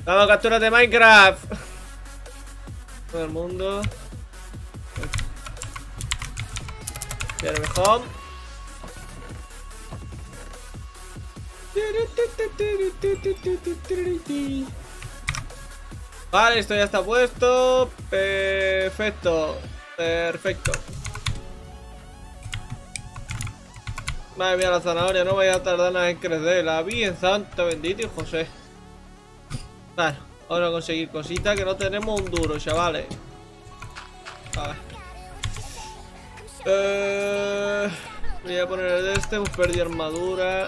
Vamos, capturas de Minecraft. Todo el mundo. Quiero home. Vale, esto ya está puesto. Perfecto. Perfecto. Madre mía, la zanahoria no vaya a tardar nada en crecer. La vi en santo bendito y José. Vale, vamos a conseguir cositas que no tenemos un duro, chavales. A ver. Voy a poner el de este, hemos perdido armadura.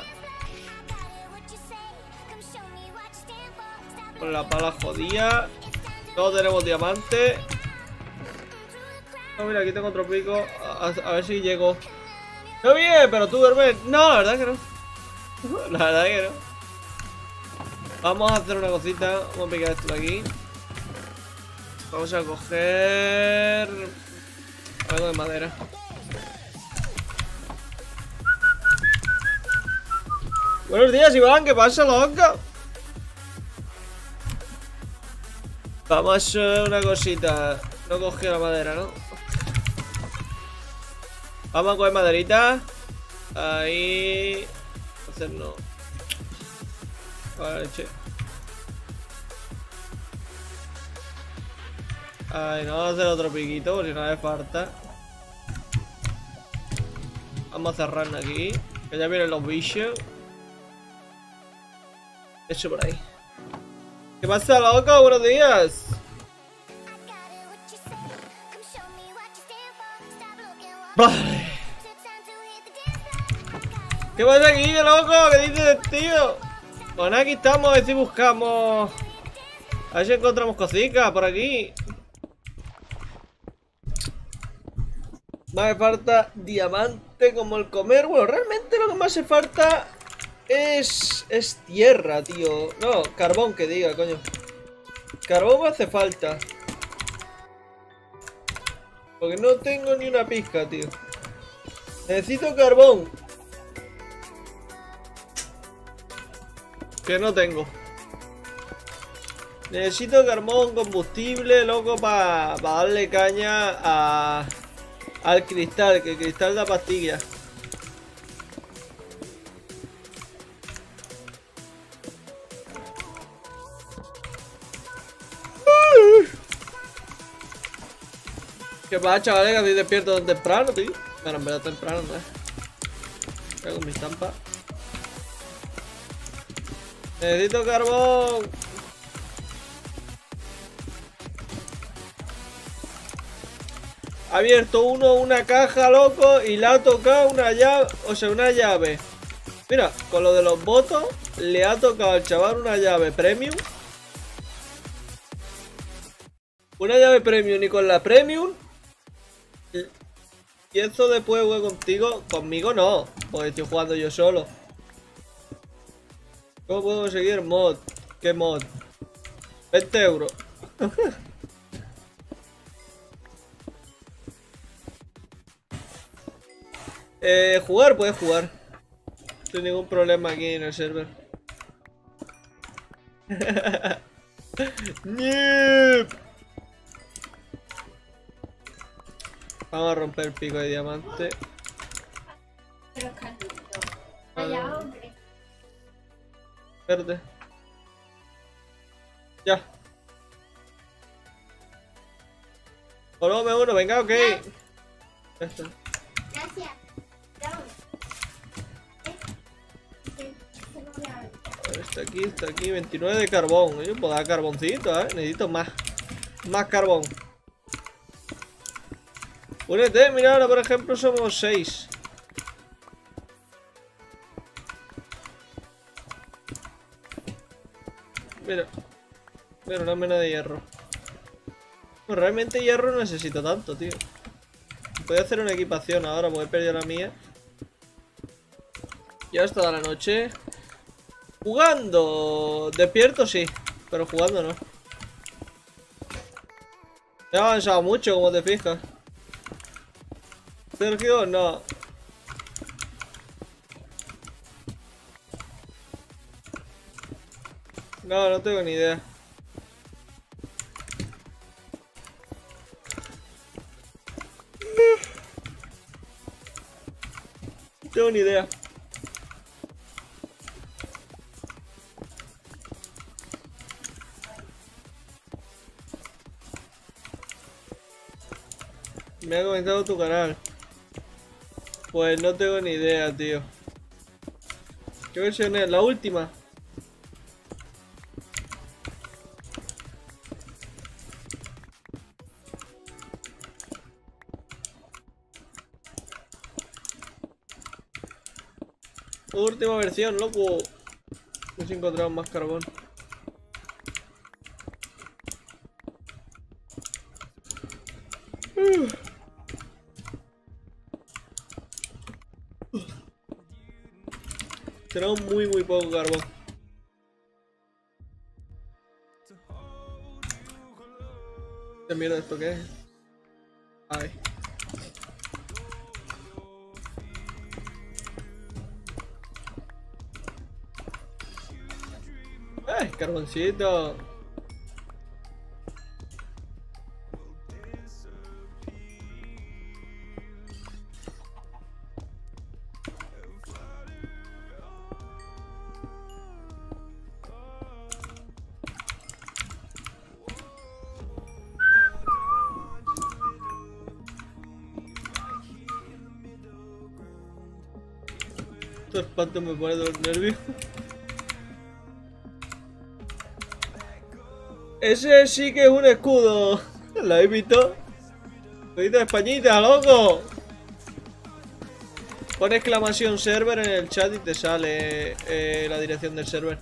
Con la pala jodida. No tenemos diamante. No, mira, aquí tengo otro pico. A ver si llego. No bien, pero tú duermes. No, la verdad que no. La verdad que no. Vamos a hacer una cosita. Vamos a picar esto de aquí. Vamos a coger algo de madera. Buenos días, Iván. ¿Qué pasa, loca? Vamos a hacer una cosita. No cogió la madera, ¿no? Vamos a coger maderita. Ahí. Hacernos. Vale, che. Ahí, no vamos a hacer otro piquito por si no hace falta. Vamos a cerrar aquí. Que ya vienen los bichos. Eso por ahí. ¿Qué pasa, loco? Buenos días. Vale. ¿Qué pasa aquí, loco? ¿Qué dices, tío? Bueno, aquí estamos, a ver si buscamos. A ver si encontramos cositas por aquí. Me hace falta diamante como el comer. Bueno, realmente lo que me hace falta es tierra, tío. No, carbón que diga, coño. Carbón me hace falta. Porque no tengo ni una pizca, tío. Necesito carbón. Que no tengo. Necesito carbón, combustible, loco, para darle caña al cristal. Que el cristal da pastilla. ¿Qué pasa, chavales? Que estoy despierto tan temprano, tío. Bueno, en verdad temprano, ¿no? Voy con mi estampa. Necesito carbón. Ha abierto uno una caja, loco, y le ha tocado una llave. O sea, una llave. Mira, con lo de los votos, le ha tocado al chaval una llave premium. Una llave premium, y con la premium. Y eso después juego contigo. Conmigo no, porque estoy jugando yo solo. ¿Cómo puedo conseguir mod? ¿Qué mod? 20 euros. Jugar, puedes jugar. Sin ningún problema aquí en el server. Vamos a romper el pico de diamante. Pero caliente. Allá, hombre. Verde. Ya. Ponme uno, venga, ok. Ya está. Gracias. A ver, está aquí, 29 de carbón. Yo puedo dar carboncito, necesito más. Más carbón. Únete, mira, ahora por ejemplo somos 6. Mira. Mira, una mena de hierro. Pues realmente hierro no necesito tanto, tío. Voy a hacer una equipación ahora, porque he perdido la mía. Ya es toda la noche. Jugando. Despierto sí, pero jugando no. He avanzado mucho, como te fijas. Sergio, no. No, no tengo ni idea. tengo ni idea. Me ha comentado tu canal. Pues no tengo ni idea, tío. ¿Qué versión es? La última. Última versión, loco. No se encontrado más carbón. Tenemos muy poco carbón. ¿Qué mierda esto qué es? Ay. ¡Ay, carboncito! Estos espantos me ponen de los nervios. Ese sí que es un escudo. ¿Lo habéis visto? Escudito de Españita, loco. Pon exclamación server en el chat y te sale la dirección del server.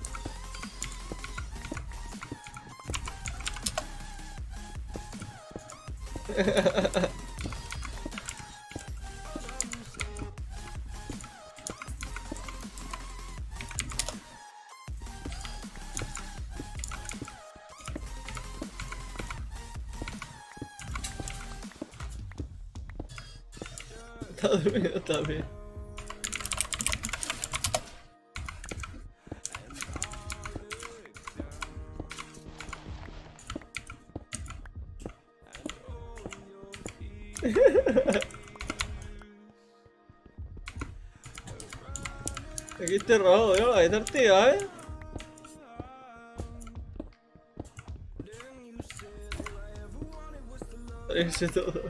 Está dormido también. Aquí estoy rojo, yo la voy tío, Salirse todo.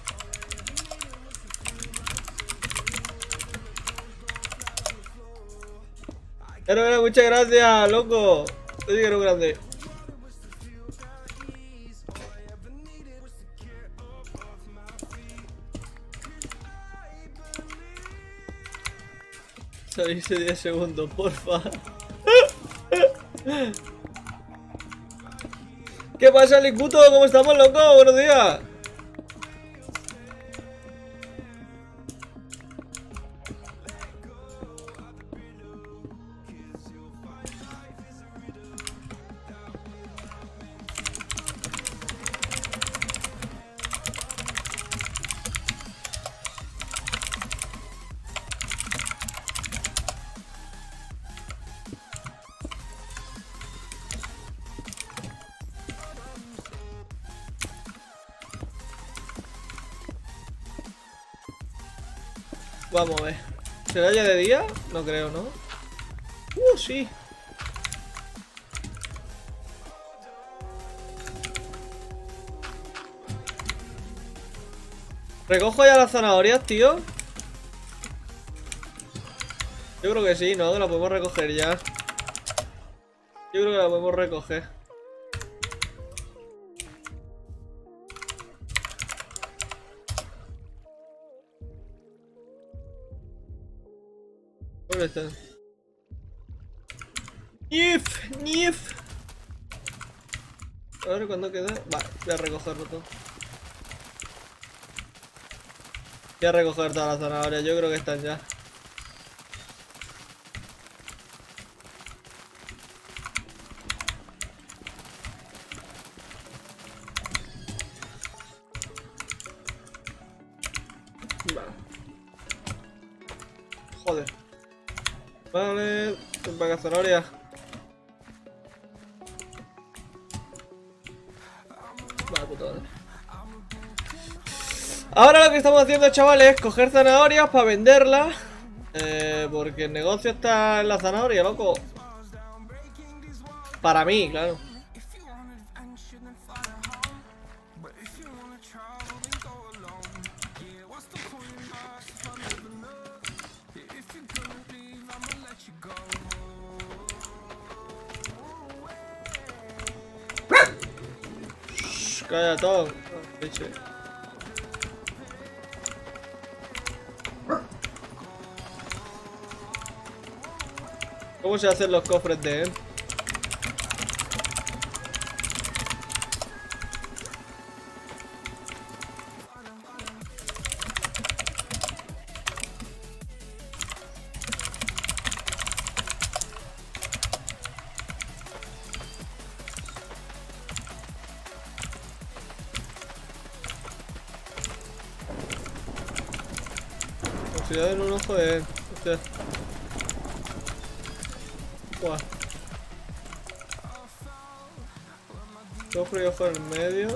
Pero muchas gracias, loco. Te digo grande. Salirse 10 segundos, porfa. ¿Qué pasa, Licuto? ¿Cómo estamos, loco? Buenos días. Vamos a ver. ¿Será ya de día? No creo, ¿no? Sí. ¿Recojo ya las zanahorias, tío? Yo creo que sí, ¿no? Que la podemos recoger ya. Yo creo que la podemos recoger. ¿Dónde están? ¡Nif! A ver cuándo queda. Vale, voy a recogerlo todo. Voy a recoger todas las zanahorias, yo creo que están ya. Vale. Joder. Vale, empaca zanahorias. Vale, puta madre. Ahora lo que estamos haciendo, chavales, es coger zanahorias para venderlas Porque el negocio está en la zanahoria, loco. Para mí, claro. Shh, calla todo. Leche. ¿Cómo se hacen los cofres de él? Cuidado en un ojo de él. Hostia. Buah. Cofre y ojo en el medio.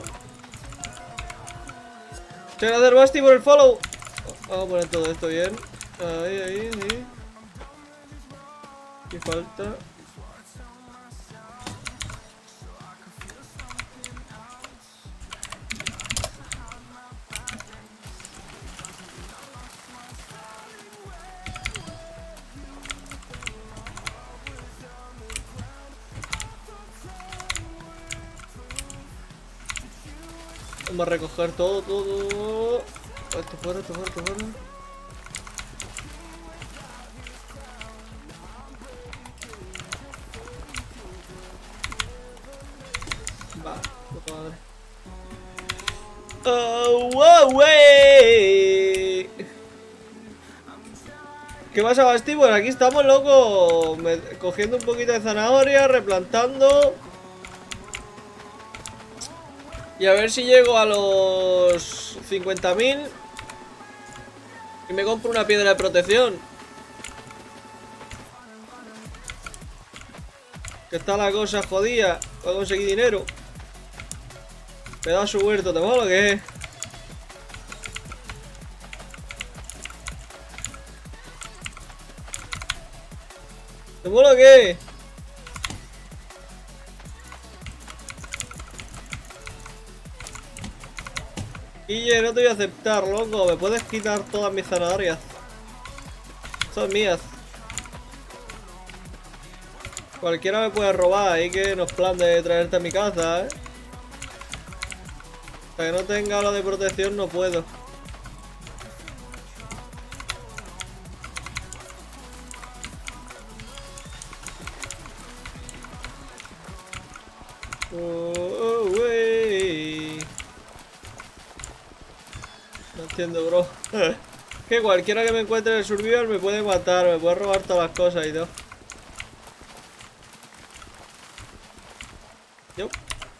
Muchas gracias, Basti, por el follow. Vamos a poner todo esto bien. Ahí, ahí, ahí. Y falta. Vamos a recoger todo. Esto fuera. Va, puta madre. Oh, wow, wey. ¿Qué pasa, Basti? Bueno, aquí estamos, loco. Cogiendo un poquito de zanahoria, replantando. Y a ver si llego a los 50.000 y me compro una piedra de protección. Que está la cosa jodida para conseguir dinero. Pedazo huerto, ¿te mola o qué? ¿Te mola o qué? Guille, no te voy a aceptar, loco. Me puedes quitar todas mis zanahorias. Son mías. Cualquiera me puede robar, ahí que nos plan de traerte a mi casa, ¿eh? Hasta que no tenga lo de protección no puedo. Wey. No entiendo, bro. Que cualquiera que me encuentre en el survival me puede matar, me puede robar todas las cosas y todo. Yo.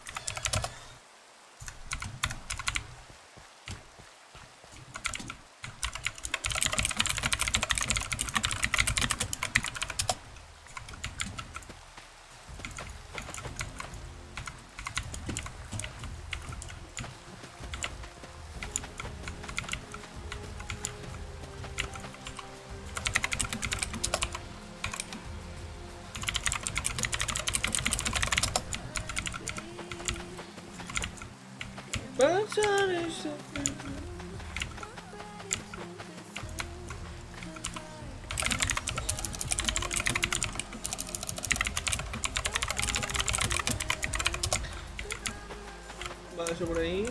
Vale, eso por ahí.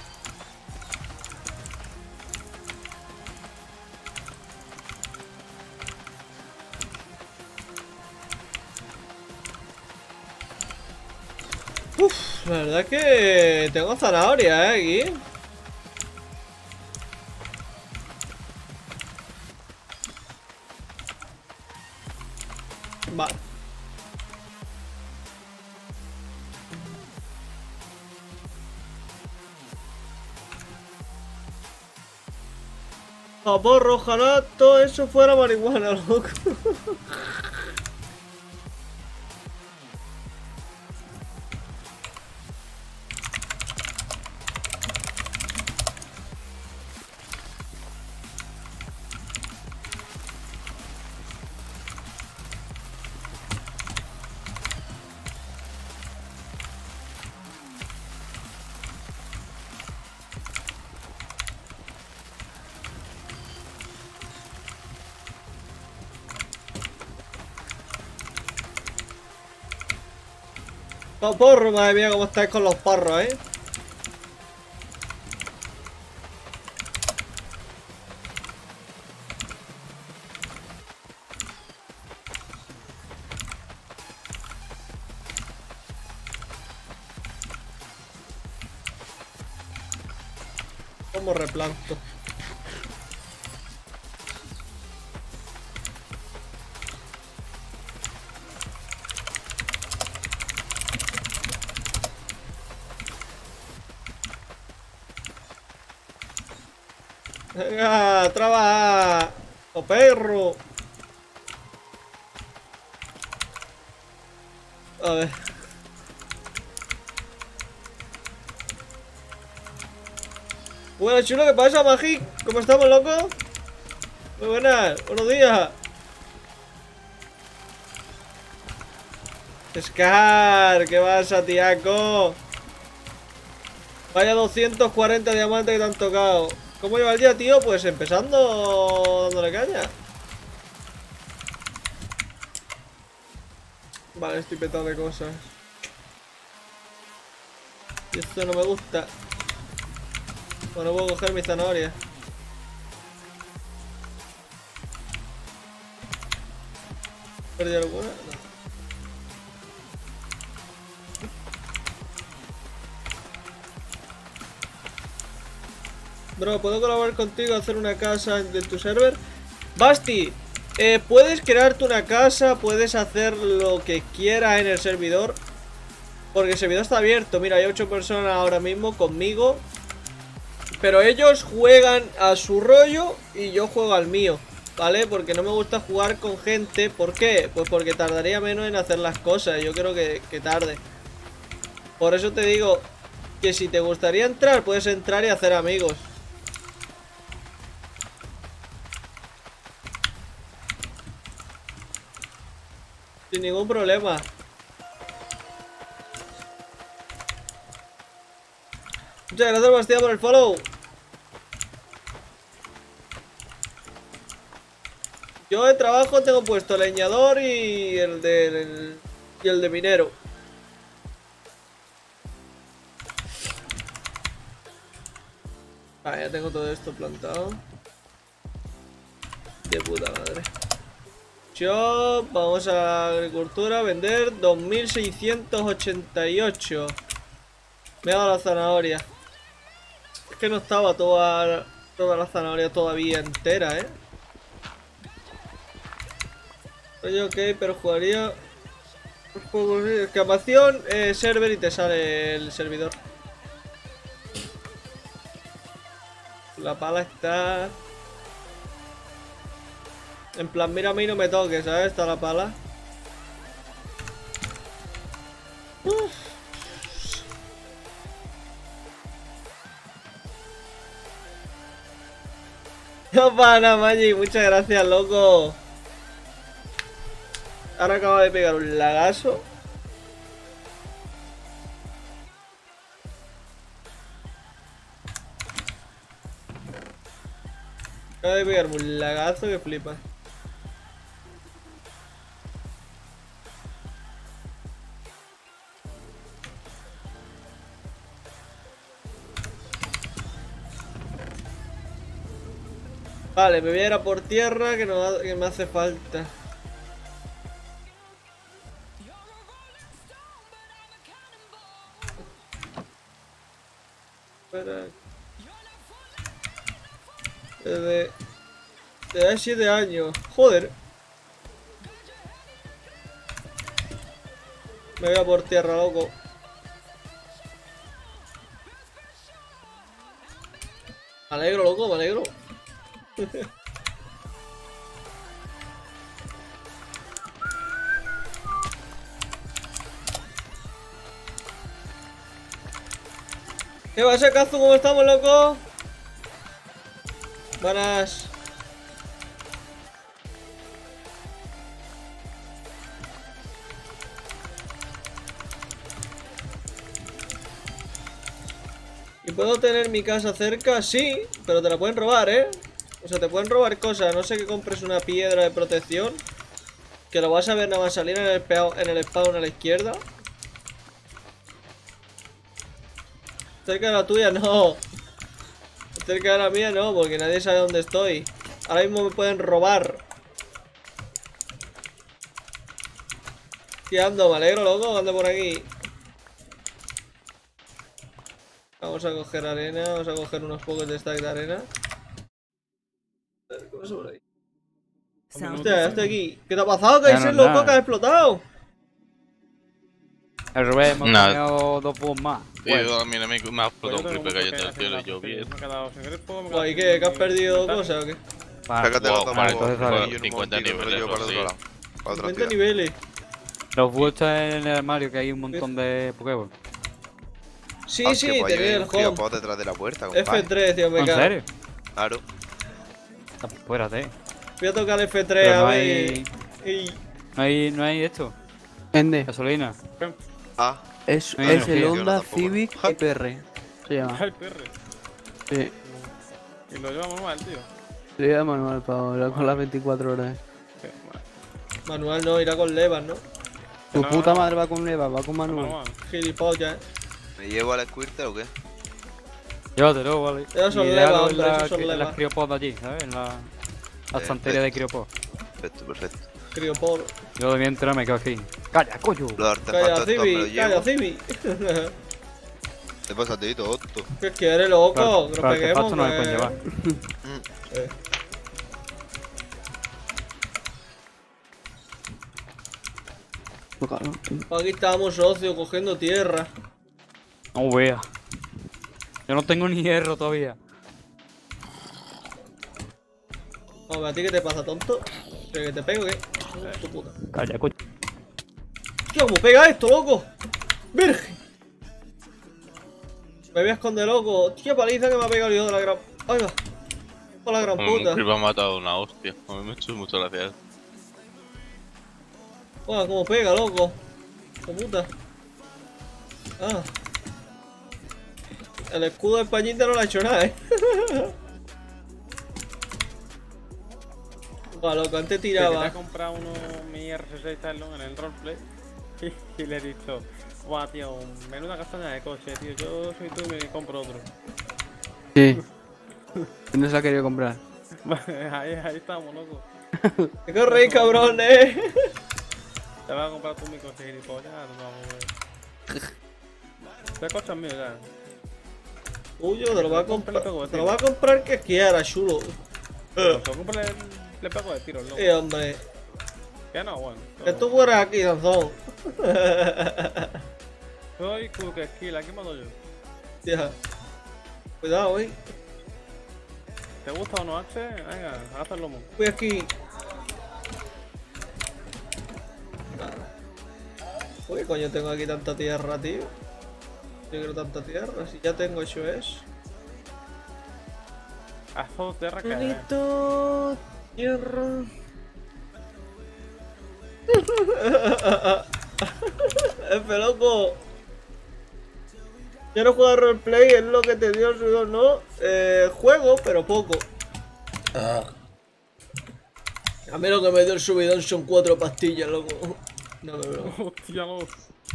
Uf, la verdad es que tengo zanahoria, aquí. Vale. Porro, ojalá todo eso fuera marihuana, loco. Oh, porro, madre mía, cómo estáis con los porros, ¿eh? Como replanto. Venga, trabaja, o perro. A ver. Bueno, chulo, ¿qué pasa, Magi? ¿Cómo estamos, loco? Muy buenas, buenos días. Scar, ¿qué pasa, tiaco? Vaya 240 diamantes que te han tocado. ¿Cómo lleva el día, tío? Pues empezando dándole caña. Vale, estoy petado de cosas. Y esto no me gusta. Bueno, puedo coger mi zanahoria. ¿Perdí alguna? No. Bro, ¿puedo colaborar contigo a hacer una casa de tu server? Basti, puedes crearte una casa, puedes hacer lo que quieras en el servidor. Porque el servidor está abierto. Mira, hay 8 personas ahora mismo conmigo. Pero ellos juegan a su rollo y yo juego al mío, ¿vale? Porque no me gusta jugar con gente. ¿Por qué? Pues porque tardaría menos en hacer las cosas. Yo creo que tarde. Por eso te digo que si te gustaría entrar, puedes entrar y hacer amigos. Sin ningún problema. Muchas gracias, Bastián, por el follow. Yo de trabajo tengo puesto leñador y el de minero. Ah, ya tengo todo esto plantado. De puta madre. Shop, vamos a agricultura, vender 2688. Me ha dado la zanahoria. Es que no estaba toda la zanahoria todavía entera, ¿eh? Oye, ok, pero jugaría... Exclamación, server y te sale el servidor. La pala está... En plan, mira, a mí no me toques, ¿sabes? Está la pala. No para, Magic, muchas gracias, loco. Ahora acabo de pegar un lagazo. Acabo de pegarme un lagazo que flipa. Vale, me voy a ir a por tierra que me hace falta. Espera. Desde hace 7 años. Joder. Me voy a por tierra, loco. Me alegro, loco, me alegro. ¿Qué pasa, Kazu? ¿Cómo estamos, loco? Buenas. ¿Y puedo tener mi casa cerca? Sí, pero te la pueden robar, ¿eh? O sea, te pueden robar cosas. No sé que compres una piedra de protección, que lo vas a ver nada más salir en el spawn a la izquierda. Cerca de la tuya no. Cerca de la mía no, porque nadie sabe dónde estoy. Ahora mismo me pueden robar. ¿Qué ando? Me alegro, loco, ando por aquí. Vamos a coger arena, vamos a coger unos pocos de stack de arena. A ver, ¿qué pasa por ahí? Hostia, ya estoy aquí. ¿Qué te ha pasado, Kaiser, loco, que has explotado? El revés, hemos Nada. tenido 2 búhos más. Tío, a mí no me ha explotado Pues un triple galleta del cielo y yo bien. Guay, ¿qué? ¿Que has perdido cosas o qué? Vale, Sácate Wow, la toma vale, luego, entonces y vale. yo en un 50 momentito me lo niveles, llevo para el sí. otro lado. Para otra 50 ciudad. niveles. los búhos están en el armario, que hay un montón de Pokéball. Sí, Ah, sí, que, pues, ahí tenía hay el un home. criopod detrás de la puerta, compadre. F3, tío, me ¿En cago. serio? Claro. Espérate. Voy a tocar F3 Pero a no ver. hay, Y... no hay esto. Ende, Gasolina. Ah, es No hay el energía. Honda Tampoco. Civic IPR. Se llama. Ay, perre. Sí. Y lo llevamos mal, tío. Le voy a manual para hablar con las 24 horas. Sí, Manual no, irá con levas, ¿no? Tu No, puta no. madre va con leva, va con manual. manual. Gilipollas, ¿me llevo al Squirtle o qué? Llévatelo, vale. Esos son Y levas, déjalo hombre, esos son en levas. las criopods de allí, ¿sabes? En la estantería de criopod. Perfecto, perfecto. Criopor. Yo de mientras me quedo aquí. ¡Calla, coño! Los Calla, artefactos estos me los Cibi, calla, llevo. Cibi. ¿Qué pasa, tío? Tonto. ¿Qué quieres, loco? Claro, Que nos claro, peguemos. artefactos no me pueden llevar. Eh. No, cabrón. Aquí estábamos socios cogiendo tierra. No vea. Yo no tengo ni hierro todavía. Hombre, ¿a ti qué te pasa, tonto? ¿Que te pego o qué? Tu puta. Calla, coño. Hostia, ¿cómo pega esto, loco? ¡Virgen! Me voy a esconder, loco. Hostia, paliza que me ha pegado el hijo de la gran... ¡Ay, va! ¡Por la gran Un puta! creep ha matado una hostia. A mí me ha hecho muchas gracias. ¡Buah, cómo pega, loco! ¡Hijo puta! ¡Ah! El escudo de Españita no le ha hecho nada, ¿eh? Buah, loco, antes Te tiraba. he comprado uno mi R6 Talon en el roleplay y le he dicho, guau, tío, menuda castaña de coche, tío, yo soy tú y me compro otro. Sí. No se la ha querido comprar. ahí estamos, loco. ¡Que corréis, cabrones! Te vas a comprar tú mi coche gilipollas, no vamos a ver. Este coche es mío ya. Tuyo, te lo va a comprar. Te lo va a comprar que quiera, chulo. Pero si lo compro le pego de tiro, loco. Hombre. Que no, bueno. Que tú fueras aquí, Danzón. Soy Cook Skill, aquí mando yo. Tía. Cuidado, ¿Te gusta o no, H? Venga, haz el lomo. Voy aquí. Uy, ¿qué coño tengo aquí tanta tierra, tío? Yo quiero tanta tierra, si ya tengo hecho eso. Haz todo tierra que Bonito, tierra. F, loco. Yo no juego a roleplay, es lo que te dio el subidón, ¿no? Juego, pero poco. A mí lo que me dio el subidón son 4 pastillas, loco. No me veo. Hostia, loco.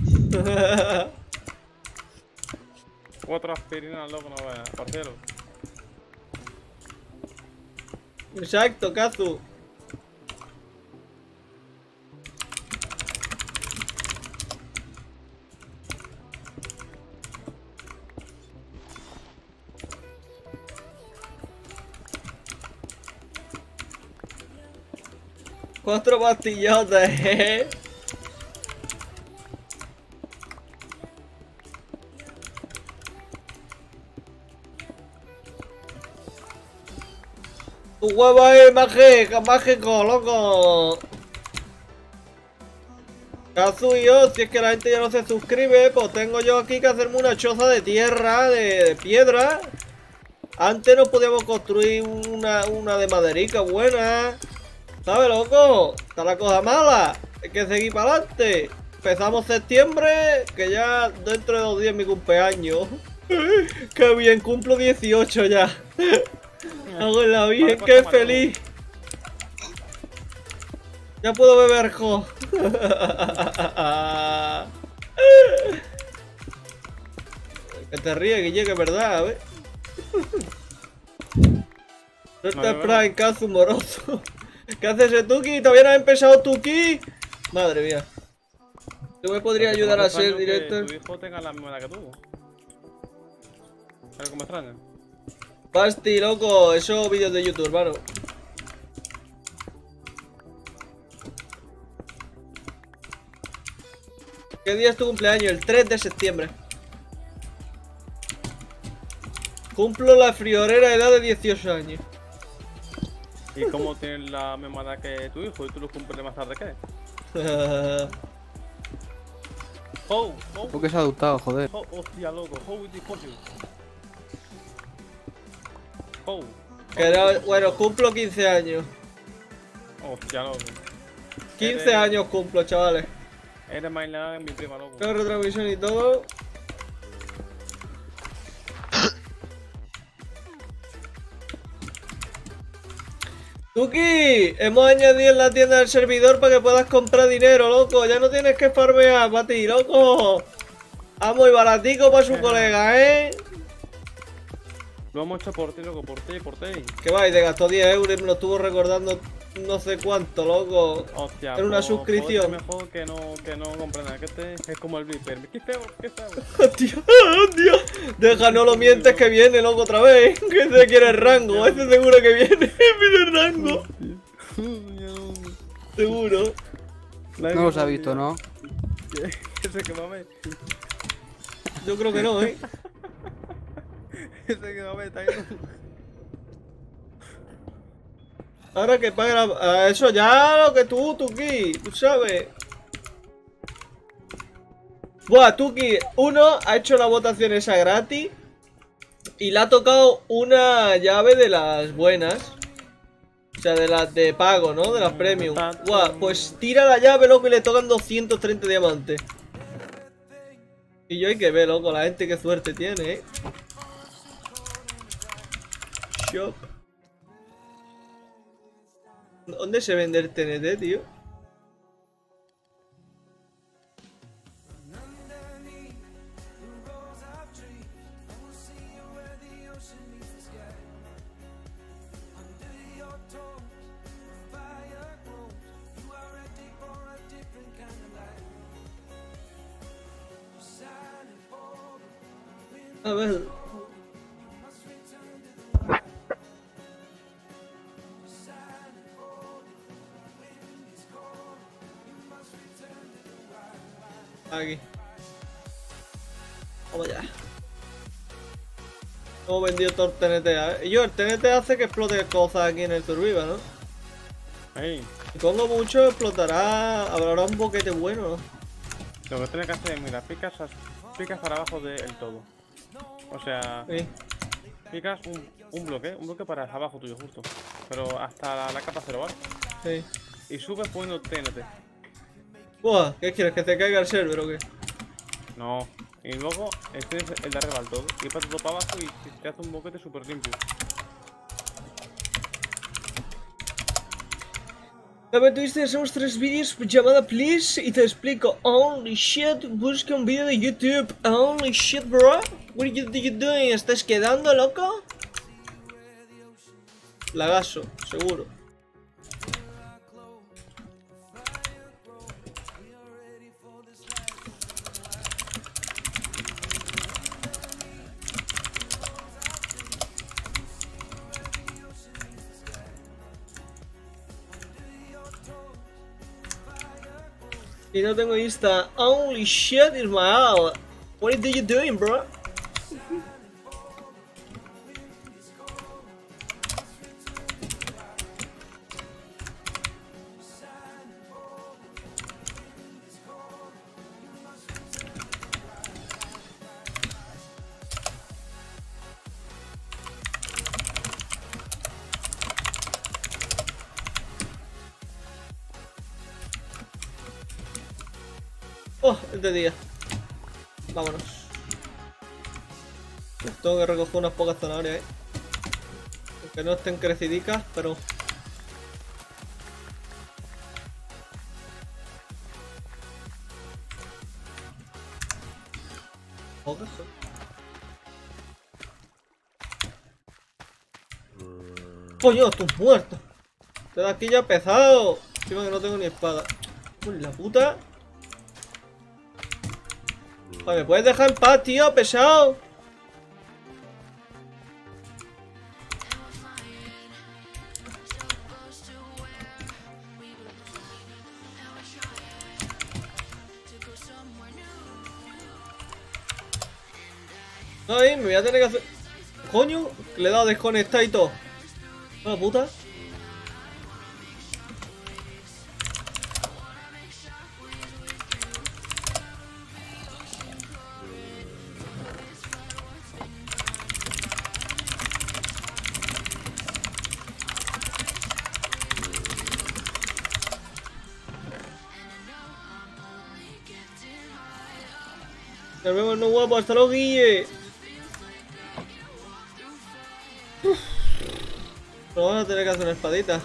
4 aspirinas, loco, no veas, parcero. Exacto, Kazu. Cuatro pastillotas, Tu huevo ahí, mágico, loco. Kazu y yo, si es que la gente ya no se suscribe, pues tengo yo aquí que hacerme una choza de tierra, de piedra. Antes no podíamos construir una de maderica buena. ¿Sabes, loco? Está la cosa mala. Hay que seguir para adelante. Empezamos septiembre, que ya dentro de 2 días es mi cumpleaños. ¡Qué bien! Cumplo 18 ya. Hago la bien, Vale, qué pues, feliz. Ya puedo beber, jo. Que te ríes, Guille, que es verdad, ¿ves? No te es Prime, cazo moroso. ¿Qué haces, Tuki? ¿Todavía no has empezado Tuki? Madre mía. ¿Tú me podrías Porque ayudar me a ser extraño que director? tu hijo tenga la misma edad que tú. ¿Sabes cómo me extraña? Basti, loco, esos vídeos de YouTube, hermano. ¿Qué día es tu cumpleaños? El 3 de septiembre. Cumplo la friolera edad de 18 años. ¿Y cómo tienes la misma edad que tu hijo y tú lo cumples más tarde que él? Oh, oh, Porque se ha adoptado, joder. oh, hostia, loco, how is this possible? Oh, Bueno, cumplo 15 años. hostia, loco. 15 años cumplo, chavales. Eres más nada que mi prima, loco. Tengo retransmisión y todo. Tuki, hemos añadido en la tienda el servidor para que puedas comprar dinero, loco. Ya no tienes que farmear para ti, loco. Vamos, y baratico para su colega, ¿eh? Lo hemos hecho por ti, loco, por ti, por ti. Que va, y te gastó 10 euros y me lo estuvo recordando no sé cuánto, loco. Hostia, Era una suscripción. Mejor que no compre nada, que este es como el Viper. ¿Qué feo? ¿Qué feo? Hostia, hostia. Deja, no lo mientes que viene, loco, otra vez. Que se quiere el rango, ese seguro que viene. Pide el rango. Seguro. No los ha visto, ¿no? Ese que mame. Yo creo que no, ¿eh? Ese que mame está ahí. Ahora que paga eso ya lo que Tuki, tú sabes. Buah, Tuki, uno ha hecho la votación esa gratis y le ha tocado una llave de las buenas. O sea, de las de pago, ¿no? De las premium. Buah, pues tira la llave, loco, y le tocan 230 diamantes. Y yo hay que ver, loco, la gente qué suerte tiene, ¿eh? Shop. ¿Dónde se vende el TNT, tío? A ver. Aquí. Vamos allá. Hemos vendido todo el TNT, ¿eh? Y yo, el TNT hace que explote cosas aquí en el Survival, ¿no? Ey, Si pongo mucho, explotará. Habrá un boquete bueno, ¿no? lo que tienes que hacer es, mira, picas para abajo del todo. O sea, Sí. picas un bloque para abajo tuyo justo. Pero hasta la capa 0, ¿vale? Sí. Y subes poniendo TNT. Buah, ¿qué quieres? ¿Que te caiga el server o qué? No. Y luego, este es el de arriba del todo. Y para todo para abajo y te hace un boquete súper limpio. Dame Twister, hacemos 3 vídeos, llamada please, y te explico. Holy shit, busca un vídeo de YouTube. Holy shit, bro. What are you doing? ¿Estás quedando, loco? Lagazo, seguro. Y no tengo Insta. Holy shit, Ismael. What are you doing, bro? Oh, es de día. Vámonos. Tengo que recoger unas pocas zanahorias, aunque no estén crecidicas, pero... Pocas, ¿eh? Coño, estoy muerto. Te das aquí ya pesado. Encima que no tengo ni espada. Uy, la puta. Joder, ¿me puedes dejar en paz, tío? Pesado. Ay, me voy a tener que hacer... Coño, que le he dado a desconectar y todo. ¿A la puta? Nos vemos, no guapo, hasta luego, Guille. Pero vamos a tener que hacer una espadita.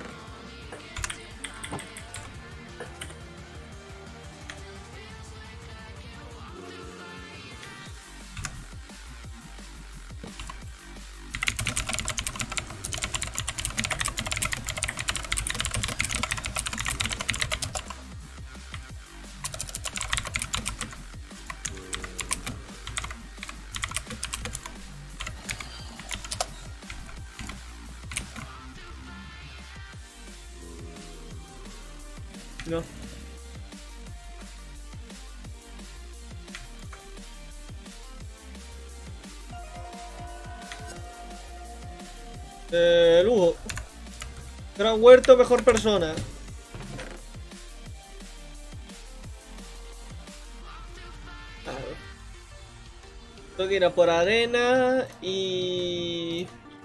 No. Lujo. Gran huerto, mejor persona. Tengo que ir a por arena y...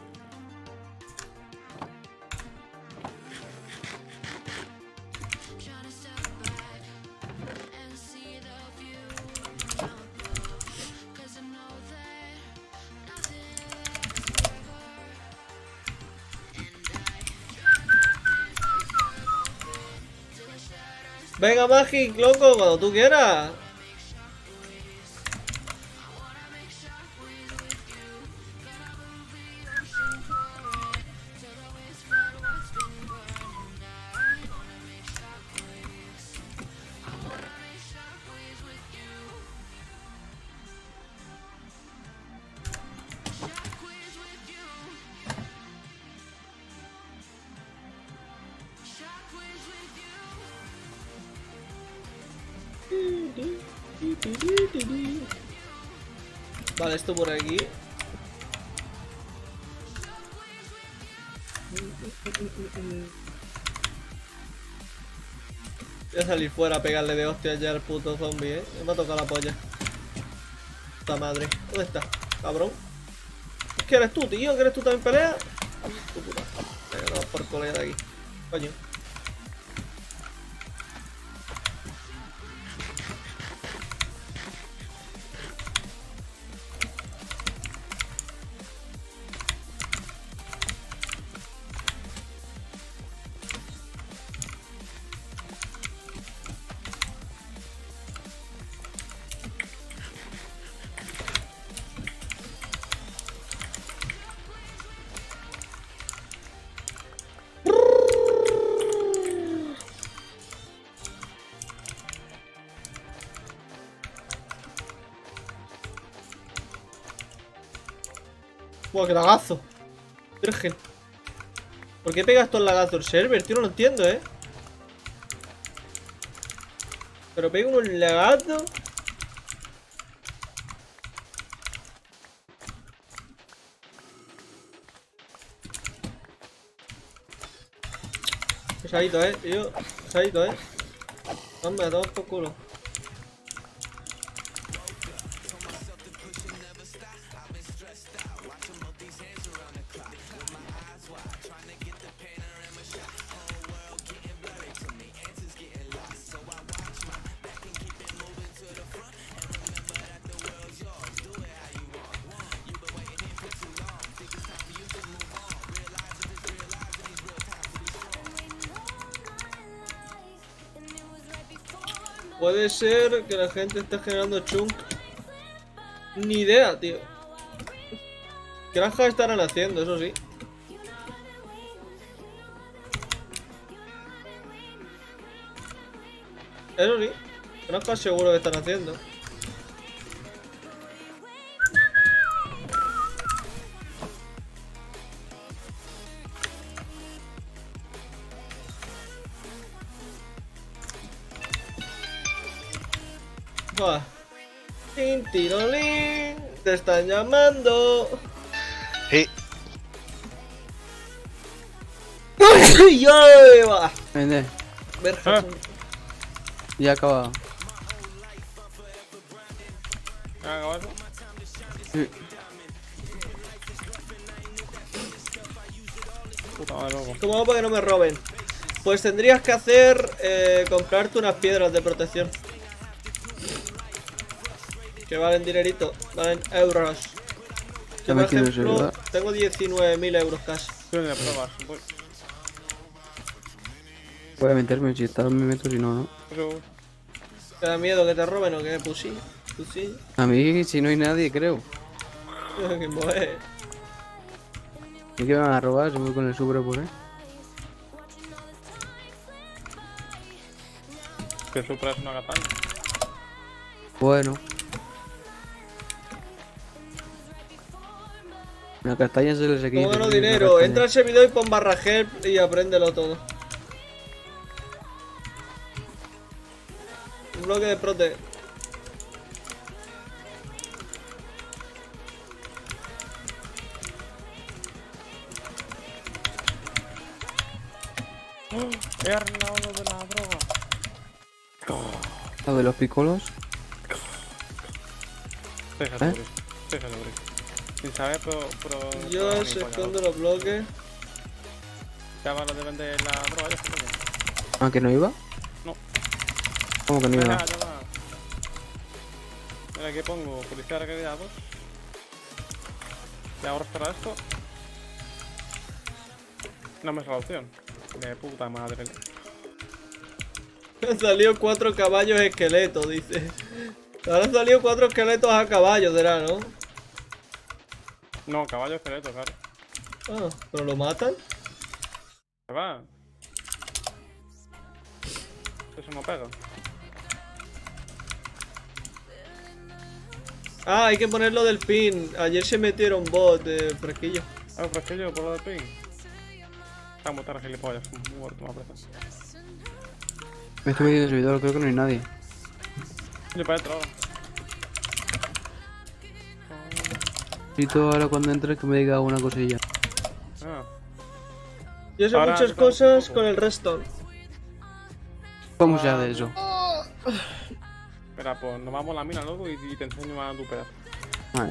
Venga, Magic, loco, cuando tú quieras. Vale, esto por aquí. Voy a salir fuera a pegarle de hostias ya al puto zombie, Me ha tocado la polla. Puta madre. ¿Dónde está? Cabrón. ¿Qué eres tú, tío? ¿Que eres tú también pelea? Tu puta. Venga, vamos por colega de aquí. Coño. Buah, qué lagazo. Virgen. ¿Por qué pega estos lagazos el server? Tío, no lo entiendo, Pero pega unos lagazos. Pesadito, tío. Pesadito, Hombre, a todos por culo. Puede ser que la gente esté generando chunk. Ni idea, tío. Granjas estarán haciendo, eso sí. Eso sí, no estás seguro que están haciendo. Buah. Tin, tirolín, te están llamando. Sí. ¡Yo! Va. Vende. Verga. Ya ha acabado. ¿Ha acabado? Sí. Puta madre, loco. ¿Cómo hago para que no me roben? Pues tendrías que hacer comprarte unas piedras de protección. Que valen dinerito, valen euros. Yo, Ya me por quiero ejemplo, ayudar. tengo 19.000 euros casi. Estoy en pruebas. Voy a meterme, si está me meto, si no, no. Pero... ¿Te da miedo que te roben o qué? Pues sí, pues sí. A mí, si no hay nadie, creo. Que mueve. ¿Y qué me van a robar si voy con el Supra por ahí? Que Supra es una katana. Bueno. La castaña se les ¿Cómo quita. gano dinero? Entra al servidor y pon barra help y apréndelo todo. Un bloque de prote. He arreglado lo de la droga. A ver, los picolos. Déjate ¿Eh? morir. Déjate morir. Sin saber, pero Yo ni se coña, escondo ¿no? los bloques. Ya va lo de vender la droga, ya se coño. ¿Ah, que no iba? No. ¿Cómo que no Ya iba? va. Mira, aquí pongo policía de realidad 2. Y ahora para esto. No me es la opción. De puta madre. Me han salido 4 caballos esqueletos, dice. Ahora han salido 4 esqueletos a caballo, será, ¿no? No, caballo esqueleto, claro. Ah, ¿pero lo matan? Se va. Eso no pega. Ah, hay que ponerlo del pin. Ayer se metieron bot de fresquillo. Ah, pero es que yo por lo del ping. Vamos a estar gilipollas, muerto, me parece. Me estoy metiendo en el servidor, creo que no hay nadie. Yo para adentro ahora. Necesito ahora cuando entres que me diga una cosilla. Ah, Yo sé Ahora muchas tocamos cosas un poco. con el redstone. ¿Cómo se hace eso? espera, pues nos vamos a la mina, loco, y te enseño a tu pedazo. Vale.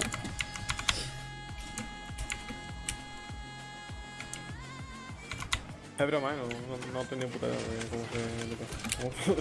Es broma, no tenía puta idea de cómo se...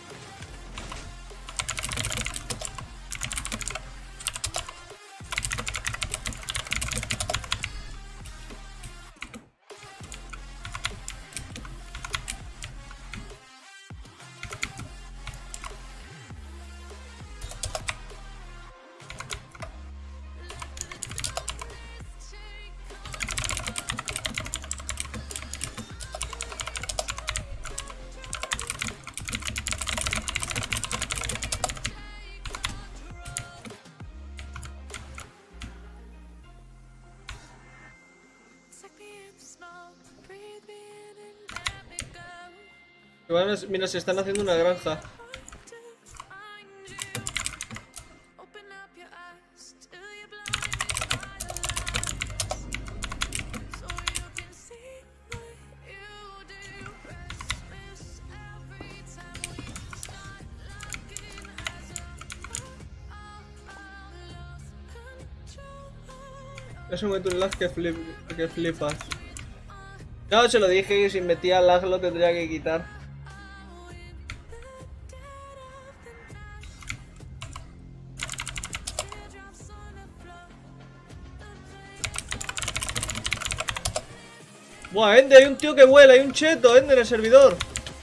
Mira, se están haciendo una granja. Eso mete un lag que flipas. No, se lo dije que si metía lag lo tendría que quitar. Buah, Ende, hay un tío que vuela, hay un cheto, Ende, en el servidor.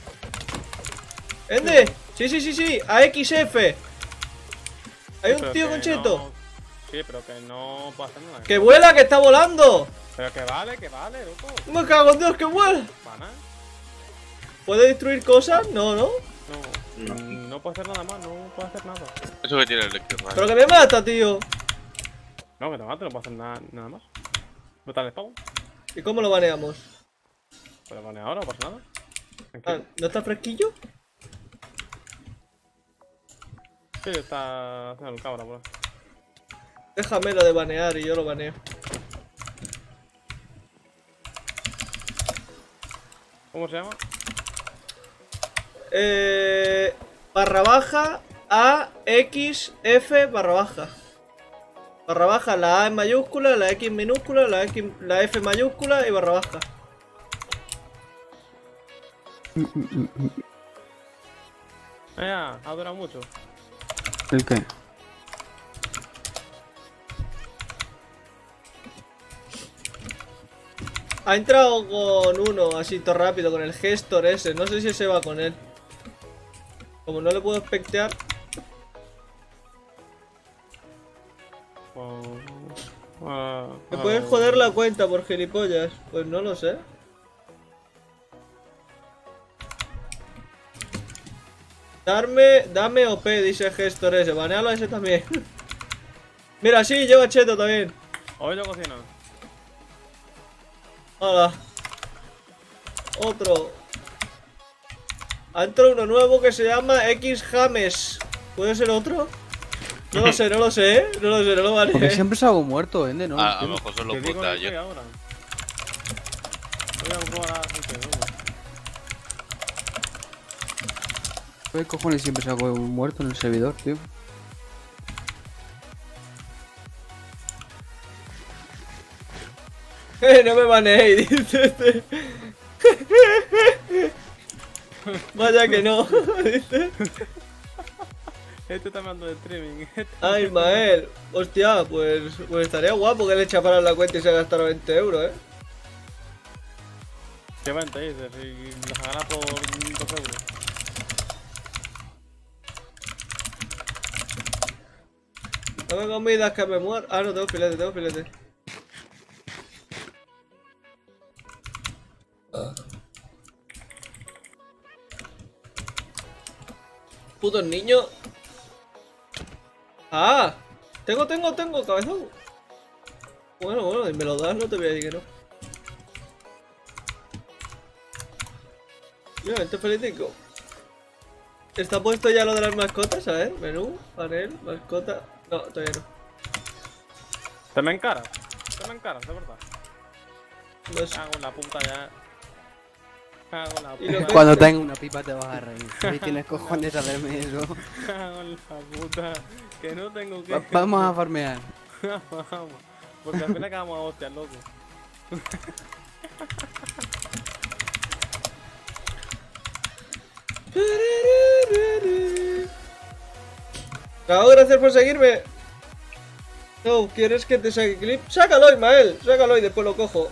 Ende, sí, AXF. Hay un Pero tío que con cheto. no- Sí, pero que no puedo hacer nada. Que vuela, que está volando. Pero que vale, loco. Me cago en Dios, que vuela. ¿Pana? ¿Puede destruir cosas? No, no. No. No puedo hacer nada más, no puedo hacer nada. Eso que tiene el electric Pero que me mata, tío. No, que te mate, no puedo hacer nada más. Botar el spawn. ¿Y cómo lo baneamos? Pero vale, ahora no pasa nada. Ah, Tranquilo. ¿no está fresquillo? Sí, está haciendo el cabra por ahí. Déjame lo de banear y yo lo baneo. ¿Cómo se llama? Barra baja A X F barra baja. Barra baja, la A en mayúscula, la X minúscula, la F mayúscula y barra baja. Ha durado mucho. ¿El qué? Ha entrado con uno así todo rápido, con el gestor ese. No sé si se va con él. Como no le puedo espectear. ¿Me puedes joder la cuenta por gilipollas? Pues no lo sé. Dame OP, dice el gestor ese. Banealo a ese también. Mira, sí, lleva cheto también. Hoy yo cocino. Hola. Otro. Ha entrado uno nuevo que se llama X James. ¿Puede ser otro? No lo sé, no lo sé, ¿eh? No lo sé, no lo Porque vale. siempre salgo muerto, Ende, ¿no? A lo mejor son los Te digo bots de que estoy ayer. ahora. Voy a probar a ¿Qué cojones siempre salgo muerto en el servidor, tío? No me baneéis, dice este. Vaya que no, dice. Este está hablando de streaming. Ay, Mael. Hostia, pues estaría guapo que le chaparan la cuenta y se gastara 20 euros, ¿eh? ¿Qué venta dices? Si los gana por 2 euros. No me comidas que me muero. Ah, no, tengo filete, tengo filete. Putos niños. Ah, tengo, cabezón. Bueno, y me lo das, no te voy a decir que no. Mira, este pelitico. ¿Está puesto ya lo de las mascotas? A ver, menú, panel, mascota. No, todavía no. ¿Te me encaras? De verdad. No sé. Cago en la puta ya. Cago en la Y lo puta. que- Cuando tenga una pipa te vas a reír. Si tienes cojones de hacerme eso. Cago en la puta. Que no tengo que. Vamos a farmear. Vamos. Porque al final acabamos a hostias, loco. Raúl, gracias por seguirme. No, ¿quieres que te saque clip? ¡Sácalo, Ismael! Sácalo y después lo cojo.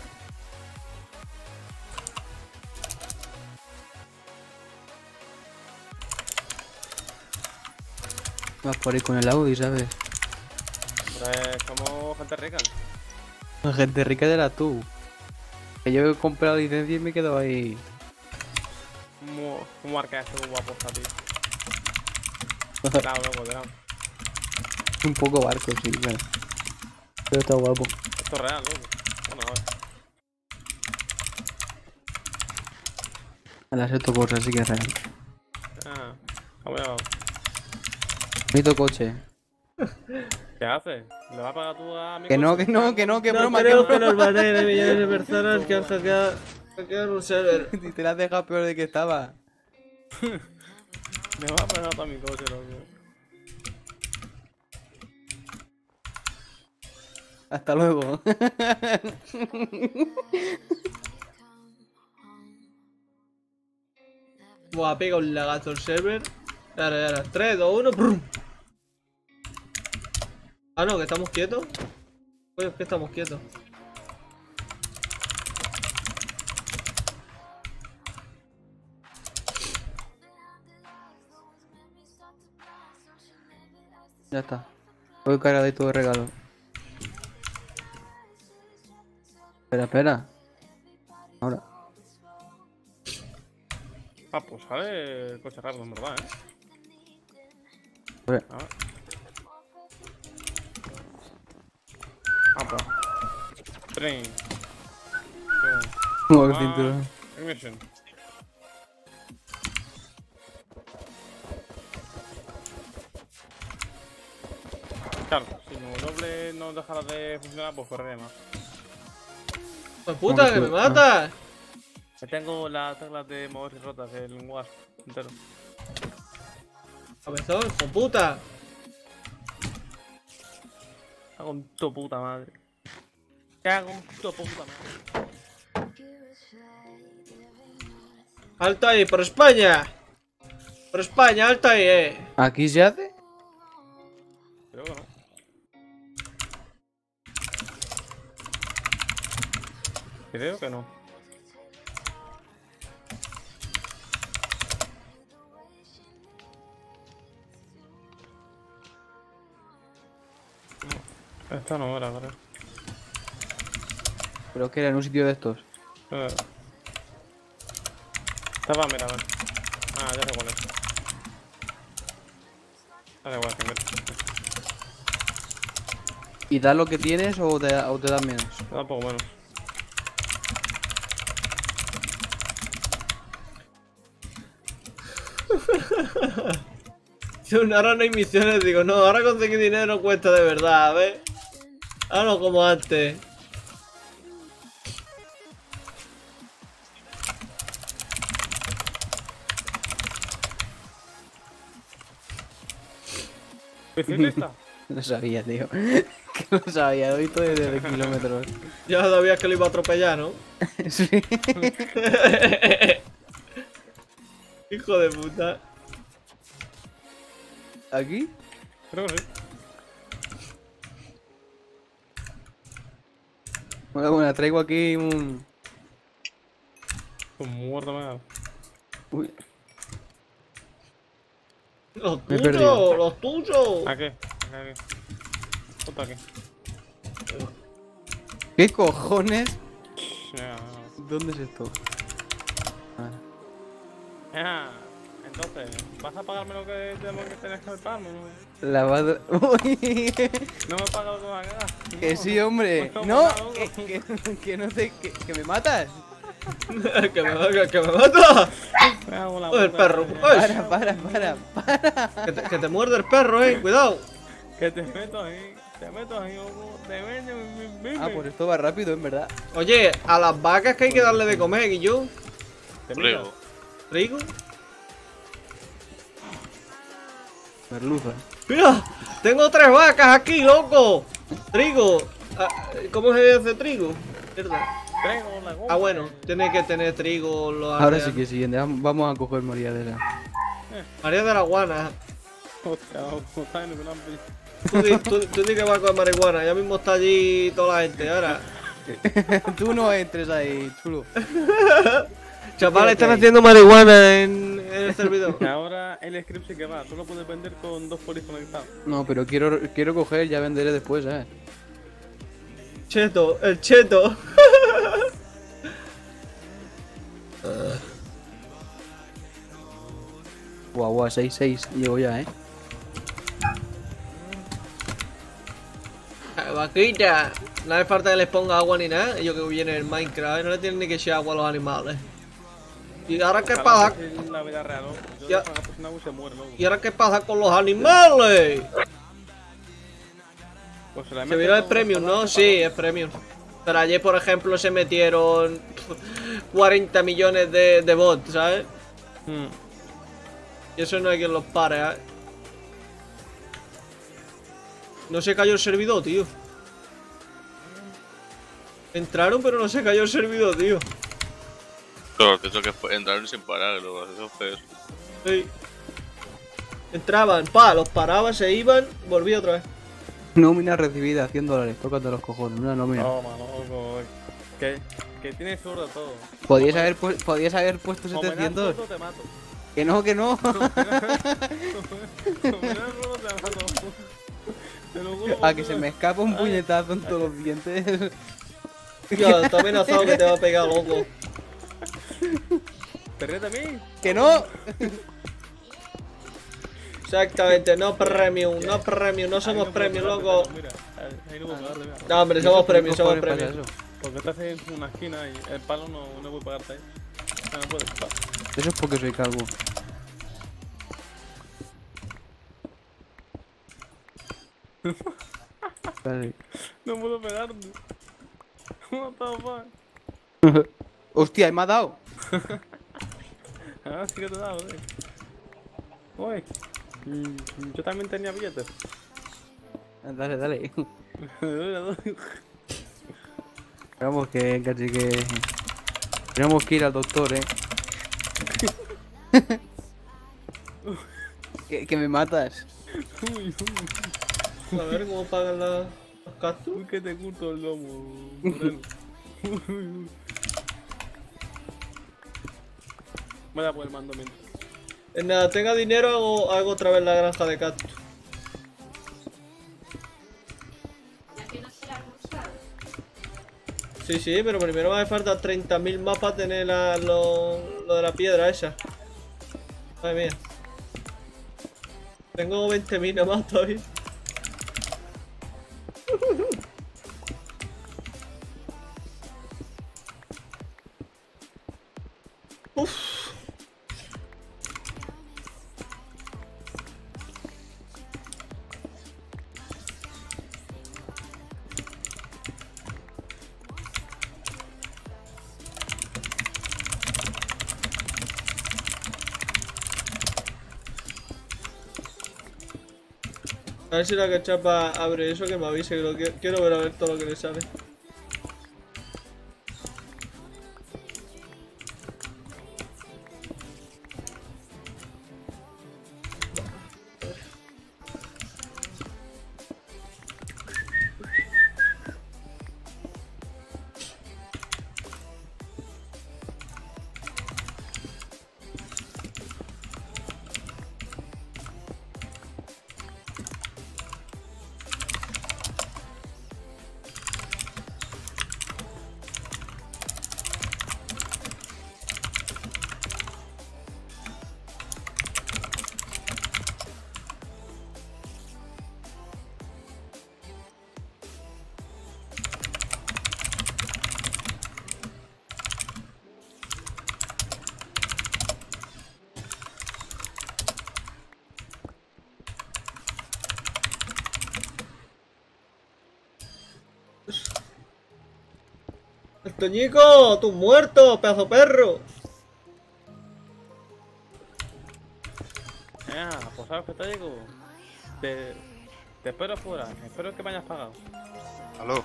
Vas por ahí con el Audi, ¿sabes? Pues somos gente rica. La gente rica de la tú. Que yo he comprado licencia y me quedo ahí. ¿Cómo marca esto guapo está, tío? Claro, loco, claro. Un poco barco, sí, claro. Pero está guapo. Esto es real, loco. Bueno, a ver. Me las he tocado cosas, así que es real. Ah, vamos ya. Bonito coche. ¿Qué haces? ¿Le vas a pagar tú a mi Que no, coche? que no, que no, que No broma, creo que que no. nos baneen de millones de personas que han hackeado un server. Y te la has dejado peor de que estaba. Me vas a pagar tú a mi coche, loco. Hasta luego. Buah, pega un lagazo el server. Ahora, 3, 2, 1. ¡Brum! Ah, no, que estamos quietos. Oye, es que estamos quietos. Ya está. Voy cargadito de regalo. Espera. Ahora. Ah, pues sale el coche raro, en verdad, ver. Apa. 3. Como el cinturón. Ignition. Claro, si mi doble no dejara de funcionar, pues correré más. ¡Pues puta, que me mata! Que tengo las teclas de mover y rotas, el WASP entero. Cabezón, con puta. Cago en tu puta madre. Cago en tu puta madre. ¡Alto ahí, por España! ¡Por España, alto ahí, ¿Aquí se hace? Creo que no. Creo que no. Esta no era, creo. Pero que era en un sitio de estos. Esta va, mira, a ver. Ah, ya sé cuál es. Da igual, que mira. ¿Y das lo que tienes o te das menos? Me da un poco menos. Ahora no hay misiones, digo, no, ahora conseguir dinero cuesta de verdad, ¿ves? Ahora no como antes. ¿Bicicleta? No sabía, tío. Que no sabía, lo he visto desde kilómetros. Ya sabías que lo iba a atropellar, ¿no? Sí. Hijo de puta. ¿Aquí? Creo que sí. Bueno, traigo aquí un... Un muerto me da. Uy, Los Me he perdido. tuyos, los tuyos. ¿A qué? Aquí. Ponte aquí. ¿qué cojones? Ya. ¿Dónde es esto? Ah. Ah, entonces, ¿vas a pagarme lo que tenemos que tener que pagarme? No, Lavado... Uy, no me pagas lo que me va a quedar. que sí, hombre. No, No, no, que no te... Que me matas. que me mata. Me hago la Oh, el puta perro. madre. Ay, Para. que te muerde el perro, cuidado. Que te meto ahí, loco. Te meto, Ah, pues esto va rápido, en verdad. Oye, a las vacas que hay que darle de comer, Guillo. Te mira. Luego. ¿Trigo? Merluza. Mira, tengo 3 vacas aquí, loco. Trigo. ¿Cómo se hace trigo? Mierda. Traigo la goma. Ah, bueno, tiene que tener trigo los Ahora aldeanos. sí que sí, vamos a coger María de esa. María de la Guana. Hostia, loco, está en el plan. Tú di que vas a comer marihuana. Ya mismo está allí toda la gente. Ahora, Tú no entres ahí, chulo. chavales, están haciendo marihuana en el servidor. Ahora el script sí que va, tú lo puedes vender con 2 polis conectados. No, pero quiero coger, ya venderé después, ¿eh? Cheto, el cheto. Guau, 6-6, llego ya, ¿eh? Vaquita, no hace falta que les ponga agua ni nada. Ellos que vienen en Minecraft, no le tienen ni que echar agua a los animales. ¿Y ahora qué pasa? En la vida real, loco. Yo Ya. le pago por un agua y se muere, loco. ¿Y ahora qué pasa con los animales? Pues se la Se mete vio el con premium, una ¿no? palanca Sí, es premium. Pero ayer, por ejemplo, se metieron 40 millones de bots, ¿sabes? para- Y eso no hay quien los pare, ¿eh? No se cayó el servidor, tío. Entraron, pero no se cayó el servidor, tío. Pero eso que fue, entraron sin parar, luego eso fue eso. Sí. Entraban, pa, los paraban, se iban, volvía otra vez. Nómina recibida, $100, tócate los cojones, una nómina. Toma, loco. Que tiene zurdo todo. Podías haber puesto Como me das 700. zurdo, te mato. Que no. Como me das zurdo, te mato. Te lo juro. A que se me escapa un puñetazo en todos los dientes. Ya, está amenazado que te va a pegar, loco. ¿Te ríes de mí? ¡Que no! Exactamente, no premium, no premium, no somos premium, loco. Mira, ahí no puedo pagarte, mira. No, hombre, somos premium, somos premium. Porque estás en una esquina y el palo no puede pagarte ahí. No puedes. Eso es porque soy calvo. Vale. No puedo pegarte. What the fuck? Hostia, me ha dado. Ah, sí que te he dado, Uy, yo también tenía billetes. Dale, dale. Vamos que casi que... Tenemos que ir al doctor, que me matas. A ver cómo pagan los cactus. Uy, que te curto el lomo, moreno. Voy a poner mando mientras. En nada, tenga dinero, hago otra vez la granja de cactus. Ya que no será usado. Sí, sí, pero primero me hace falta 30.000 más para tener lo de la piedra esa. Madre mía. Tengo 20.000 nada más todavía. Uff. A ver si la cachapa abre eso, que me avise, que lo quiero ver a ver todo lo que le sale. ¡El Toñico! ¡Tú muerto, pedazo perro! Pues sabes que te digo. Te espero afuera. Espero que me hayas pagado. Aló.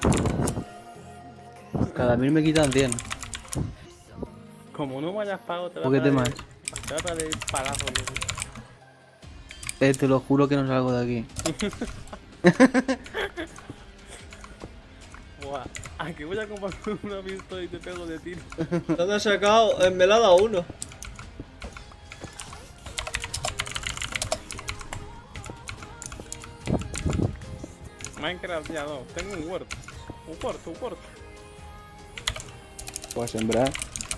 Cada 1000 me quitan 100. Como no me hayas pagado, te ¿Por voy qué a te pagar. más? Te voy a pagar el palazo, loco. Te lo juro que no salgo de aquí. Buah, a que voy a comprar una pistola y te pego de tiro. ¿Dónde has sacado? Me la ha dado uno. Minecraft ya 2, tengo un huerto. Un huerto. Voy a sembrar.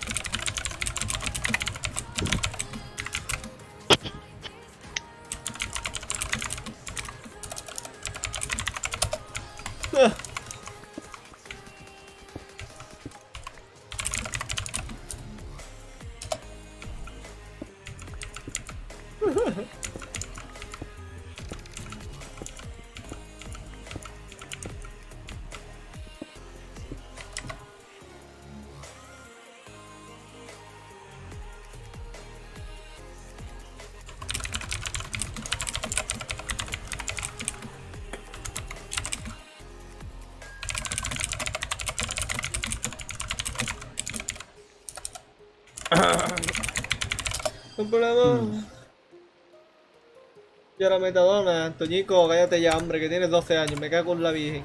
Un problema. Y ahora metadona, Toñico, cállate ya, hombre, que tienes 12 años, me cago en la virgen.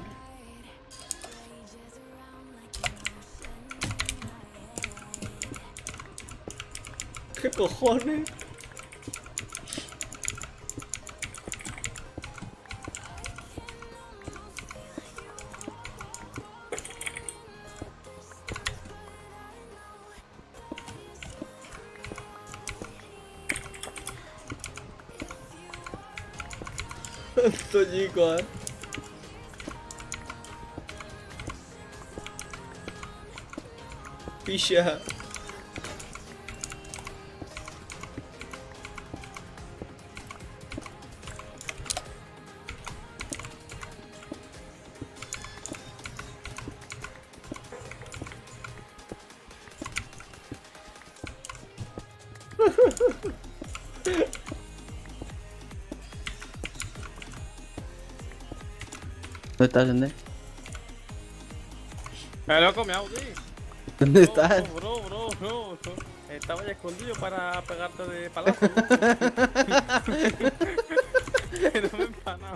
¿Qué cojones? Toñico, Pisha. ¿Dónde estás, Ende? Loco, me Audi. ¿Dónde estás? Bro. Estaba ya escondido para pegarte de palazo, ¿no? Pero me he empanado.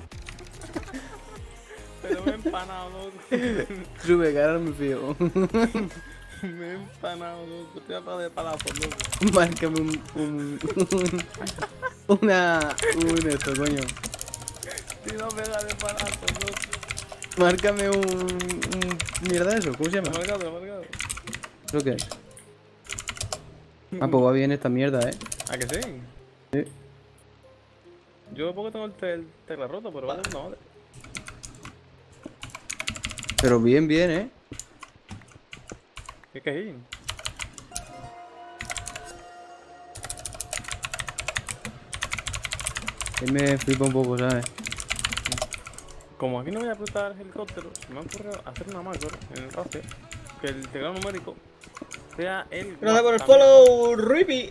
Loco. Sube, que ahora me fío. Me he empanado, loco. Estoy atrás de palazo, loco. Márcame un esto, coño. Si no pega de palazo, loco. Márcame un mierda de eso, ¿cómo se llama? Marcado. ¿Eso qué es? Ah, pues va bien esta mierda, ¿A que sí? Sí. Yo porque tengo el teclado roto, pero vale, no vale. Pero bien, ¿Qué que es? Ahí me flipa un poco, ¿sabes? Como aquí no voy a apretar el helicóptero, se me ha ocurrido hacer una macro en el race que el teclado numérico sea el. Gracias por el follow, Rippy.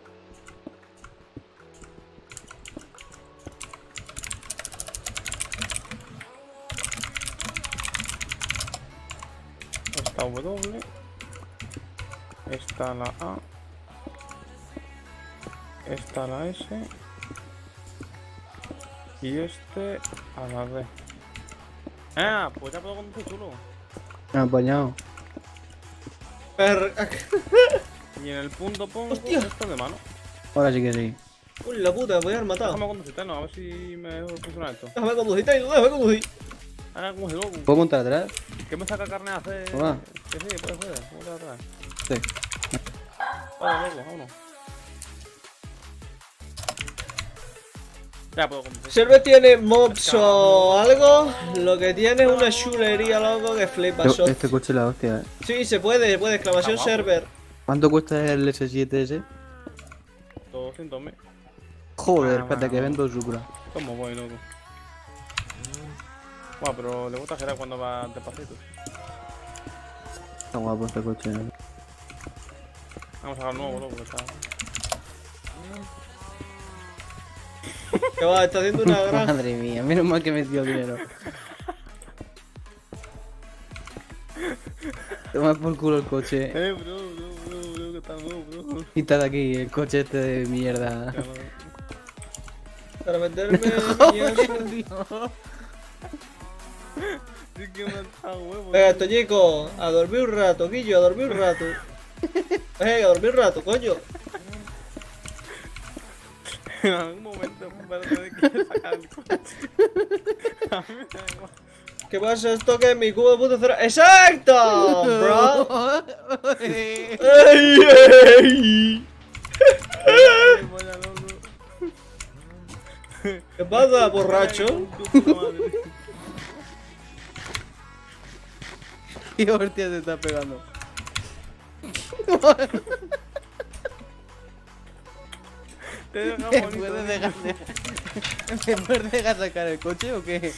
Esta W, esta la A, esta la S y este a la D. Ah, pues ya puedo conducir chulo. Apañado. Y en el punto pongo Hostia. esto de mano. Ahora sí que sí. Uy, la puta, me voy a haber matado. Déjame conducir, no, a ver si me funciona esto. Déjame conducir, déjame conducir. Ah, como si loco. ¿Puedo montar atrás? ¿Qué me saca carne a hacer? Ah. Que sí, puede ser. ¿Cómo te atrás? Sí. Vale, loco, vámonos. Ya puedo conducir. Server tiene mobs o algo. Lo que tiene es una chulería, loco, que flipa. Yo, este coche es la hostia, Sí, se puede, exclamación Abajo. server. ¿Cuánto cuesta el S7 ese? 200.000. Joder, espérate que vendo Supra. ¿Cómo voy, loco? Bueno, pero le gusta girar cuando va despacito. Está guapo este coche. Vamos a sacar nuevo, loco, que está. Que va, está haciendo una granja. Madre mía, menos mal que me dio dinero. Toma por culo el coche. Bro, que está nuevo, bro. Quítate aquí el coche este de mierda. Ya no. Para meterme. Sí que me han dado huevo. Venga, Toñico, a dormir un rato, Guillo, a dormir un rato. Venga, a dormir un rato, coño. En algún momento para tener que sacar el coche. A mí me da igual. ¿Qué pasa? Esto que es mi cubo de puto cero. ¡Exacto! Bro. ¡Ey, ey! Ay, vaya loco. ¿Qué pasa, borracho? Tu puta madre. ¿Qué hostia te está pegando? Te he dejado ¿Me bonito, puedes ¿eh? dejar, ¿Me puedes dejar sacar el coche o qué?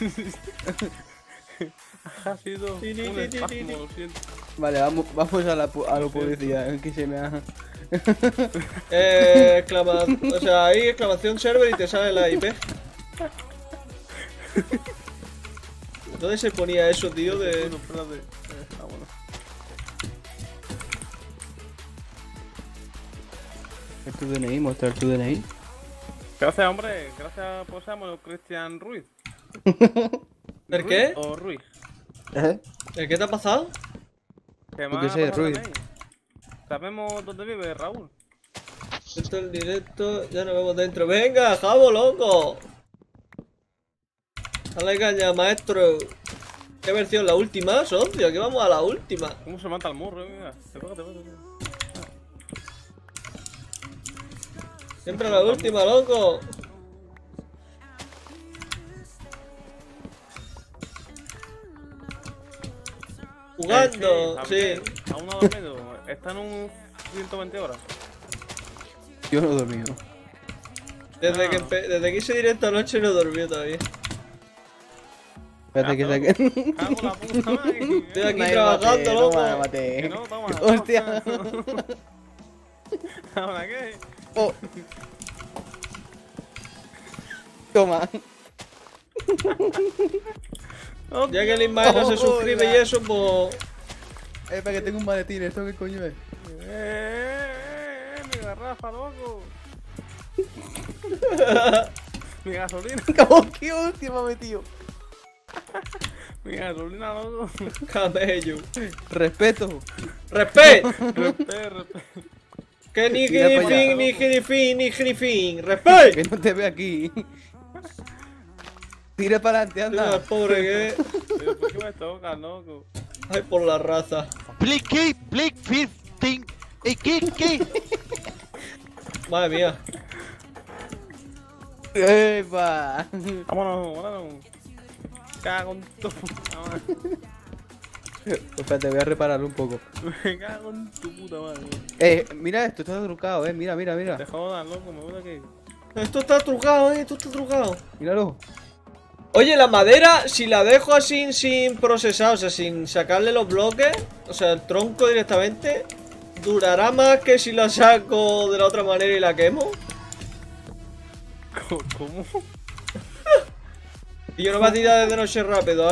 Ha sido un espasmo, lo siento. Vale, vamos a lo publicidad, que se me ha... O sea, ahí exclamación server y te sale la IP. ¿Dónde se ponía eso, tío? De... Bueno, espérate. Vámonos. ¿Es tu DNI? ¿Mostrar tu DNI? Gracias, hombre. Gracias por ser Cristian Ruiz. ¿El ¿Ruiz qué? O Ruiz. ¿Eh? ¿El qué te ha pasado? Que Yo me qué ha sé, pasado Ruiz. el mail. ¿Sabemos dónde vive Raúl? Esto es el directo, ya nos vemos dentro. ¡Venga, Jabo, loco! Dale caña, maestro. ¿Qué versión? ¿La última, socio? Que vamos a la última. ¿Cómo se mata el morro? Mira. Te pega. Siempre a la última, loco. Jugando, sí. Javier, aún no ha dormido. Está en un 120 horas. Yo no he dormido. Desde que hice directo anoche no dormí todavía. Espérate que saque. Cago en la puta madre. Estoy aquí Nadie trabajando, mate, loco. toma, mate. Que no, toma. Hostia. ¿Ahora qué? Oh. Toma. Ya que el Ismael no se suscribe y eso, pues. Espera que tengo un maletín, ¿esto qué coño es? Mi garrafa, loco. Mi gasolina. ¿Cómo que hostia me ha metido? Mi gasolina, loco. Camello. Respeto. ¡Respet! Respeto. Que ni Tira pa' allá. fin, ni fin. ¡Respet! Que no te ve aquí. Tira para adelante, Mira, anda. pobre que. Pero ¿por qué me toca, loco? Ay, por la raza. Blicky, Blick, 15. ¿Qué? Madre mía. ¡Epa! Vámonos, vámonos. Cago en tu puta madre. Espérate, voy a repararlo un poco. Me cago en tu puta madre. Mira esto, está trucado, mira. Te jodas, loco, me voy de aquí. Esto está trucado, esto está trucado. Míralo. Oye, la madera, si la dejo así sin procesar, o sea, sin sacarle los bloques, o sea, el tronco directamente, ¿durará más que si la saco de la otra manera y la quemo? ¿Cómo? Y yo no me he tirado de noche rápido,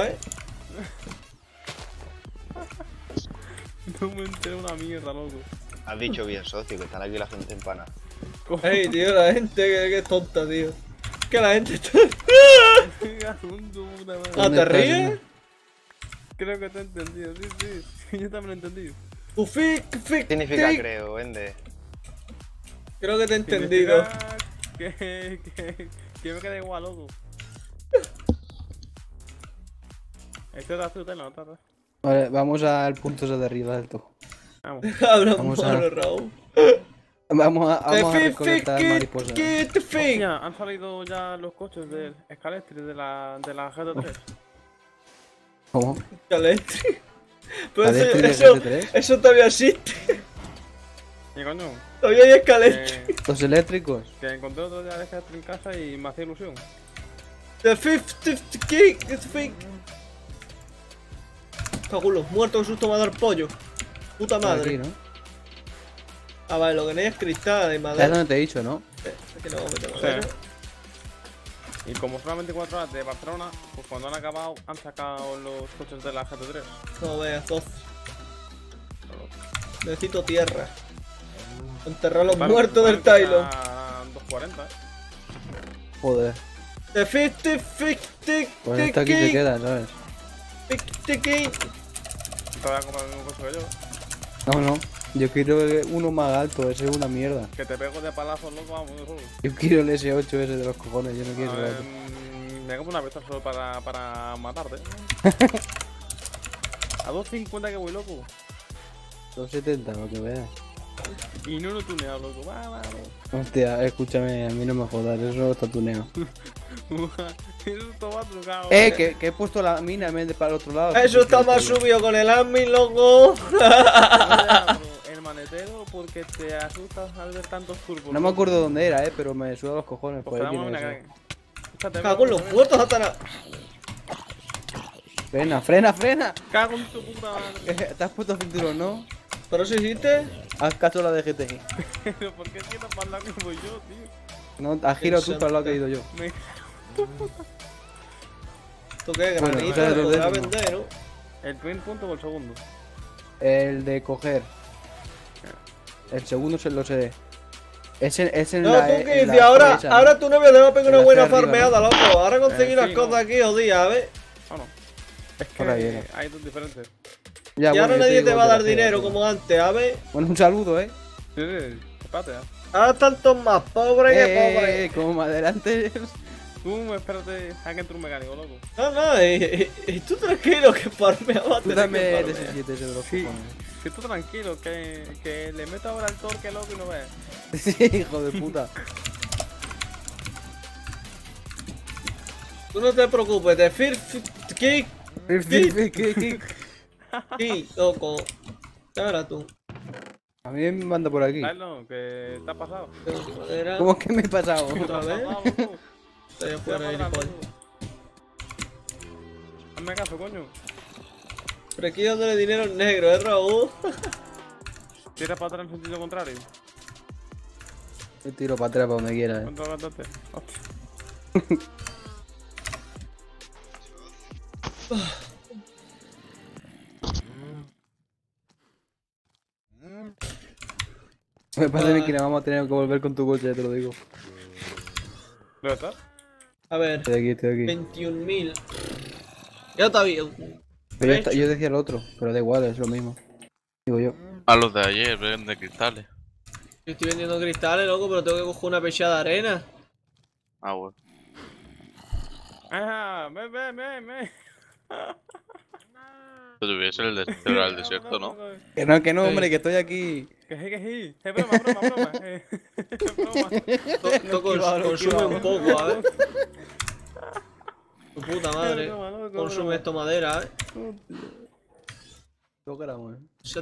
No me enteré una mierda, loco. Has dicho bien, socio, que están aquí la gente empana. Ey, tío, la gente que es tonta, tío. Que la gente está... Me cago en tu puta madre. ¿Ah, ¿Dónde te estás, ríes? Creo que te he entendido, sí. Yo también lo he entendido. Tu fic, Significa tic. creo, vende. Creo que te he entendido. Significa que me queda igual, loco. Este está tu tela, no está. Vale, vamos al punto ese de arriba del todo. Vamos. Habla Vamos a- malo, Raúl. Vamos a Te recolectar fic, mariposas. te fic. Hostia, han salido ya los coches del Scalestri de la GT3. ¿Cómo? Calestri. Pero ¿Calestri de eso, GT3? eso todavía existe. Y coño, Todavía hay Scalestri. Los eléctricos. que encontré otro día de Scalestri en casa y me hacía ilusión. The fifth kick, the fake. Cagulo, muerto de susto me va a dar pollo. Puta Por madre. aquí, ¿no? Ah, vale, lo que no hay es cristal y ¿Sabes madera. dónde te he dicho, no? Es que no vamos a meter madera. Y como son las 24 horas de Barcelona, pues cuando han acabado han sacado los coches de la GT3. No veas, 12. Necesito tierra. Enterrar a los Vale, muertos del vale, Tylo. a 240. Joder. The fifth kick, Pues esta aquí se queda, ¿sabes? Te Te voy a comprar el mismo coche que yo. No, no. Yo quiero uno más alto, ese es una mierda. Que te pego de palazos, loco, vamos, yo solo. Yo quiero el S8 ese de los cojones, yo no quiero el otro. Me compro una pistola solo para matarte. A 250 que voy, loco. 270, lo que veas. Y no lo he tuneado, loco. Va. Hostia, escúchame, a mí no me jodas, eso no está tuneado. Eso todo va trucado. Que he puesto la mina en vez de para el otro lado. Eso está más subido con el admin, loco. El manetero, porque te asustas al ver tantos turbos. No me acuerdo dónde era, pero me suda los cojones. Pues Pues ahí damos tiene una que ser. caga. Cago en los muertos, Satanás. Frena. Cago en tu puta madre. Te has puesto cinturón, ¿no? ¿Pero eso hiciste? Haz caso a la de GT. Pero ¿por qué tienes para el lado que voy yo, tío? No, has girado tú para el lado que he ido yo. Me... ¿Tú qué? Bueno, Granito, quizás lo los podrás décimos. vender, ¿no? ¿El primer punto o el segundo? El de coger. El segundo se lo sé. Es en No, la. tú en que la dices, ahora, esa, ¿no? ahora tu novia te va a pegar En una la buena C arriba, farmeada, loco. Ahora conseguí las sí, cosas no. aquí, jodidas, ¿ves? ¿O no? Es Por ahí era. que hay dos diferentes. Ya, Y bueno, ahora yo nadie digo te va a que la dar C, dinero sí. como antes, ¿sabes? Bueno, un saludo, Sí, espérate, ya. Ahora están todos más pobres que pobres. Como más adelante. Tú espérate a que entre un mecánico, loco. No, y tú tranquilo que farmeaba. Tú dame el S7 ese de los Sí. cojones. Que tú tranquilo, que le meto ahora el torque, loco, y no ves. Sí, hijo de puta. Tú no te preocupes, te kick. Sí, loco. Ya verás tú. A mí me manda por aquí. Tylo, ¿qué te ha pasado? Madera. ¿Cómo que me he pasado? Otra vez. Vamos, loco. Estoy Tira afuera, para atrás, gilipollas. loco. Hazme caso, coño. Pero aquí dándole dinero en negro, Raúl. Tira para atrás en sentido contrario. Yo tiro para atrás para donde quiera. ¿Cuánto gastaste? Hostia. Me parece que nos vamos a tener que volver con tu coche, te lo digo. ¿Dónde estás? A ver, Estoy aquí. 21.000. Ya está bien. Pero yo decía el otro, pero da igual, es lo mismo. Digo yo. A los de ayer, ven de cristales. Yo estoy vendiendo cristales, loco, pero tengo que coger una pechada de arena. Ah, bueno. Ah, ven. Si tuviese el desierto, ¿no? Que no, hombre, que estoy aquí. Que sí. Es broma. Es broma. Esto consume un poco, a ver. Tu puta madre. Consume esto madera, ¿Qué gramos,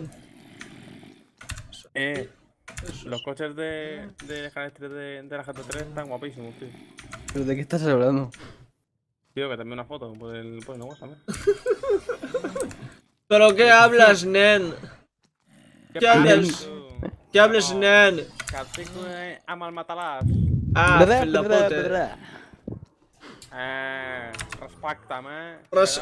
Los coches de la GT3 están guapísimos, tío. ¿Pero de qué estás hablando? Tío, que te envío una foto por el WhatsApp. ¿Pero qué hablas, nen? ¿Qué hablas? ¿Qué hablas, nen? Castigo a malmatarás. Ah, fill de puta. Respecta'm,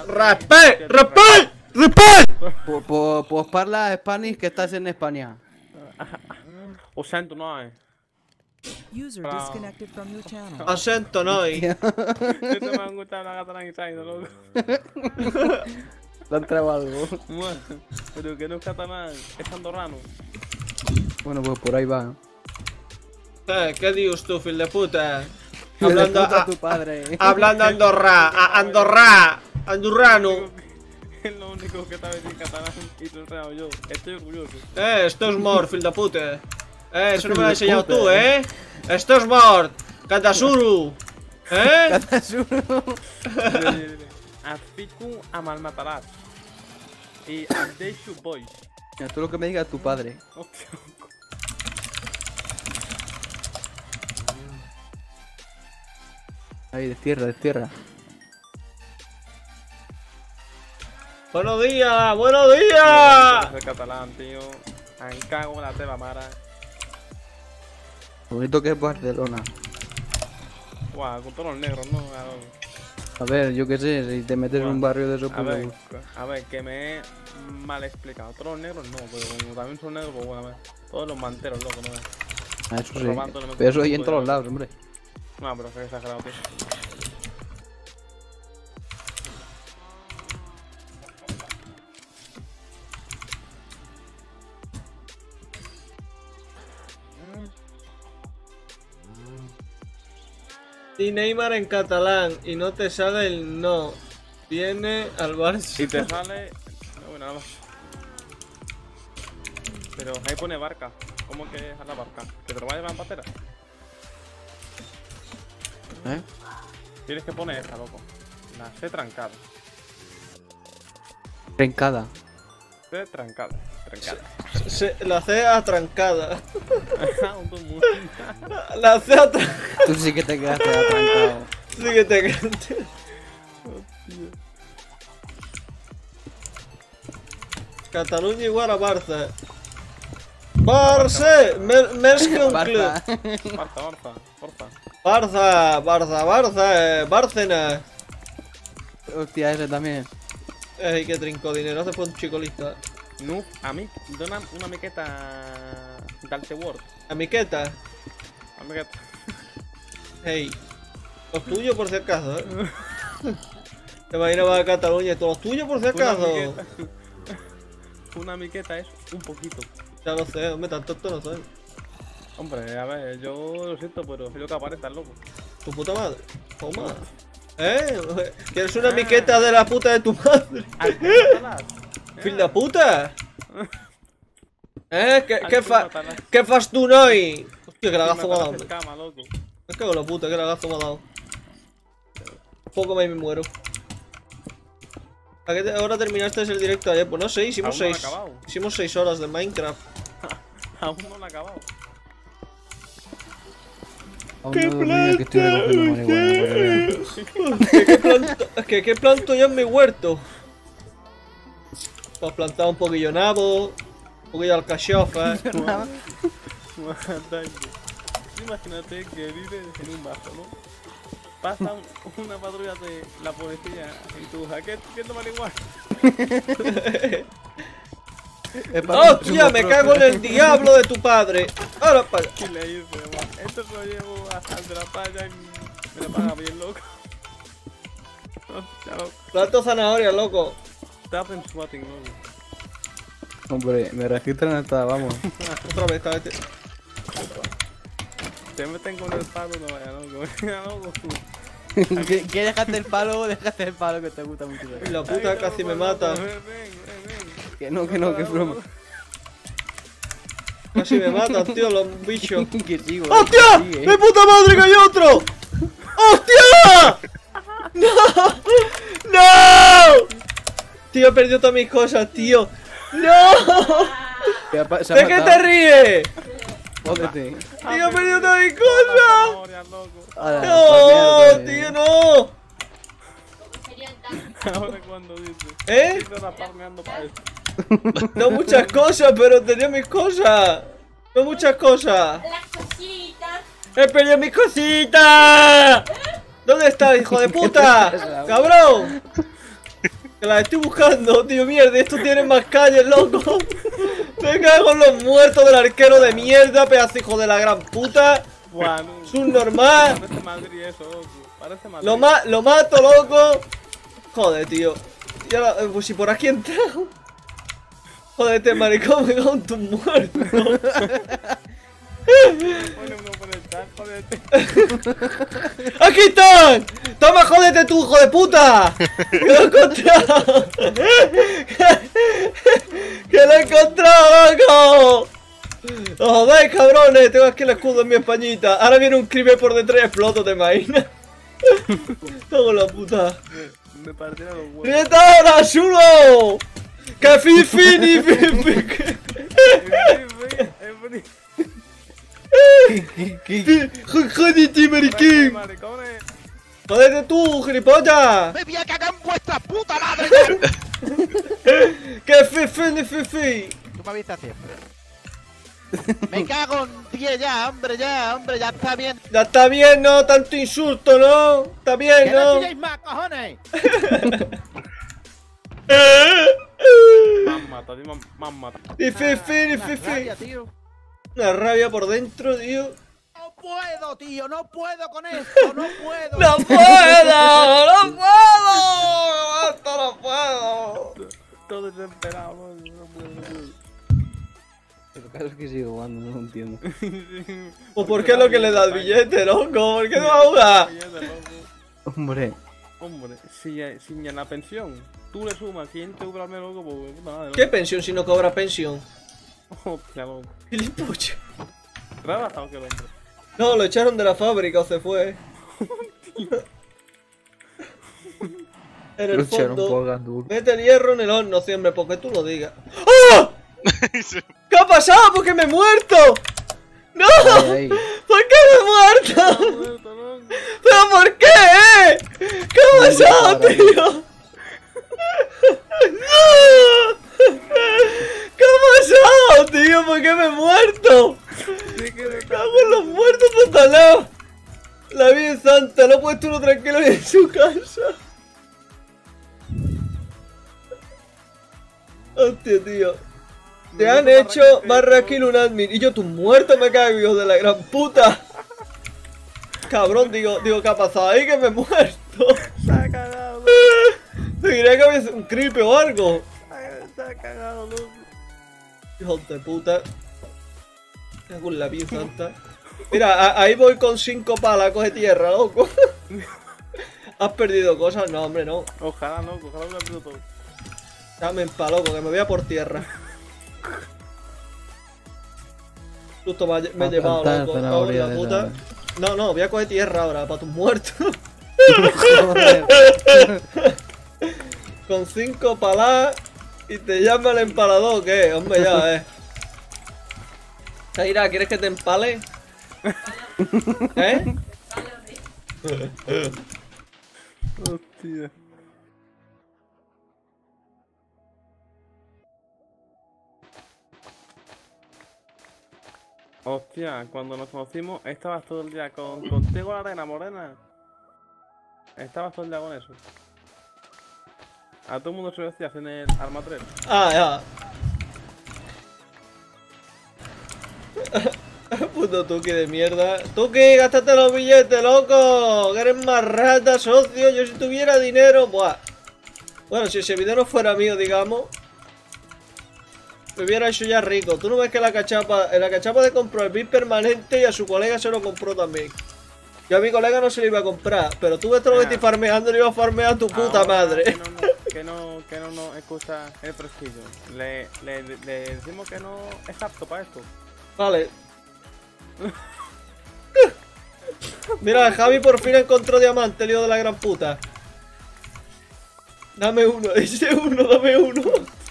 Pues parla Spanish que estás en España. Ho sento, noi. User Bravo. disconnected from your channel. Acento, no. Esto me ha gustado la catalán y se ha ido, loco. ¿Te han trabado algo? Bueno, pero que no es catalán, es andorrano. Bueno, pues por ahí va. ¿Qué dios tú, fill de puta? Hablando Hablando a tu padre. hablando andorrano. Es lo único que sabes en catalán y lo he enseñado yo. Estoy orgulloso. Esto es mort, fill de puta. Eso no me lo has enseñado tú, Esto es mort. Katasuru. Afiku a malmatarás. Y Andeshu Boys. Mira, tú lo que me diga tu padre. Hostia. Ahí, destierra. Buenos días. El catalán, tío. En cago en la teva mara. Lo bonito que es Barcelona. Guau, con todos los negros, ¿no? A ver, yo qué sé, si te metes en un barrio de esos, A ver, pues... que me he mal explicado. Todos los negros no, pero como también son negros, pues bueno, a ver. Todos los manteros, loco, ¿no? Eso sí. Robando, no me Pero eso hay en puedo todos ir. lados, hombre. No, pero es exagerado, tío. Y Neymar en catalán y no te sale el no. Viene al Barça. Y te sale... No, bueno, nada más. Pero ahí pone barca. ¿Cómo que es a la barca? ¿Que te lo va a llevar en patera? Tienes que poner esa, loco. La C trancada. Trencada. C trancada. La C atrancada. Un tumor. La C atrancada. Tú sí que te quedaste atrancado. Sí que te quedaste. Cataluña igual a Barça. Barça, més que un club. Barça, Bárcena. Hostia, ese también. Ey, que trinco dinero, hace por un chico lista. No, a mí, dona una miqueta del Word. Amiqueta. Una miqueta. Hey, los tuyos por si acaso, Te imaginas vas a Cataluña y todos los tuyos por si acaso. Una miqueta es un poquito. Ya lo sé, hombre, tanto esto no soy. Hombre, a ver, yo lo siento, pero soy lo que aparenta, loco. Tu puta madre. Toma. ¿Quieres una miqueta de la puta de tu madre? ¡Fil de puta! ¿Qué fas tú, noi? Hostia, que lagazo me ha dado. Me cago en la puta, que lagazo me ha dado. Poco más y me muero. ¿A qué hora terminaste el directo ayer? Pues no sé, hicimos Aún no lo he 6. acabado. Hicimos 6 horas de Minecraft. Aún no lo he acabado. Aún no he dormido, que estoy recogiendo marihuana, ¿Qué planto yo en mi huerto? Pues plantado un poquillo nabo, un poquillo de alcachofa. Imagínate que vives en un barco, ¿no? Pasa una patrulla de la policía y tú, ¿a qué es marihuana? ¡Hostia! Me cago en el diablo de tu padre. Ahora para. Y le dice, esto lo llevo hasta de la playa y me lo paga bien, loco. Hostia, loco. Planto zanahoria, loco. Tap and swatting, loco. Hombre, me registran hasta, vamos. Otra vez, esta vez. Te meten con el palo, no vaya, loco. Mira, loco. ¿Qué dejaste el palo? Dejaste el palo que te gusta mucho. La puta casi me mata. Que no, que es broma. Casi me matan, tío, los bichos. Que sigo. ¡Hostia! Sigue, ¡Mi puta madre que hay otro! ¡Hostia! ¡No! ¡No! Tío, he perdido todas mis cosas, tío. ¡No! ¿De qué te ríes? Jódete. Tío, he perdido todas mis cosas. Ahora, ¡No! ¡Tío, no! Serían tan... Ahora cuando dice, ¿Eh? te está parmeando para esto. No muchas cosas, pero tenía mis cosas. No muchas cosas. Las cositas. ¡He perdido mis cositas! ¿Dónde está, hijo de puta? ¡Cabrón! Que las estoy buscando, tío, mierda. Estos tienen más calles, loco. Me cago en los muertos del arquero de mierda, pedazo hijo de la gran puta. Bueno, Subnormal. parece Madrid eso, loco. Parece Madrid. Lo mato, loco. Joder, tío. Y ahora, pues si por aquí he entrado. Jódete, maricón, me cago en tus muertos. Pone uno por el chat, jódete. ¡Aquí están! ¡Toma, jódete tú, hijo de puta! ¡Que lo he encontrado! ¡Que lo he encontrado, loco! ¡No jodáis, cabrones! Tengo aquí el escudo en mi españita. Ahora viene un creeper por detrás y exploto, ¿te imaginas? ¡Cago en la puta! Me partieron los huevos. ¡Rieta ahora, chulo! ¡Que fifi ni fifi! ¡Jódete, mariquín! Maricones. ¡Jódete tú, gilipollas! ¡Me voy a cagar en vuestra puta madre! ¡Que fifi ni fifi! ¿Tú me viste hacer? Me cago en 10 ya, hombre, ya está bien. Ya está bien, ¿no? Tanto insulto, ¿no? Está bien, ¡Que no ¿no? tiréis más, cojones! Mamá, mamá. Ni fifi, ni Una fifi. rabia, tío. Una rabia por dentro, tío. No puedo, tío, no puedo con esto, no puedo. ¡No puedo! ¡No puedo! ¡Esto no puedo! Todo desesperado, no puedo. El caso es que sigo jugando, no lo entiendo. ¿O por qué es lo que le da el billete, loco? ¿Por qué no va a jugar? Hombre, Hombre, si en la pensión tú le sumas 500 euros al mes, loco, pues puta madre, ¿Qué pensión si no cobra pensión? loco. Hostia, loco. Gilipollas. Rebajado que el hombre. No, lo echaron de la fábrica o se fue. En el lo echaron fondo. por Gandul. Mete el hierro en el horno siempre, porque tú lo digas. ¡Ah! ¿Qué ha pasado? ¿Por qué me he muerto? ¡No! Ahí. ¿Por qué me he muerto? Muerto, loco. ¿Pero por qué? ¿Qué ha pasado, tío? ¿Qué ha pasado, tío? ¿Por qué me he muerto? Sí que Me cago en los muertos totalados. La Virgen Santa, no puede estar uno tranquilo en su casa. Hostia, tío. Te han hecho barra kill un admin. Y yo, tus muertos me cago, hijo de la gran puta. Cabrón, digo, ¿qué ha pasado ahí? Que me he muerto. Se ha cagado, loco. Me diría que había un creeper o algo. Se ha cagado, loco. Hijo de puta. Cago en la Virgen Santa. Mira, ahí voy con 5 palas, coge tierra, loco. ¿Has perdido cosas? No, hombre, no. Ojalá, loco, ojalá hubiera perdido todo. Dame en pa, loco, que me voy a por tierra. Justo me he llevado, plantar loco. Cago en zanahoria la de puta. No, voy a coger tierra ahora, para tus muertos. Joder. con 5 palas y te llama el empalador, ¿qué? Hombre, ya, Zaira, ¿quieres que te empale? ¿Eh? Hostia. Hostia, cuando nos conocimos estabas todo el día contigo la arena morena. Estabas todo el día con eso. A todo el mundo se lo decías en el Arma 3. Ah, ya. Puto Tuki de mierda. Tuki, gástate los billetes, loco. Que eres más rata, socio. Yo si tuviera dinero, buah. Bueno, si ese video no fuera mío, digamos, me hubiera hecho ya rico. Tú no ves que la cachapa de compró el VIP permanente y a su colega se lo compró también. Yo a mi colega no se lo iba a comprar, pero tú ves todo lo que estoy farmeando, le iba a farmear a tu puta madre. Que no escucha el prestigio. Le decimos que no es apto para esto. Vale. Mira, Javi por fin encontró diamante, lío de la gran puta. Dame uno, dice uno, dame uno.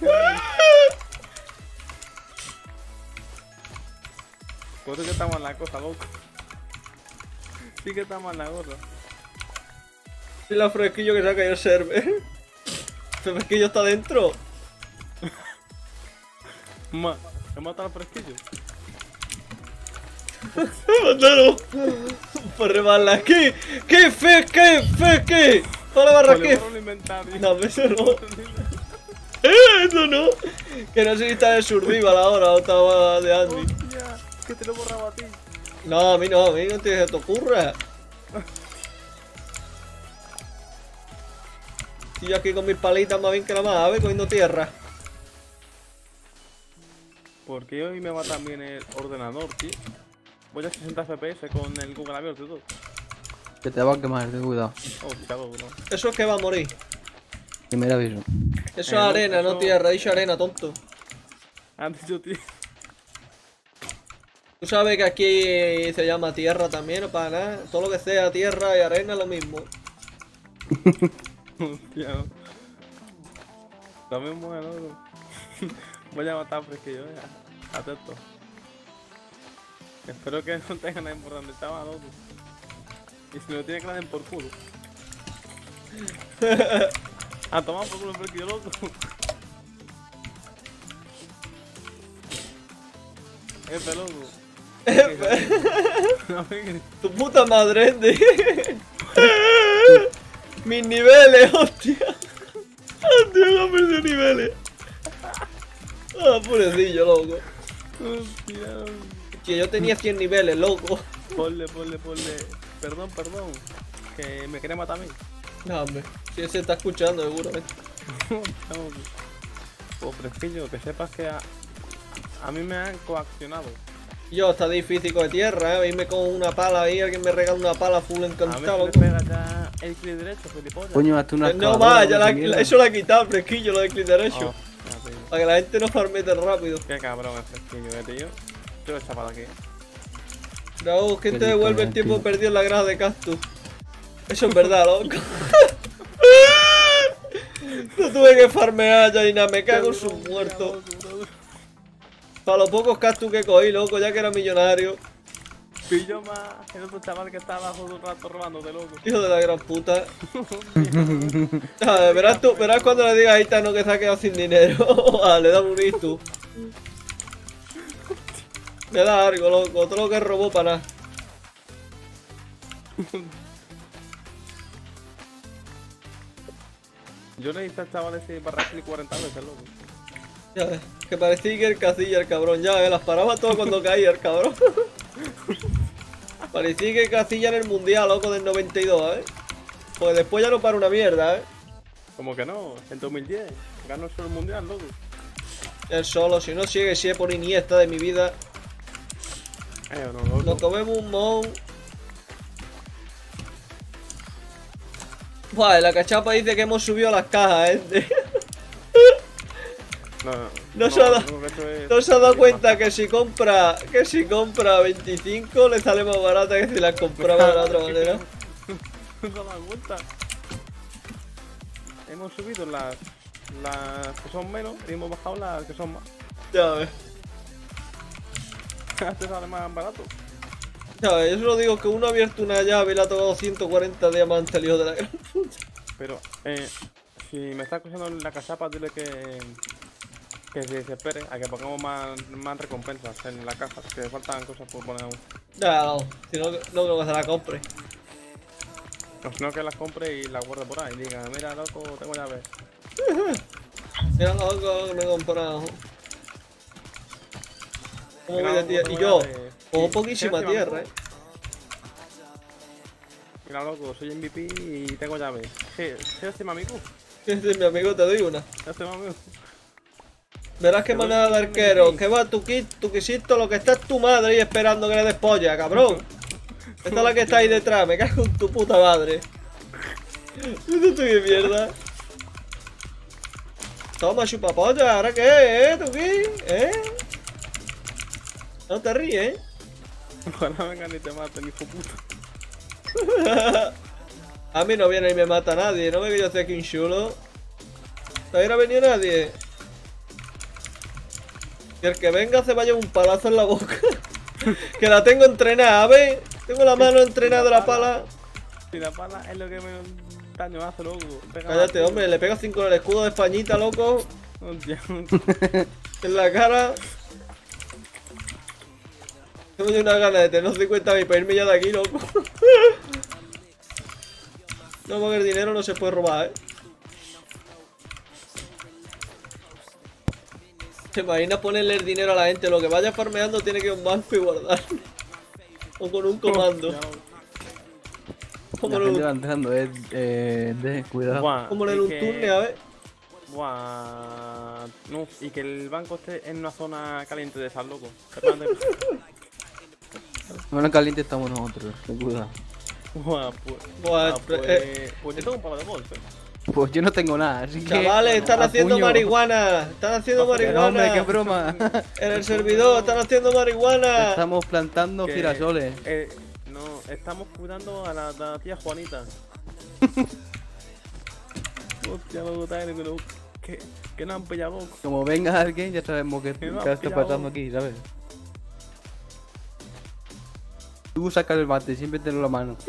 Pues sí que estamos en la cosa, loco. Sí que estamos en la cosa. Y la fresquillo que saca el server. ¿El fresquillo está dentro? ¿He matado al fresquillo? ¡Mándalo! Por rebarla. ¿Qué? ¿Qué? ¿Qué? ¿Qué? Para barra qué. No, eso no. Eso no. Que no sé si está en el survival ahora o estaba de Andy. Hostia, que te lo he borrado a ti. No, a mí no te ocurra. Estoy aquí con mis palitas más bien que la más ave cogiendo tierra. Porque hoy me va también el ordenador, tío. Voy a 60 FPS con el Google abierto y todo. Que te va a quemar, ten cuidado. Hostia, bro. Eso es que va a morir. Primer aviso. Eso es arena, no tierra. He dicho arena, tonto. Antes yo, tío. Tú sabes que aquí se llama tierra también, no para nada. Todo lo que sea tierra y arena es lo mismo. Hostia. Lo mismo es loco. Voy a matar fresquillo, ya. Atento. Espero que no tenga nada importante, estaba loco. Y si no tiene que la den por culo. A tomar por culo fresquillo, loco. Loco. Tu puta madre, mis niveles, hostia. Hostia, no perdido niveles. Ah, pobrecillo, loco. Hostia. Que yo tenía 100 niveles, loco. Ponle. Perdón. Que me quiere matar a mí. No, hombre. Si él se está escuchando, seguramente. Pues fresquillo, que sepas que a mí me han coaccionado. Yo, está difícil de tierra, irme con una pala ahí, alguien me regala una pala full A encantado. ver si le pega ya el clic derecho, gilipollas. Coño, hazte una No va, ya eso lo ha quitado, fresquillo, lo de clic derecho. Oh, Para que la gente no farme tan rápido. qué cabrón es fresquillo, tío. Yo lo he chapado aquí. Raúl, ¿quién Qué te devuelve el rico, tiempo tío. perdido en la granja de cactus? Eso es verdad, loco. No tuve que farmear ya y nada, me cago en sus muertos. Para los pocos cactus que cogí, loco, ya que era millonario. Pillo más el otro chaval que está abajo de un rato robándote, loco. Hijo de la gran puta. Verás cuando le digas a Itano que se ha quedado sin dinero. Le da un tú. Me da algo, loco, todo lo que robó para nada. Yo le hice al chaval ese barracle 40 veces, loco. Ya ves, que parecía que el casilla el cabrón, ya ves, las paraba todo cuando caía el cabrón. Parecía que casilla en el mundial, loco, del 92, Pues después ya no para una mierda, Como que no, en 2010 ganó solo el mundial, loco. Él solo, si no sigue, si es por Iniesta de mi vida. No, loco. Nos comemos un mon. Buah, la cachapa dice que hemos subido las cajas, No se ha dado cuenta que si compra 25 le sale más barata que si las compraba de la otra manera. No se ha dado cuenta. hemos subido las que son menos y hemos bajado las que son más. Ya ves. Te sale más barato. Ya ves, yo solo digo que uno ha abierto una llave y le ha tocado 140 diamantes al hijo de la gran puta. Pero, si me está acusando en la cachapa, dile que se espere a que pongamos más recompensas en la caja, que faltan cosas por poner aún. Ya, no, si no, no creo que se la compre. O si no, que las compre y las guarde por ahí y diga, mira loco, tengo llaves. Mira loco que me he comprado. ¿Cómo Mira, voy de tierra? tengo Y yo, llaves. cojo Sí, poquísima sí, tierra, Mira loco, soy MVP y tengo llaves. Sí, este mi amigo. Si mi amigo te doy una. Este mi amigo. Verás que manada de arquero, que va tu quisito, lo que está es tu madre ahí esperando que le des polla, cabrón. Esta es la que está ahí detrás, me cago en tu puta madre. Esto estoy de mierda. Toma, chupapolla, ¿ahora qué, Tuki? No te ríes, Ojalá vengan y te maten, hijo puta. A mí no viene y me mata nadie, no ve que yo estoy aquí un chulo. ¿Todavía no ha venido nadie? Y el que venga se vaya un palazo en la boca. Que la tengo entrenada, ¿ves? Tengo la mano entrenada de la pala. Si la pala es lo que menos daño hace, loco. Pega Cállate, más. hombre, le pega 5 con el escudo de Españita, loco. Hostia. En la cara. Tengo una gana de tener 50.000 para irme ya de aquí, loco. No, porque el dinero no se puede robar, ¿Te imaginas ponerle el dinero a la gente? Lo que vaya farmeando tiene que ir a un banco y guardar. O con un comando. Como La en gente va un, entrando, cuidado. Buah, como en y un que- turne, a ver. Buah. No, y que el banco esté en una zona caliente de sal, loco. Bueno, caliente estamos nosotros, ten cuidado. Buah, pues. Buah, Pues yo tengo un palo de golf, Pues yo no tengo nada, así que... Chavales, están a haciendo puño. marihuana. Están haciendo Pero, hombre, qué marihuana. broma. En el servidor, están haciendo marihuana. Estamos plantando Que- girasoles. No, estamos cuidando a la tía Juanita. Hostia, loco, está bien, pero que no han pillado, loco. Como venga alguien, ya sabemos qué Me lo está has pillado. pasando aquí, ¿sabes? Tú sacas el bate, siempre tenlo en la mano.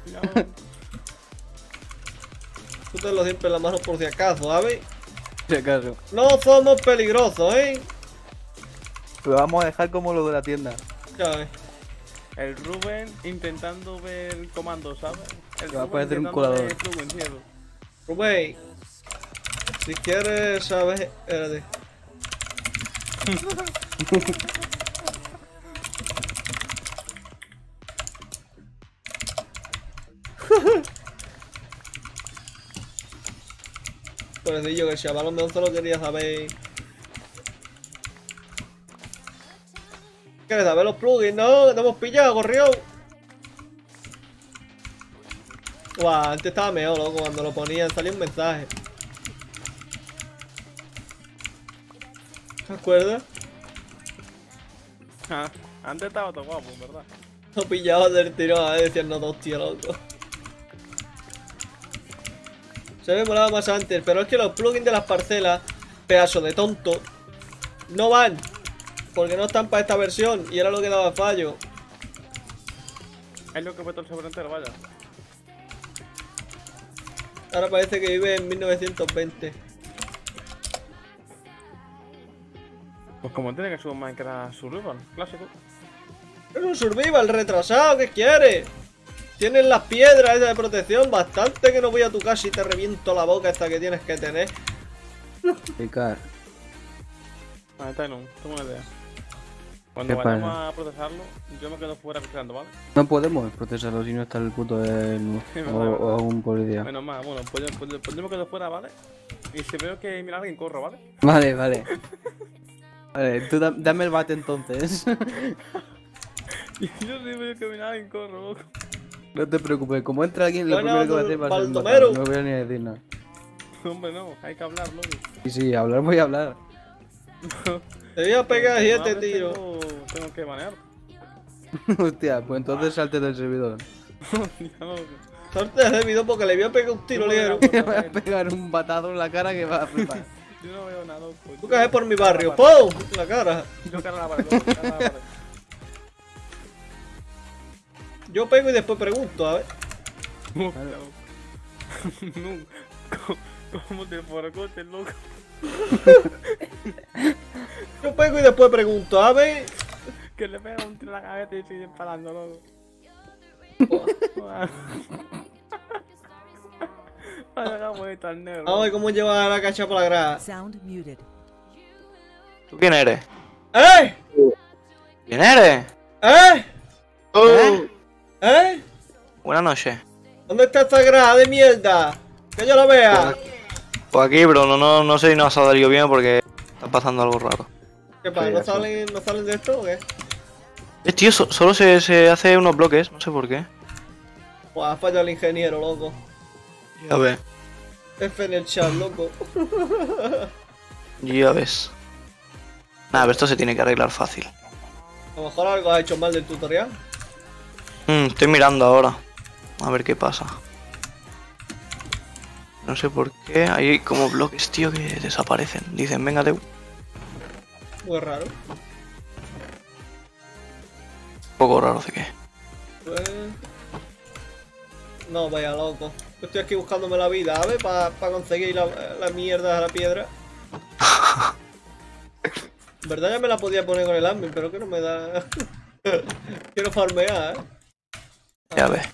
Tú tenlo siempre en las manos por si acaso, ¿sabes? Si acaso. No somos peligrosos, ¿eh? Pero vamos a dejar como lo de la tienda. Ya ves. El Rubén intentando ver comandos, ¿sabes? El Va a Rubén parecer un intentando colador. ver Rubén, cielo. Rubén, si quieres, ¿sabes? Espérate. Pobrecillo, que el chaval no solo quería saber. ¿Quieres saber los plugins? No, que te hemos pillado, corrió. Guau, antes estaba mejor, loco, cuando lo ponían salía un mensaje. ¿Te acuerdas? Ah, antes estaba todo guapo, ¿verdad? Lo pillaba del tirón, a ver, decían no, hostia, loco. Se me molaba más antes, pero es que los plugins de las parcelas, pedazo de tonto, no van. Porque no están para esta versión y era lo que daba fallo. Es lo que fue todo el sobre entero, vaya. Ahora parece que vive en 1920. Pues como tiene que subir Minecraft Survival, clásico. Es un survival retrasado, ¿qué quieres? Tienes las piedras esas de protección, bastante que no voy a tu casa y te reviento la boca esta que tienes que tener. Picar. Ahí está, no, tengo una idea. Cuando ¿Qué vayamos pasa? a procesarlo, yo me quedo fuera vigilando, ¿vale? No podemos procesarlo si no está el puto del... o un policía. Menos mal, bueno, pues yo me quedo fuera, ¿vale? Y si veo que mira alguien corro, ¿vale? Vale, vale. Vale, tú dame el bate entonces. Y yo si veo que mira alguien corro, loco. No te preocupes, como entra alguien, lo Bueno, primero que va a hacer va a ser Baldomero. matar. No voy a ni a decir nada. Hombre, no, hay que hablar, loco. Sí, sí, hablar voy a hablar. Te voy a pegar 7 Normalmente tiros. Tengo que banear. Hostia, pues entonces salte del servidor. Ya, loco. Suerte de Vido porque le voy a pegar un tiro ligero. Me voy a pegar un batado en la cara que va a flipar. Yo no veo nada. Tú caes por mi barrio. ¡Pum! En la cara. Yo cara a la pared, yo cara a la pared. Yo pego y después pregunto, a ver. No, ¿cómo te forcote, loco? Yo pego y después pregunto, a ver. Que le pega un tiro en la cabeza y sigue disparando, loco. Vaya vuelta al negro. Vamos a ver cómo lleva la cacha por la grada. Sound muted. ¿Tú quién eres? ¡Eh! ¿Quién eres? ¡Eh! ¿Eh? ¿Eh? Buenas noches. ¿Dónde está esta grada de mierda? Que yo la vea. Pues aquí, bro, no sé si nos ha salido bien porque está pasando algo raro. ¿Qué pasa? Sí, ¿No eso. salen de esto o qué? Tío, solo se hace unos bloques, no sé por qué. Buah, ha fallado el ingeniero, loco. Ya ves, F en el chat, loco. ya ves. Nada, pero esto se tiene que arreglar fácil. A lo mejor algo has hecho mal del tutorial. Estoy mirando ahora. A ver qué pasa. No sé por qué. Hay como bloques, tío, que desaparecen. Dicen, venga, Teu. Muy raro. Un poco raro, ¿de qué? Pues... No, vaya loco. Yo estoy aquí buscándome la vida, ¿sabes? Para conseguir la mierda de la piedra. En verdad ya me la podía poner con el admin, pero que no me da... Quiero farmear, ¿eh? Ya ves.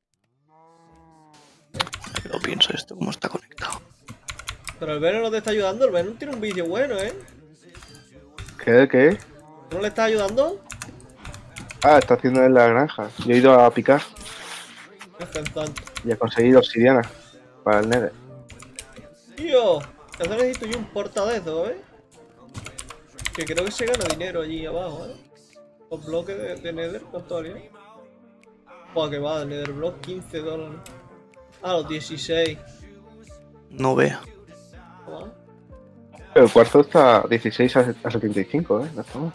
Ya que lo pienso esto, cómo está conectado. Pero el Venom no te está ayudando, el Venom tiene un vídeo bueno, ¿eh? ¿Qué? ¿No le estás ayudando? Ah, está haciendo en la granja. Yo he ido a picar Es pensante. y he conseguido obsidiana para el Nether. Tío, ya necesito yo un porta de eso, ¿eh? Que creo que se gana dinero allí abajo, ¿eh? Los bloques de Nether, ¿cuánto valía? Buah, que va, el Nether block, $15. Ah, los 16. No vea. Toma. El cuarzo está 16 a 75, no está mal.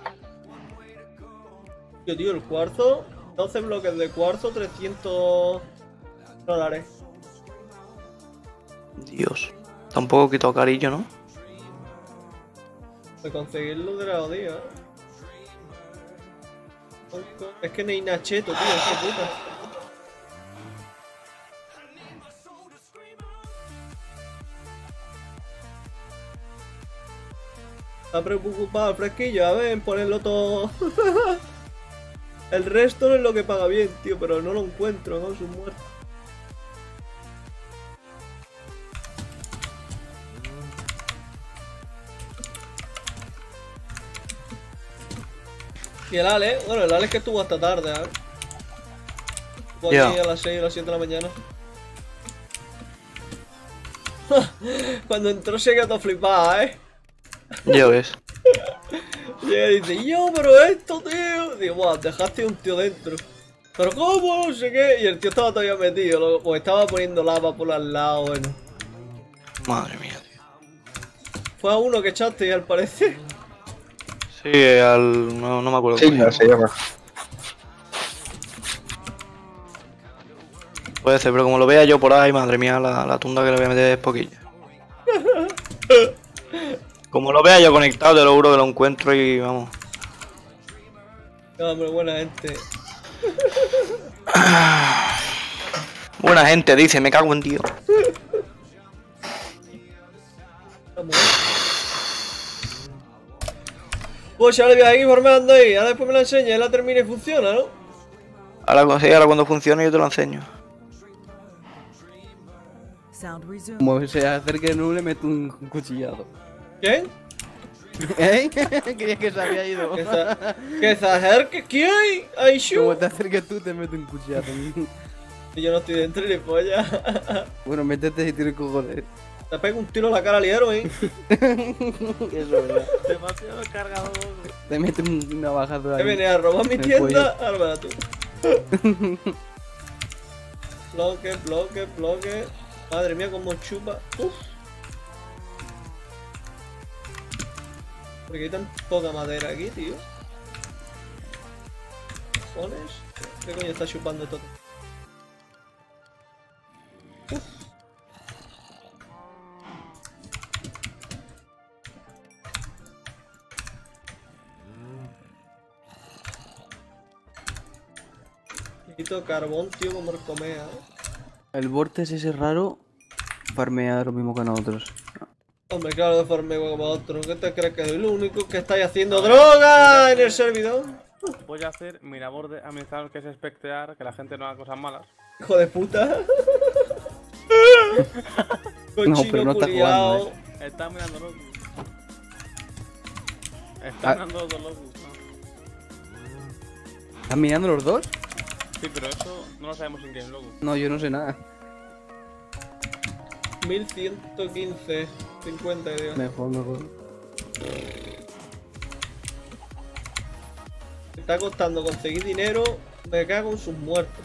Tío, el cuarzo, 12 bloques de cuarzo, $300. Dios. Tampoco quitado carillo, ¿no? De conseguirlo de la odía, ¿eh? Es que no hay nacheto, tío, qué puta. Está preocupado el fresquillo, a ver, en ponerlo todo. El resto no es lo que paga bien, tío, pero no lo encuentro, ¿no? Sus muertos. Y el Alex, bueno, el Alex que estuvo hasta tarde, ¿eh? Estuvo aquí a las 6 o las 7 de la mañana. Cuando entró se quedó todo flipado, ¿eh? Ya ves. Y él dice, yo, pero esto, tío. Digo, wow, dejaste un tío dentro. Pero ¿cómo? No sé qué. Y el tío estaba todavía metido, loco, porque estaba poniendo lava por al lado, bueno. Madre mía, tío. Fue a uno que echaste, al parecer. Sí, no me acuerdo. Sí, cómo ya se llama. Puede ser, pero como lo vea yo por ahí, madre mía, la tunda que le voy a meter es poquilla. Como lo vea yo conectado, te lo juro que lo encuentro y vamos. No, hombre, buena gente. Buena gente, dice, me cago en tío. Pues ya le voy a ir formando ahí, ahora después me la enseña, él la termina y funciona, ¿no? Ahora cuando funcione yo te lo enseño. Sound resumed. Como se acerque no le meto un cuchillazo. ¿Quién? ¿Eh? Creía que se había ido. ¿Que se acerque? ¿Quién? ¡Ay, Como shu! te acerques tú te meto un cuchillazo. Y yo no estoy dentro ni polla. Bueno, métete y tiro cojones. Te pego un tiro en la cara al hierro, ¿eh? Eso es verdad. Demasiado cargado, loco. Te mete un navajazo ¿Qué ahí. viene a robar mi El tienda? Ármala tú. Bloque. Madre mía, como chupa. Uf. ¿Por qué hay tan poca madera aquí, tío? ¿Cojones? ¿Qué coño está chupando esto? Necesito carbón, tío, como el comea. El Vortex ese raro farmea lo mismo que nosotros. Hombre, claro, de farmeo como otro. ¿Qué te crees que soy lo único que estáis haciendo droga en el servidor? Voy a hacer mi labor de administrador, que es espectrar que la gente no haga cosas malas. Hijo de puta. No, pero no está jugando, Está mirando loco. Está mirando los dos locos. ¿Estás mirando los dos? Sí, pero eso no lo sabemos en game, loco. No, yo no sé nada. 1115, 50, digo. Mejor. Me está costando conseguir dinero. Me cago en sus muertos.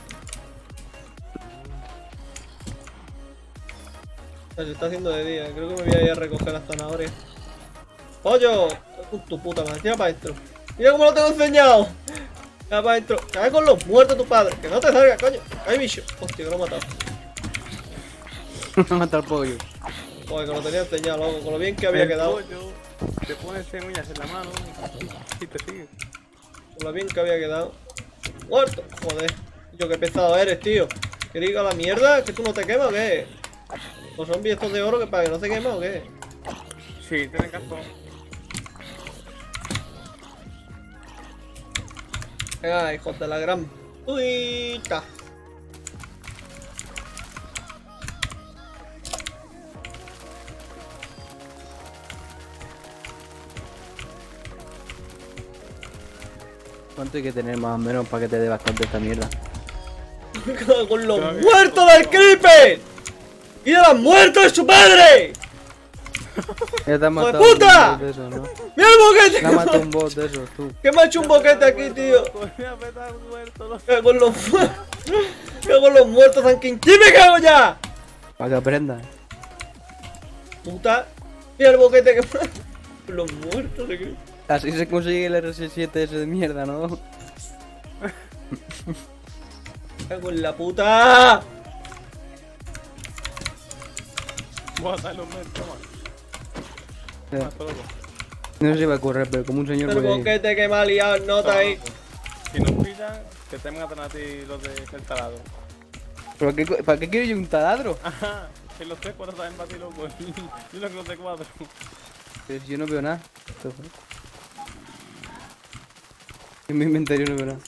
Se está haciendo de día. Creo que me voy a ir a recoger las zanahorias. ¡Pollo! Con tu puta madre. Tira para adentro. Mira cómo lo tengo enseñado. Tira para adentro. Cae con los muertos tu padre. Que no te salga, coño. ¡Ay, bicho! Hostia, que lo he matado. Mata al pollo. Joder, que lo tenía enseñado, loco. Con lo bien que había quedado. Pollo, te pones semillas en la mano y te sigues. Con lo bien que había quedado. ¡Muerto! Joder. Yo qué pesado eres, tío. ¿Que diga la mierda? ¿Que tú no te quemas o qué? ¿Los zombies estos de oro que para que no se quema o qué? Sí, tiene caso. Venga, hijos de la gran puta. ¿Cuánto hay que tener más o menos para que te dé bastante esta mierda? ¡Con los muertos del creeper! ¡Y de los muertos de su padre! Ya te has matado puta! un bot de esos, ¿no? ¡Mira el boquete! Te has matado un bot de esos, tú. ¿Qué me ha hecho un boquete aquí, tío? Con los muertos, San Quintín, me cago ya. Para que aprendas. Puta. Mira el boquete que me... Con los muertos de creeper. Así se consigue el RS7 ese de mierda, ¿no? Me cago en la puta. Voy a darle un mes, toma. No sé si va a correr, pero como un señor El puede ir. boquete que me ha liado, nota ahí. Si nos pillan, que te vengan a ti los de el taladro. ¿Pero para qué quiero yo un taladro? Ajá, que los C4 también para ti, loco. Yo no creo que los C4. Pero si yo no veo nada. En mi inventario no veo nada.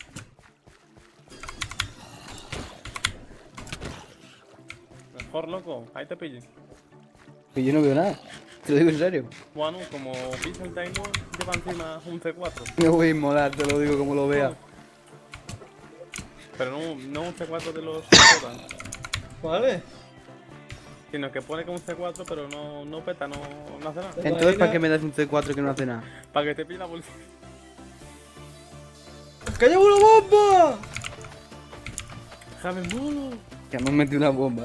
Mejor, loco, ahí te pillen. Que yo no veo nada. Te lo digo en serio. Bueno, como Pixel Diamond lleva encima un C4. Me voy a inmolar, te lo digo como lo vea. Pero no un C4 de los C4, Vale. sino que pone como un C4, pero no peta, no hace nada. Entonces, ¿para qué me das un C4 que no hace nada? Para que te pille la policía. ¡Que llevo una bomba! ¡Déjame mono! Que hemos metido una bomba.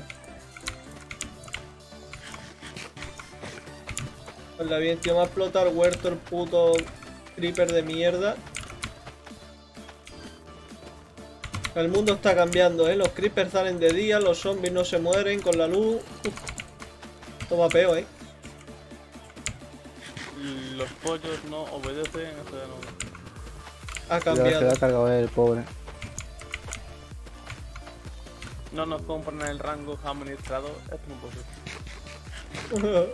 Hola bien, tío, me ha explotado el huerto el puto creeper de mierda. El mundo está cambiando, los creepers salen de día, los zombies no se mueren con la luz. Toma peo, Los pollos no obedecen, o sea, no. Ha Se lo cambiado. ha cargado el pobre. No nos compran el rango administrador, esto no puede ser.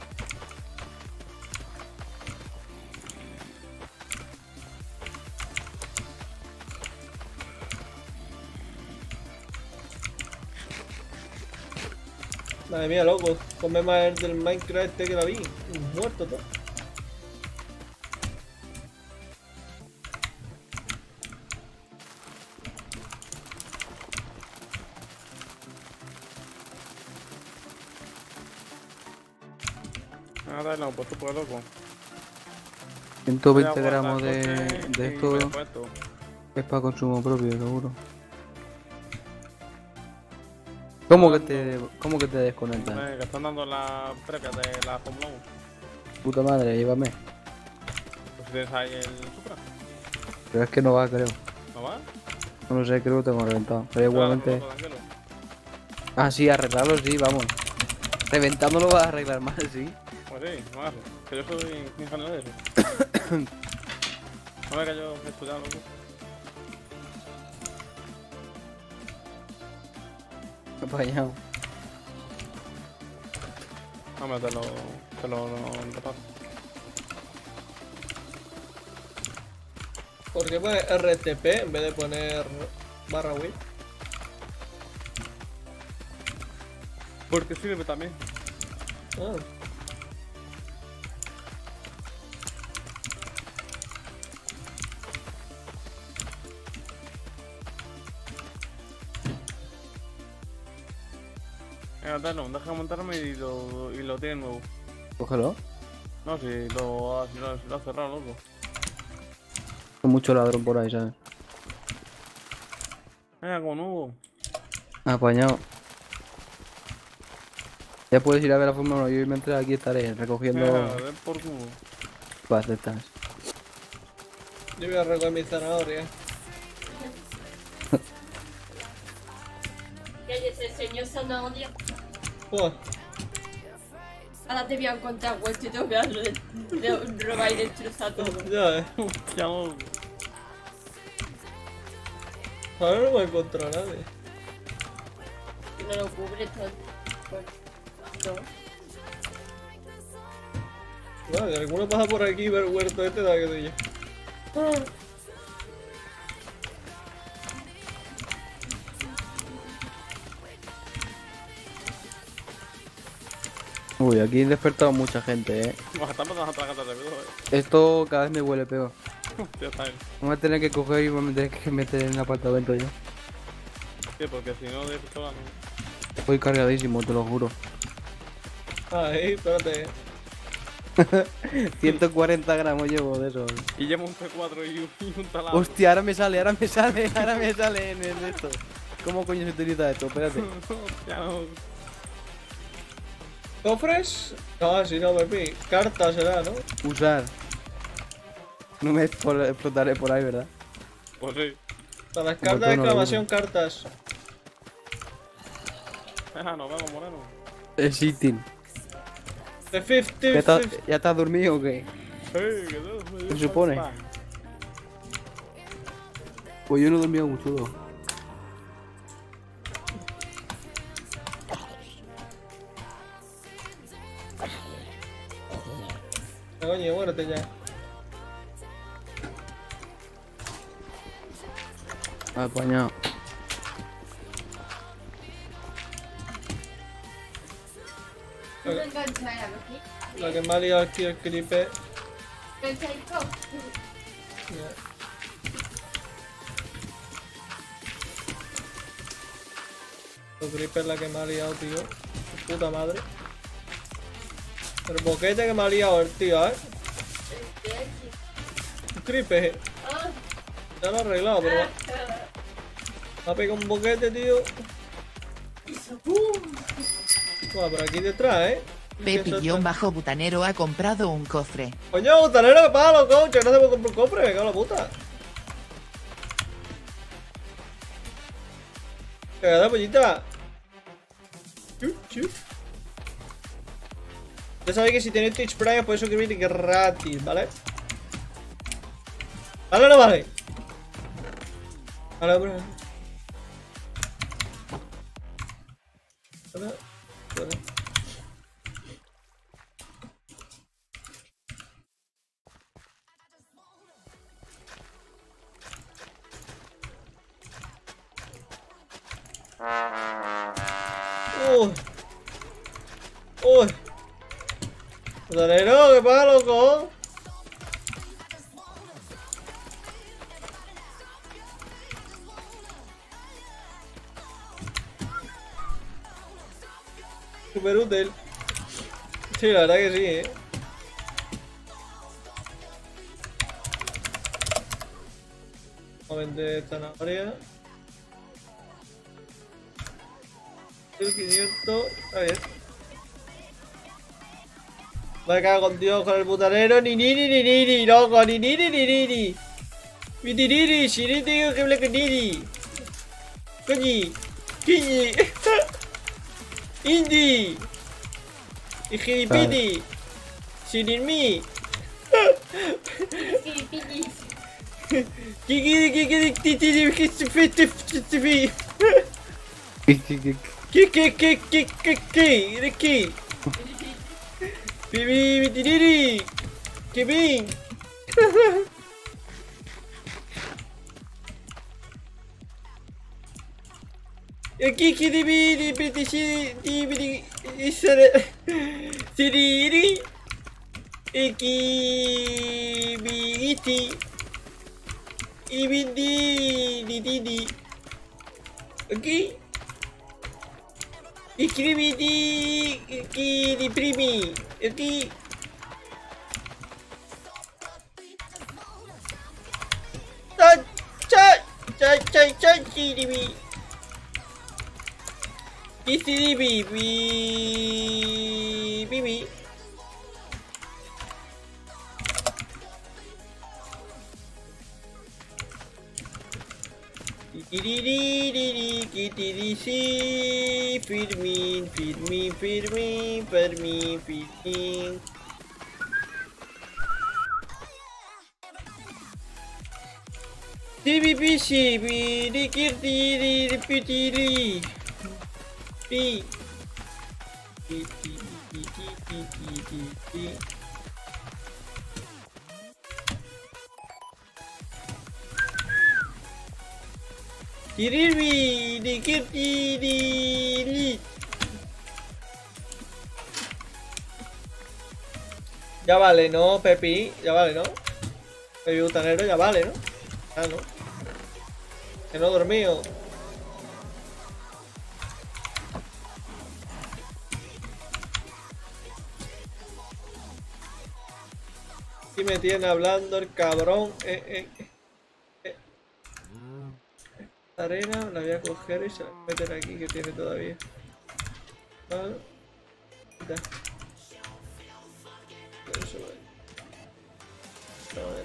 Madre mía, loco. Come más el del Minecraft este que la vi. Muerto todo. Nada, no, pues tú puedes, loco. 120 Voy a gramos guardar de coche y esto me descuento. es para consumo propio, seguro. ¿Cómo que te desconectas? Que están dando la previa de la Fórmula 1. Puta madre, llévame. Pues si tienes ahí el Supra. Pero es que no va, creo. ¿No va? No lo sé, creo que tengo reventado. Pero igualmente... Loco, tranquilo. Ah, sí, arreglarlo sí, vamos. Reventándolo vas a arreglar más, sí. Pues sí, no hagas. Que yo soy ingeniero de eso. No me que yo he estudiado, loco. Apañado. Hombre, te lo paso. ¿Por qué pone RTP en vez de poner /win? Porque sirve también. Ah. Dale, deja montarme y lo tiene nuevo. Cógelo. No, si lo ha cerrado, loco. Hay mucho ladrón por ahí, ¿sabes? Venga, con nuevo. Apañado. Ya puedes ir a ver la Fórmula 1. Yo mientras aquí estaré recogiendo. Ven por culo. Pacetas. Yo voy a recoger mi zanahoria. Que es el señor zanahoria. Joder. Ahora te voy a encontrar vuelto y te voy a robar y destrozar todo. Ya, Hostia, loco. Ahora no me encontrado a nadie. Que no lo cubre todo. No. Bueno, que alguno pasa por aquí y ve el huerto este, da que doy yo. Uy, aquí he despertado mucha gente, Nos estamos dando otra gata de pedo, Esto cada vez me huele peor. Hostia, está bien. Vamos a tener que coger y vamos a tener que meter en el apartamento ya. Sí, porque si no, de pistola no. Voy cargadísimo, te lo juro. Ay, espérate. 140 gramos llevo de eso. Y llevo un C4 y un taladro. Hostia, ahora me sale en el esto. ¿Cómo coño se utiliza esto? Espérate. Hostia, no. ¿Cofres? No, si no, Pepi. Cartas será, ¿no? Usar. No me explotaré por ahí, ¿verdad? Pues sí. Para las cartas de exclamación, cartas. Nos vemos, moreno. El sitting. The 50. ¿Ya estás dormido o qué? Se supone. Pues yo no he dormido mucho. Coño, muérete ya. Apañado. ¿No enganchar aquí? La que me ha liado aquí el creeper. ¿Enganchar el coche? El creeper es la que me ha liado, tío. Su puta madre. El boquete que me ha liado el tío, Un creeper. Ya lo he arreglado, pero... Me ha pegado un boquete, tío. Bueno, por aquí detrás, Pepi-Butanero ha comprado un cofre. Coño, butanero, que paga los coches, no se puede comprar un cofre, me cago en la puta. ¿Qué da, pollita? Ya sabéis que si tenéis Twitch Prime podéis suscribir gratis, ¿vale? ¿Vale o no vale? Vale, bro. Vale. Uy. Butanero, ¿qué pasa, loco? Super útil. Sí, la verdad que sí, Vamos a vender zanahoria. 1500, está bien. Me cago con Dios con el butanero, ni loco, ni. Mi tiriri, shiriti, que ble niri. Coñi, Kiñi. Indi. Y jiripiti. Shirinmi. ¿Qué? ¿Eres qué? Bibi, bitiriri. ¿Qué bien? Aquí, que divi, divi, siriri. Aquí, bigiti. Ibidi, aquí. Escribiti, aquí, di primi, aquí. Chiribi. Isiribi, bibi. Firmin. Tibibisi, birikirtiri, ripitiri. Pi. Kiriri, dikirtiri. Ya vale, ¿no, Pepi? Ya vale, ¿no? Pepi Butanero, ya vale, ¿no? Ah, no. Que no he dormido. Y me tiene hablando el cabrón. Esta arena la voy a coger y se la voy a meter aquí que tiene todavía. Vale. Ya. Eso va. A ver.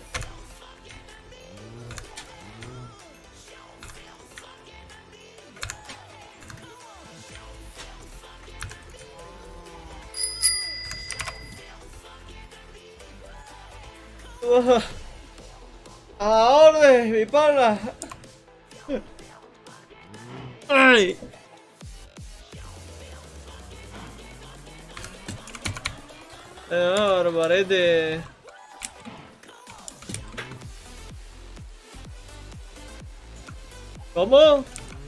A la orden, mi pana. Ay. Barbarete. ¿Cómo?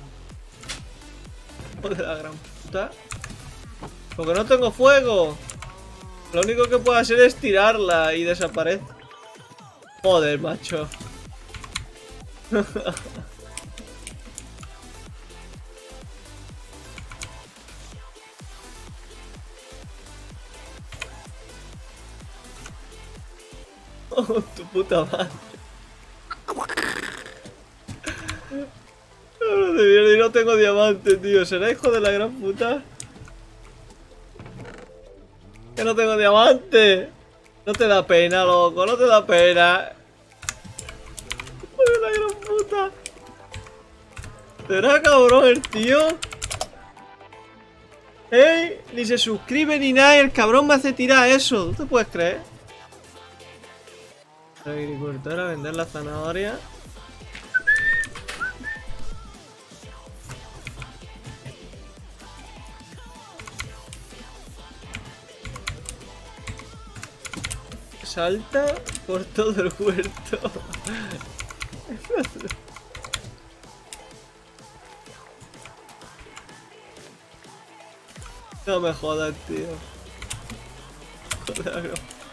Joder, la gran puta. Porque no tengo fuego. Lo único que puedo hacer es tirarla y desaparece. Joder, macho. Oh, tu puta madre. De mierda, y no tengo diamante, tío. ¿Será hijo de la gran puta? Que no tengo diamante. No te da pena, loco. No te da pena. Hijo de la gran puta. ¿Será cabrón el tío? ¡Ey! Ni se suscribe ni nada y el cabrón me hace tirar eso. ¿Tú te puedes creer? La agricultora, vender la zanahoria. Salta por todo el huerto. No me jodas, tío. Joder,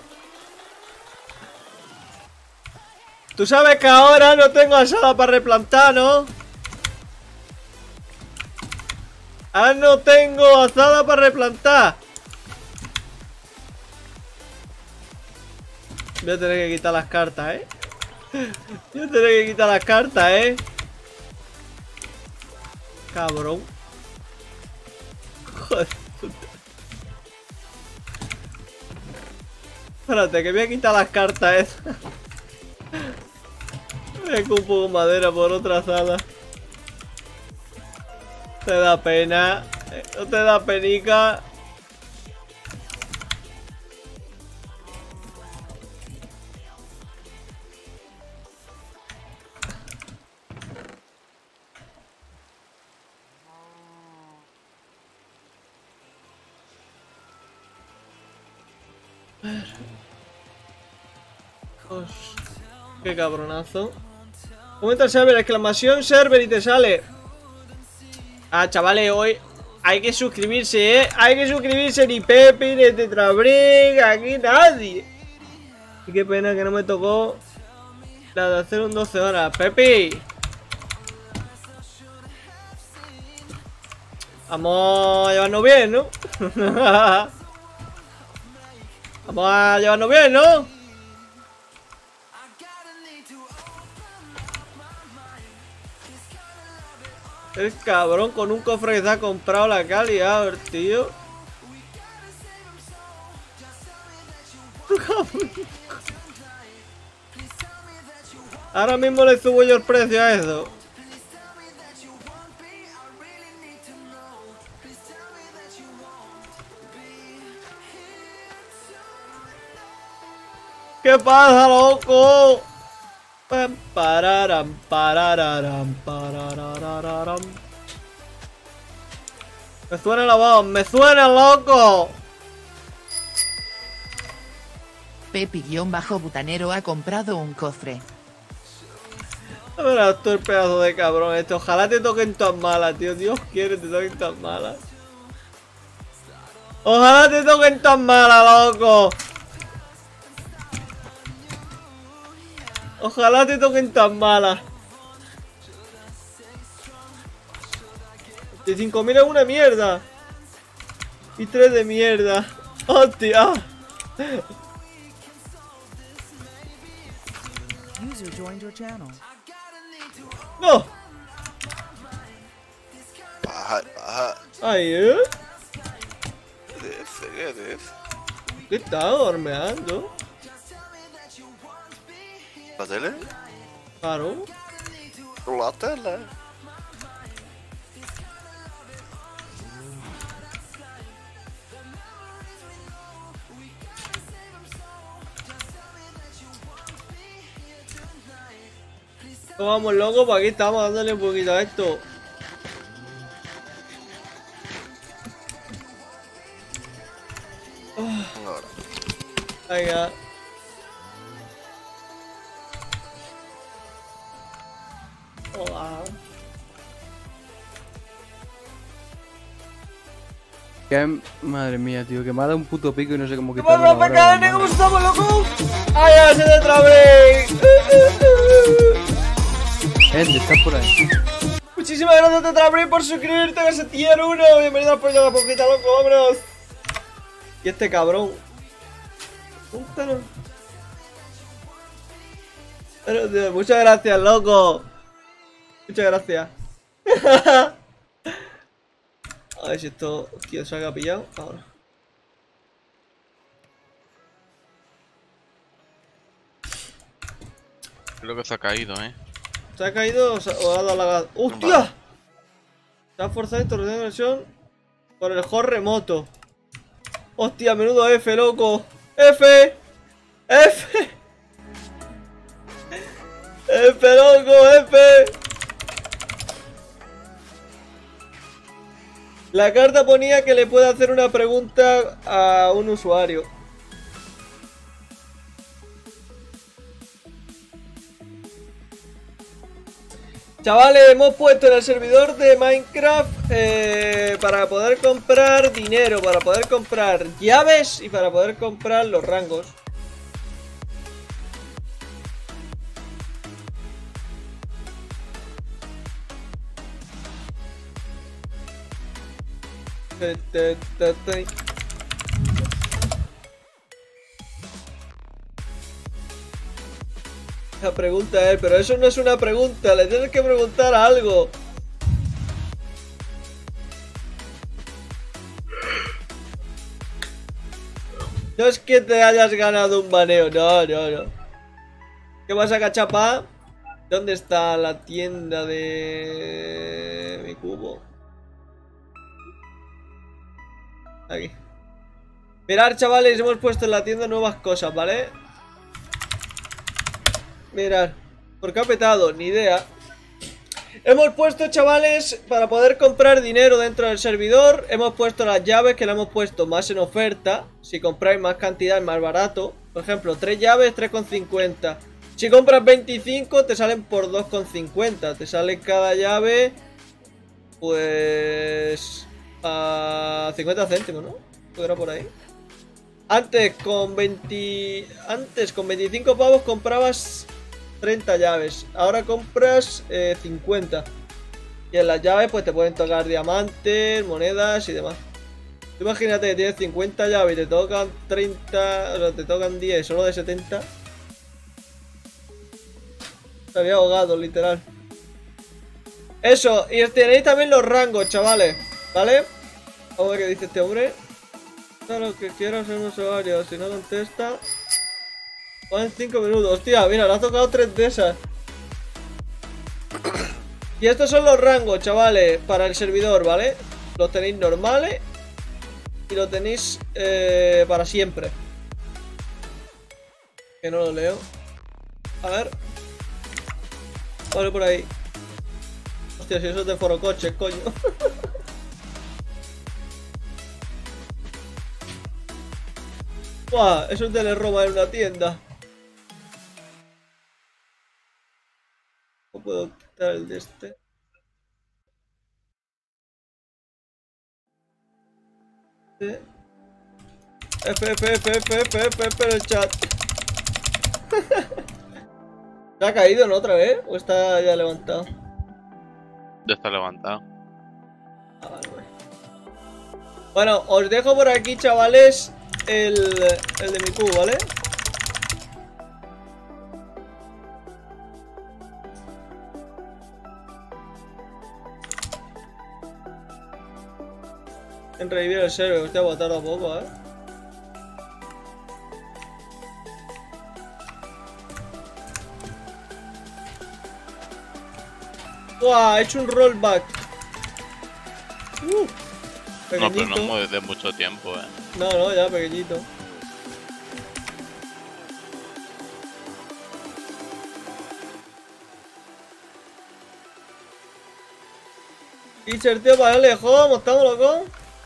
tú sabes que ahora no tengo asada para replantar, ¿no? Ah, no tengo asada para replantar. Voy a tener que quitar las cartas, ¿eh? Voy a tener que quitar las cartas, ¿eh? Cabrón. Joder, puta. Espérate, que voy a quitar las cartas, ¿eh? Me ocupo con madera por otra sala. Te da pena. No te da penica. Dios, qué cabronazo. Comenta el server, exclamación server y te sale. Ah, chavales, hoy hay que suscribirse, hay que suscribirse, ni Pepe, ni Tetrabrick, aquí nadie. Y qué pena que no me tocó la de hacer un 12 horas. Pepe. Vamos a llevarnos bien, ¿no? Vamos a llevarnos bien, ¿no? El cabrón con un cofre que se ha comprado la calidad, el tío. Ahora mismo le subo yo el precio a eso. ¿Qué pasa, loco? Pam, pararam, parararam, parararam. Me suena la voz, me suena, loco. Pepi-butanero ha comprado un cofre. A ver, tú el pedazo de cabrón este. Ojalá te toquen tan malas, tío. Dios quiere que te toquen tan malas. Ojalá te toquen tan malas, loco. Ojalá te toquen tan malas. 25.000 es una mierda. Y 3 de mierda. ¡Hostia! User joined your channel. ¡No! Baja, baja. Ahí, ¿eh? ¿Qué es? ¿Qué está hormeando? ¿La tele? Claro. La tele. Vamos, loco, por aquí estamos dándole un poquito a esto. Venga. Hola. Madre mía, tío, que me ha dado un puto pico y no sé cómo ¿Qué quitarme pasa, la PKN? ¿Cómo estamos, loco? ¡Ay, ya se te trabé! Estás por ahí. Muchísimas gracias, Tetrabrick, por suscribirte a ese tier 1. Bienvenido a Pollo a la Poquita, loco, vámonos. Y este cabrón. Púntalo. Pero, tío, muchas gracias, loco. Muchas gracias. A ver si esto, tío, se ha pillado. Ahora. Creo que se ha caído, ¿Se ha caído o ha dado la gas? ¡Hostia! Se ha forzado esta de conexión por el host remoto. ¡Hostia! Menudo F, loco. ¡F! ¡F! ¡F, loco! ¡F! La carta ponía que le puede hacer una pregunta a un usuario. Chavales, hemos puesto en el servidor de Minecraft para poder comprar dinero, para poder comprar llaves y para poder comprar los rangos. La pregunta es, pero eso no es una pregunta, le tienes que preguntar algo. No es que te hayas ganado un baneo, no. ¿Qué pasa, cachapa? ¿Dónde está la tienda de mi cubo? Aquí. Mirad, chavales, hemos puesto en la tienda nuevas cosas, ¿vale? Mirad, ¿por qué ha petado? Ni idea. Hemos puesto, chavales, para poder comprar dinero dentro del servidor. Hemos puesto las llaves, que le hemos puesto más en oferta. Si compráis más cantidad es más barato. Por ejemplo, 3 llaves, 3,50. Si compras 25 te salen por 2,50. Te sale cada llave, pues, a 50 céntimos, ¿no? Pues era por ahí. Antes con 25 pavos comprabas 30 llaves. Ahora compras 50. Y en las llaves pues te pueden tocar diamantes, monedas y demás. Imagínate que tienes 50 llaves y te tocan 30, o sea, te tocan 10 solo de 70. Se había ahogado, literal. Eso, y tenéis también los rangos, chavales, ¿vale? Vamos a ver qué dice este hombre. Lo que quiero hacer un usuario, si no contesta, en 5 minutos. Hostia, mira, le ha tocado 3 de esas. Y estos son los rangos, chavales, para el servidor, ¿vale? Los tenéis normales y lo tenéis para siempre. Que no lo leo. A ver. Vale, por ahí. Hostia, si eso es de foro coches, coño. Buah, eso es de le roba en una tienda. No puedo quitar el de este. F el chat. ¿Se ha caído, no, otra vez? ¿O está ya levantado? Ya está levantado. Ah, vale, vale. Bueno, os dejo por aquí, chavales, el de mi cubo, ¿vale? En revivir el server, hostia, va a tardar poco, ¿eh? ¡Buah! He hecho un rollback. No, pero no desde mucho tiempo, No, no, ya pequeñito. Teacher, tío, para darle home, ¿estamos locos?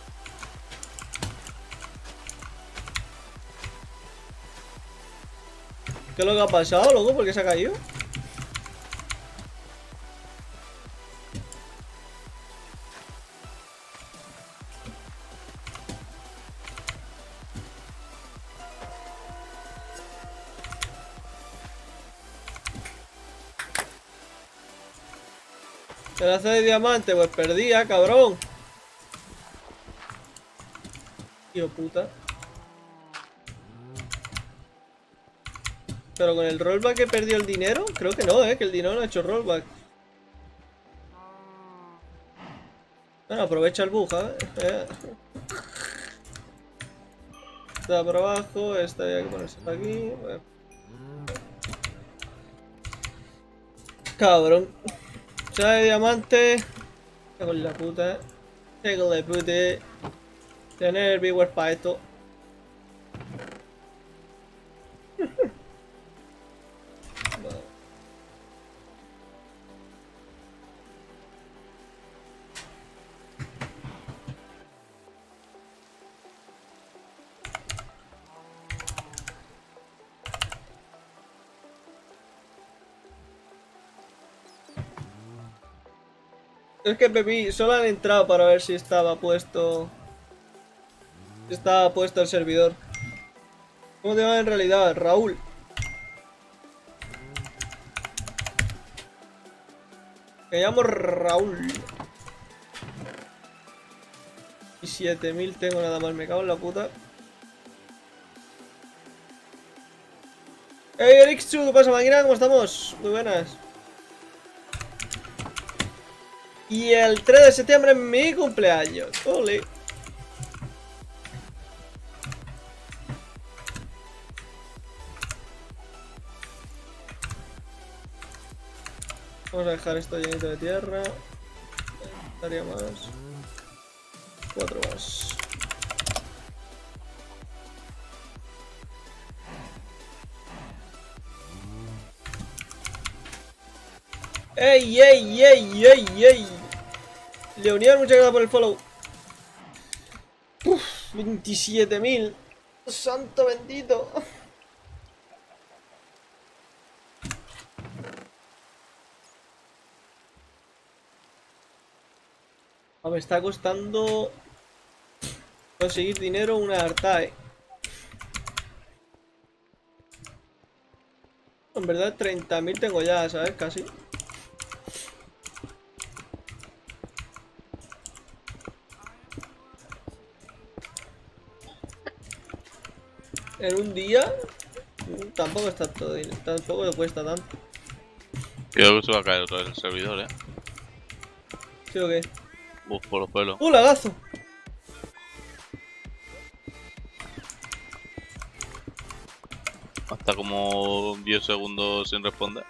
¿Qué es lo que ha pasado, loco? ¿Por qué se ha caído? El hace de diamante, pues perdía, cabrón. Tío puta. Pero con el rollback he perdido el dinero. Creo que no, que el dinero no ha hecho rollback. Bueno, aprovecha el bug, Está por abajo, esta hay que ponerse aquí. Bueno. Cabrón. Chave de diamante. Cago en la puta. Cago en la puta. Tener el viewer para esto. Es que Pepi, solo han entrado para ver si estaba puesto. Si estaba puesto el servidor. ¿Cómo te llamas en realidad? Raúl. Me llamo Raúl. Y 7000 tengo nada más, me cago en la puta. Hey Erixu, ¿qué pasa, máquina? ¿Cómo estamos? Muy buenas. Y el 3 de septiembre es mi cumpleaños. Ole. Vamos a dejar esto llenito de tierra. Estaría más. 4 más. ¡Ey, ey, ey, ey, ey! Leonier, muchas gracias por el follow. Uf, 27.000. Santo bendito. Me está costando conseguir dinero una harta, En verdad 30.000 tengo ya, ¿sabes? Casi. En un día tampoco está todo dinero, tampoco le cuesta tanto. Creo que se va a caer otra vez el servidor, ¿Sí o qué? Buf, por los pelos. ¡Lagazo! Hasta como 10 segundos sin responder.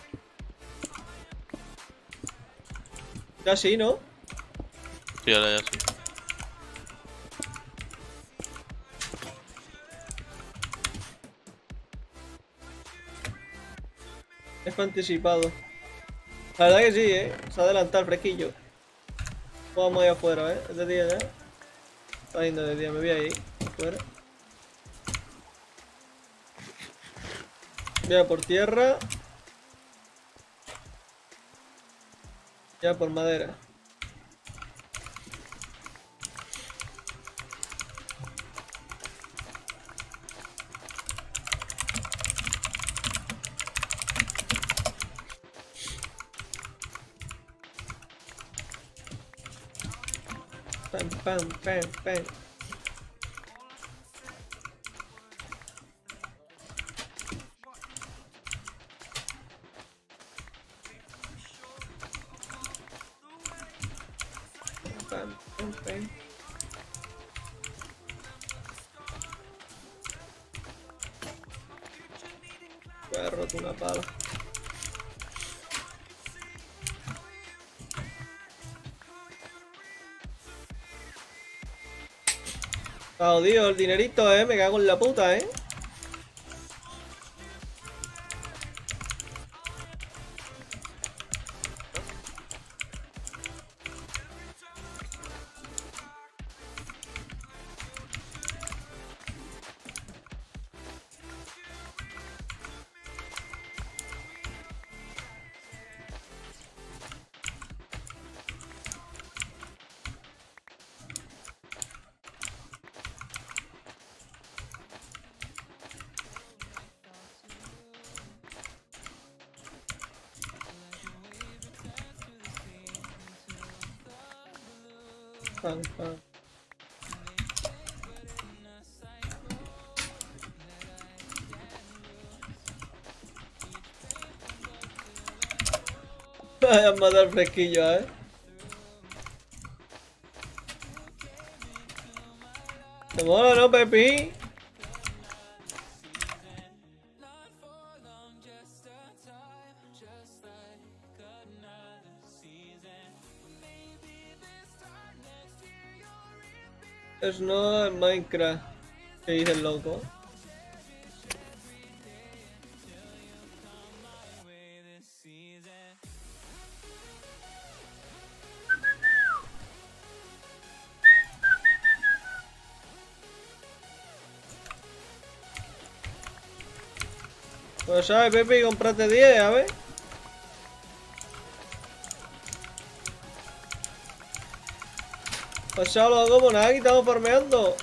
Ya sí, ¿no? Sí, ahora ya sí. Es anticipado. La verdad que sí, se ha adelantado el fresquillo. Vamos ahí afuera, es de día ya. Está yendo de día, me voy ahí, afuera. Voy a por tierra. Ya por madera. Pam, pam, pam, pam. Pam, pam, pam. Me he roto una pala. Está jodido el dinerito, me cago en la puta, Pam, pam. Vaya a matar fresquillo, ¿Te mola, no, Pepi? Es no en Minecraft. ¿Qué dice el loco? Pues sabes, Pepe, comprate 10, a ver. Pues ya lo hago como nada, aquí estamos farmeando.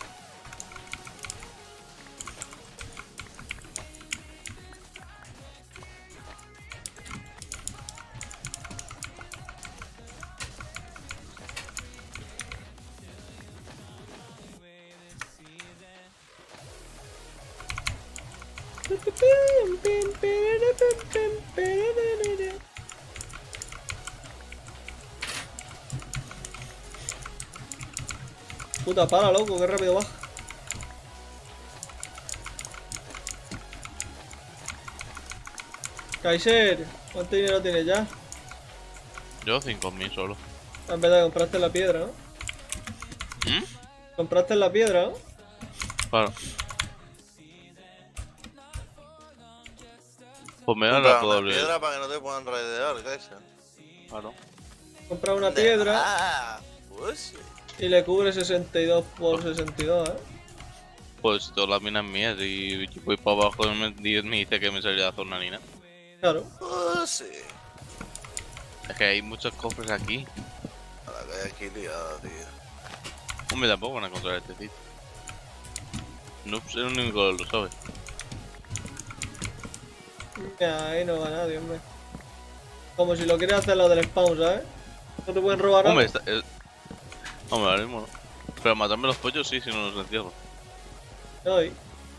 Puta pala, loco, qué rápido va. Kaiser, ¿cuánto dinero tienes ya? Yo 5.000 solo. En verdad, compraste la piedra, ¿no? Compraste la piedra, ¿no? Claro. Pues me da Compra la puedo una abrir. piedra para que no te puedan raidear, Kaiser. Claro. Compra una piedra Ah, pues sí. y le cubre 62 por 62, Pues si todas las minas mías y yo voy para abajo y me dice que me salía la zona ni nada. Claro. Pues sí. Es que hay muchos cofres aquí. A la que hay aquí liada, tío. Hombre, tampoco van a encontrar este sitio. No es el único que lo sabe. Ya, ahí no va nadie, hombre. Como si lo quieres hacer lo del spawn, ¿sabes? No te pueden robar nada. Hombre, hombre, ahora mismo no. Pero matarme los pollos sí, si no los encierro. Ay.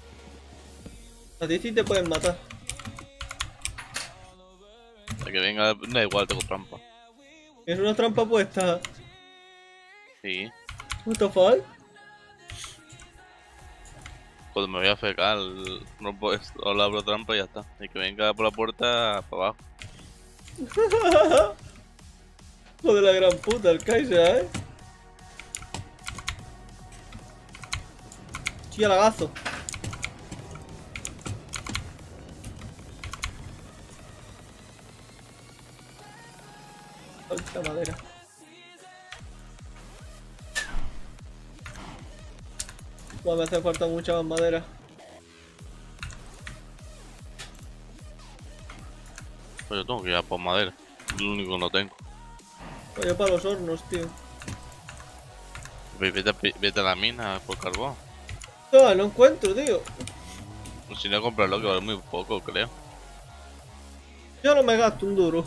A ti sí te pueden matar. De que venga, da igual, tengo trampa. ¿Es una trampa puesta? Sí. What the fuck? Cuando me voy a fecar, no puedo, o le abro trampa y ya está. Y que venga por la puerta para abajo. Joder, la gran puta, el Kaiser, ¿eh? Sí, lagazo. Falta madera. Buah, me hace falta mucha más madera. Pues yo tengo que ir a por madera. Es lo único que no tengo. Pues yo para los hornos, tío. Vete a la mina por carbón. No, no encuentro, tío. Si no, comprarlo que vale muy poco, creo. Yo no me gasto un duro.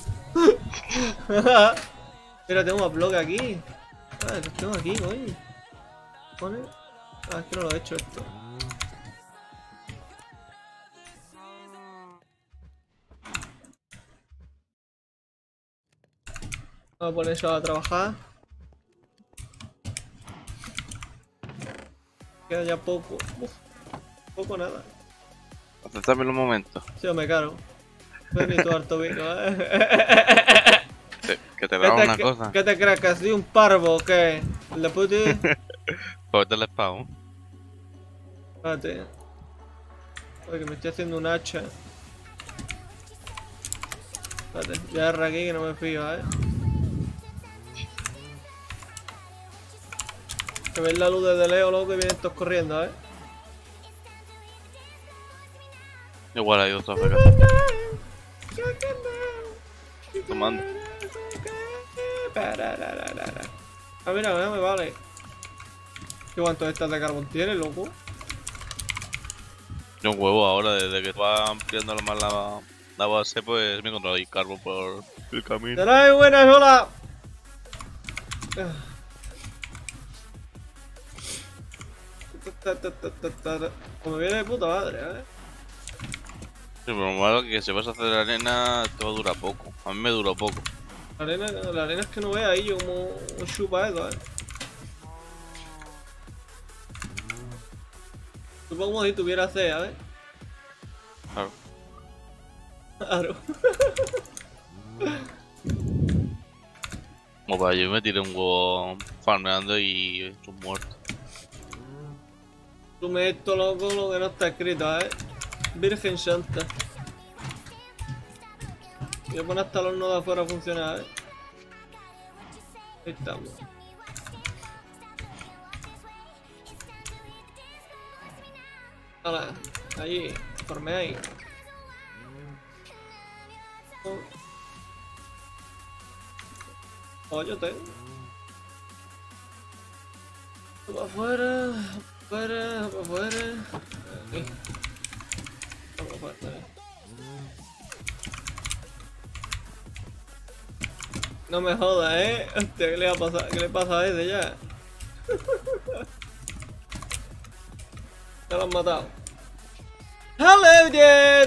Mira, tengo más bloques aquí. Ah, los tengo aquí, coño. ¿Pone? Ah, es que no lo he hecho esto. Vamos a poner eso a trabajar. Queda ya poco. Uf, poco nada. Aceptame un momento. Sí, me caro. Ven y tu harto vino, ¿eh? Que te haga una cosa. ¿Qué te crees? ¿Que has sido un parvo o qué? ¿El de puti? Cógete el spawn. Espérate. Porque me estoy haciendo un hacha. Espérate, ya agarra aquí que no me fío, Que ves la luz desde Leo, loco, y vienen todos corriendo, Igual hay otra acá. Tomando. Ah, mira, me vale. ¿Qué cuántos estas de carbón tiene, loco? Yo un huevo ahora, desde que va ampliando más la base, pues me he encontrado ahí carbón por el camino. ¡Te buenas, hola! Como viene de puta madre, Sí, pero lo malo es que si vas a hacer arena, te va a durar poco. A mí me duró poco. La arena es que no vea ahí yo como un chupa eso, Supongo como si tuviera CEA, Claro. Claro. Como para yo me tiré un huevo farmeando y estoy muerto. Sume esto, loco, lo que no está escrito, Virgen Santa. Voy a poner hasta los nodos afuera a funcionar, Ahí estamos. Hola, allí, formé ahí. Yo tengo. Para afuera, para afuera. Aquí. Para afuera. No me jodas, Hostia, ¿qué le va a pasar? ¿Qué le pasa a ese ya? Ya lo han matado. Hello, Jet.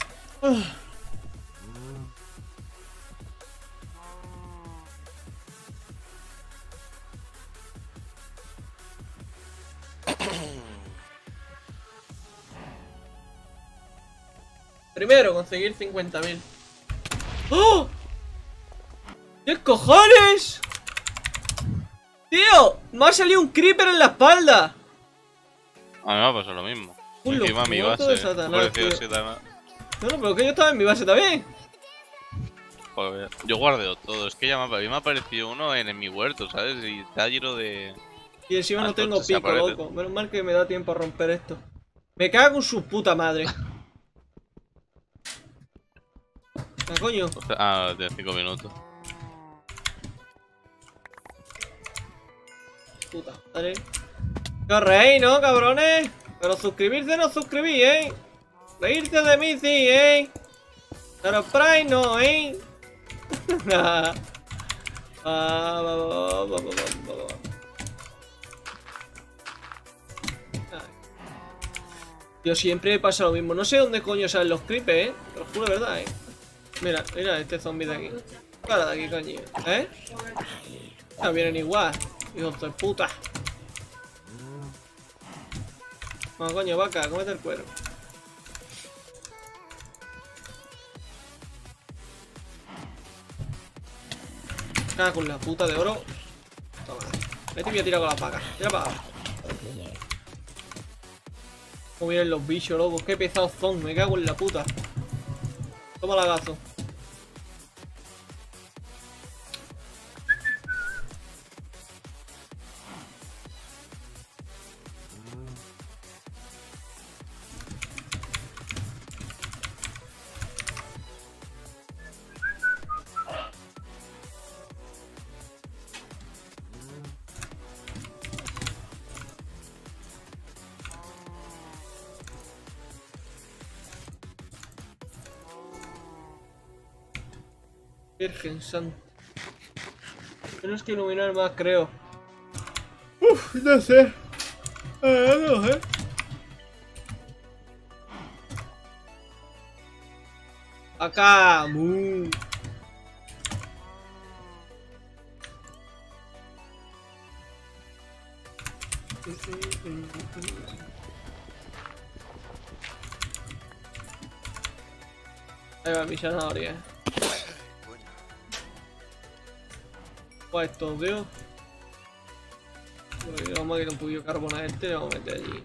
Primero, conseguir 50.000. ¡Oh! ¿Qué cojones? ¡Tío! Me ha salido un creeper en la espalda. A mí me ha pasado lo mismo. Un Encima mi loco base. de Satanás, Parecido tío. Satanás. No, no, pero que yo estaba en mi base también. Joder, yo guardeo todo. Es que ya a mí me ha aparecido uno en mi huerto, ¿sabes? Y está lleno de... Y encima no tengo entonces pico, aparece. loco. Menos mal que me da tiempo a romper esto. Me cago en su puta madre. Ah, coño. Ah, de 5 minutos. Puta madre. Corréis, ¿no, cabrones? Pero suscribirse no suscribís, ¿eh? Reírse de mí sí, ¿eh? Pero Prime no, ¿eh? Yo siempre pasa lo mismo. No sé dónde coño salen los creepers, ¿eh? Te lo juro de verdad, ¿eh? Mira, mira este zombie de aquí. Para de aquí, coño. ¿Eh? Ya vienen igual. Hijos de puta. Vamos, coño, vaca, cómete el cuero. Nada, con la puta de oro. Toma. Vete y voy a tirar con las vacas. Tira para abajo. Cómo vienen los bichos, locos. Qué pesados son. Me cago en la puta. Toma lagazo. Virgen Santa. Tienes que iluminar más, creo. Uf, no sé. No sé. Acá. Ahí va mi zanahoria. Esto, tío. Vamos a quitar un poquillo de carbón a este y lo vamos a meter allí.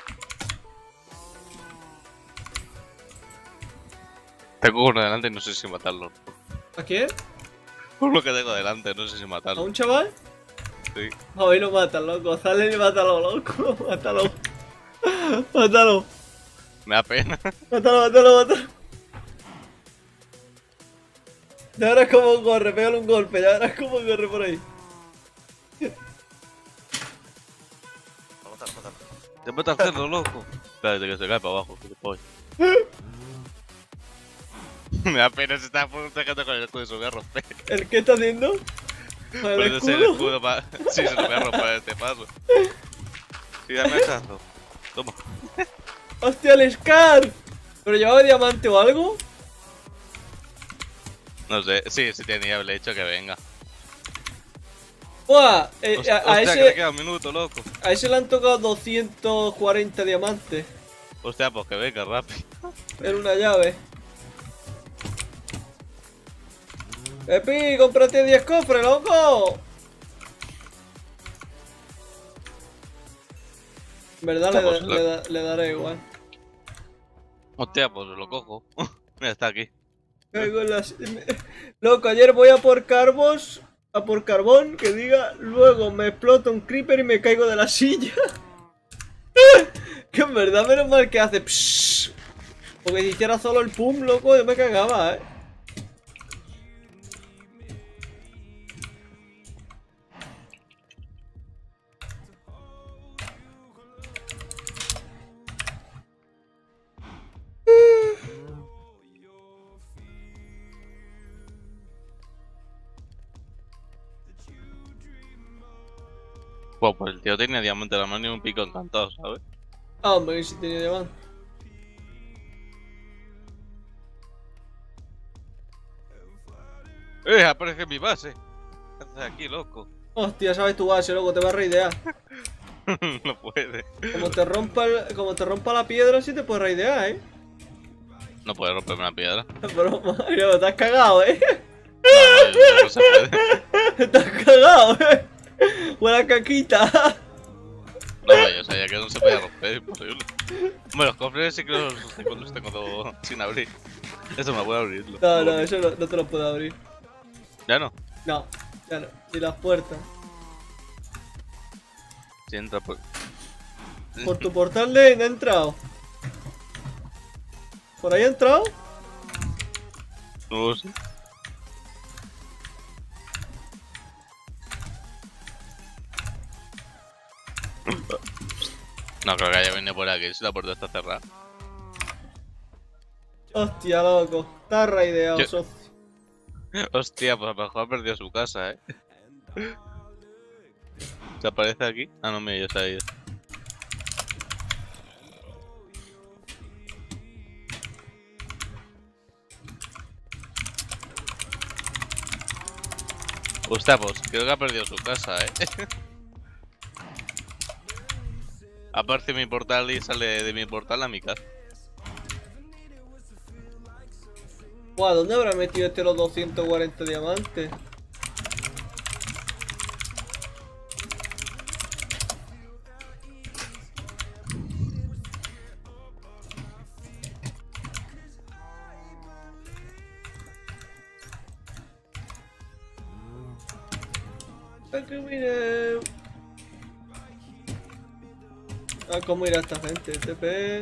Tengo uno delante y no sé si matarlo. ¿A quién? Por lo que tengo delante, no sé si matarlo. ¿A un chaval? Sí. A ver, lo mata, loco. Sale y mátalo, loco. Mátalo. Mátalo. Me da pena. Mátalo, mátalo, mátalo. Ya verás cómo corre, pégale un golpe, ya verás cómo corre por ahí. Te metes al cerdo, loco. Espérate que se cae para abajo, que te pollo. Me da pena, se está dejando con el escudo y se lo voy a romper. ¿El qué está haciendo? ¿El escudo? El escudo para... Sí, se lo voy a romper este paso. Sí, dame el chazo. Toma. ¡Hostia, el Scar! ¿Pero llevaba diamante o algo? No sé, sí tenía, le he dicho que venga. ¡Buah! Hostia, a que ese... te queda un minuto, loco. A ese le han tocado 240 diamantes. Hostia, pues que venga rápido. Era una llave. ¡Epi! ¡Cómprate 10 cofres, loco! En verdad le daré igual. Hostia, pues lo cojo. Mira, está aquí. Loco, ayer voy a por carbos, a por carbón, que diga, luego me explota un creeper y me caigo de la silla. Que en verdad menos mal que hace psh, porque si hiciera solo el pum, loco, yo me cagaba, Bueno, pues el tío tenía diamante en la mano y un pico encantado, ¿sabes? Ah, hombre, que si tenía diamante. Aparece en mi base. ¿Qué haces aquí, loco? Hostia, sabes tu base, loco, te va a raidear. No puede. Como te rompa la piedra, sí te puede raidear, No puede romperme una piedra. Pero, Mario, te has cagado, No se puede. Te has cagado, Buena caquita. No, yo sabía que no se podía romper, imposible. Hombre, los cofres sí que los tengo todo sin abrir. Eso me puede abrirlo. No, eso no te lo puedo abrir. ¿Ya no? No, ya no. Ni las puertas. Si entra por... Por tu portal de no he entrado. ¿Por ahí he entrado? No lo sé. No creo que haya venido por aquí si la puerta está cerrada. Hostia, loco. Está raideado, socio. Hostia, pues a lo mejor ha perdido su casa, ¿Se aparece aquí? Ah, no, mira, ya se ha ido. Hostia, pues creo que ha perdido su casa, Aparece mi portal y sale de mi portal a mi casa. Guau, ¿dónde habrá metido este los 240 diamantes? Ah, ¿cómo irá esta gente? TP...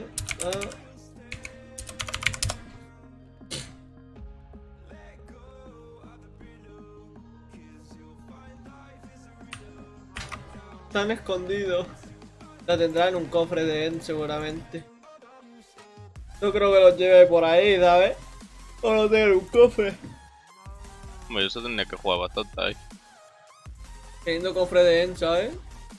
Están escondidos. La tendrán en un cofre de End seguramente. No creo que los lleve por ahí, ¿sabes? O lo tengan en un cofre. Hombre, eso tendría que jugar bastante ahí. Teniendo cofre de End, ¿sabes?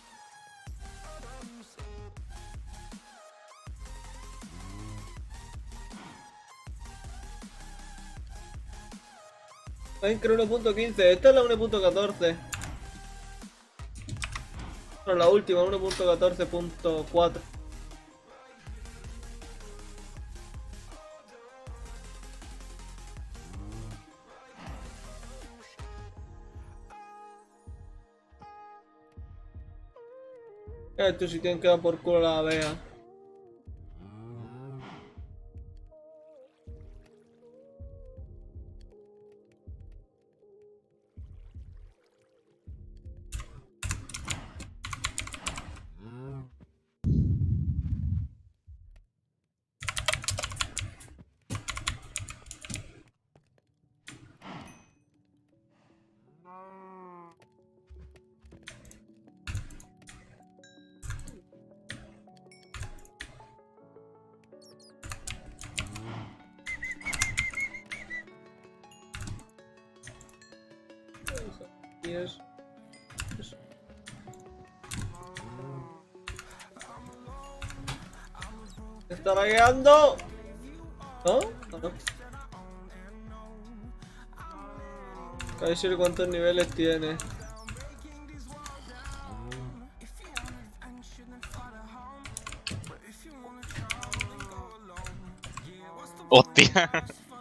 Minecraft 1.15, esta es la 1.14. Bueno, la última, 1.14.4. Estos sí tienen que dar por culo la abeja. Eso. ¿Está lagueando? ¿No? No. A ver cuántos niveles tiene. ¡Hostia!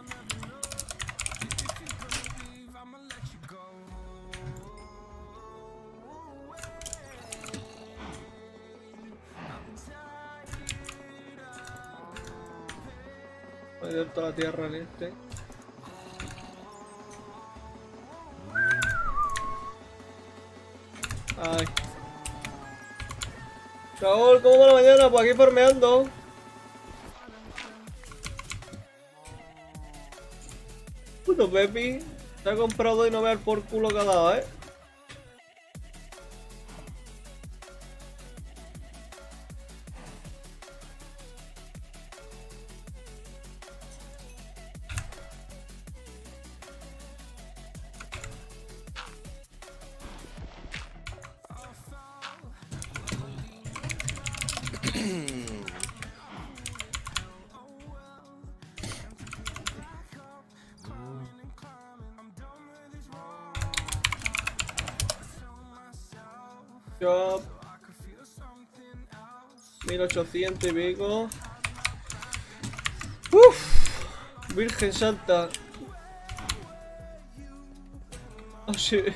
Voy a dar toda la tierra en este. Ay. Raúl, ¿cómo va la mañana? Pues aquí farmeando. Puto Pepi. Se ha comprado y no ve el por culo que ha dado, Yo 1800 y pico. Uff, Virgen Santa. Oh shit.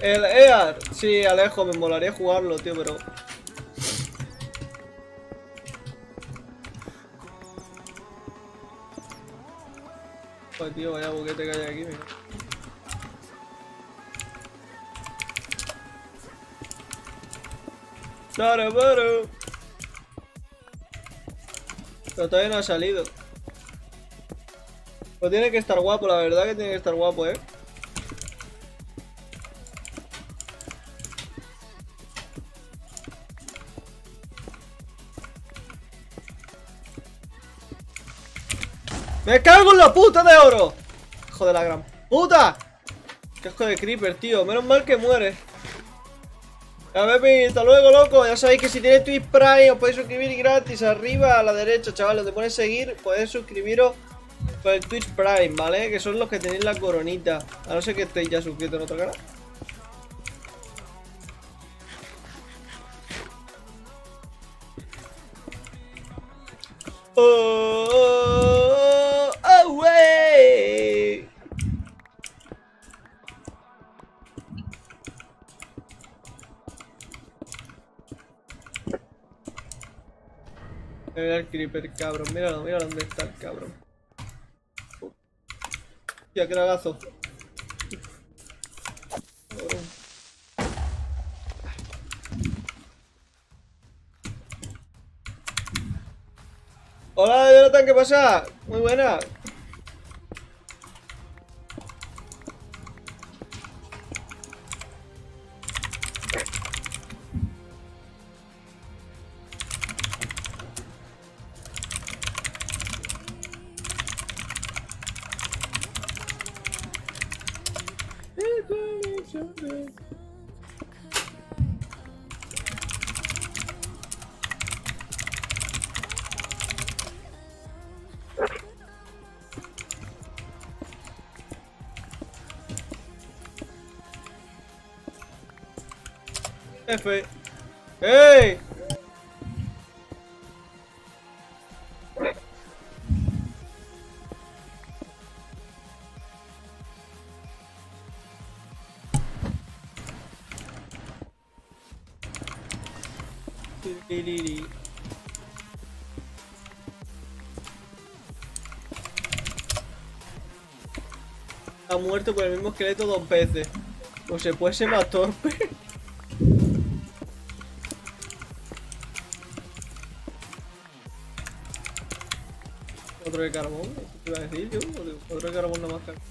El EAR. Sí, Alejo, me molaría jugarlo, tío, pero... Joder, tío, vaya boquete que hay aquí, mira. Claro, claro. Pero todavía no ha salido. Pero tiene que estar guapo, la verdad que tiene que estar guapo, ¡Me cago en la puta de oro! Hijo de la gran puta. Qué asco de creeper, tío. Menos mal que muere. A ver, hasta luego, loco. Ya sabéis que si tenéis Twitch Prime os podéis suscribir gratis. Arriba a la derecha, chavales, donde pone seguir, podéis suscribiros con el Twitch Prime, ¿vale? Que son los que tenéis la coronita. A no ser que estéis ya suscritos en otro canal. Oh, away. Mira el creeper, cabrón. Míralo, mira dónde está el cabrón. Hostia, qué lagazo. Hola, Jonathan, ¿qué pasa? Muy buena. F. ¡Ey! Ha muerto por el mismo esqueleto 2 veces. O se puede ser más torpe. Otro de carbón, ¿qué iba a decir yo? Otro de carbón nada más carbón.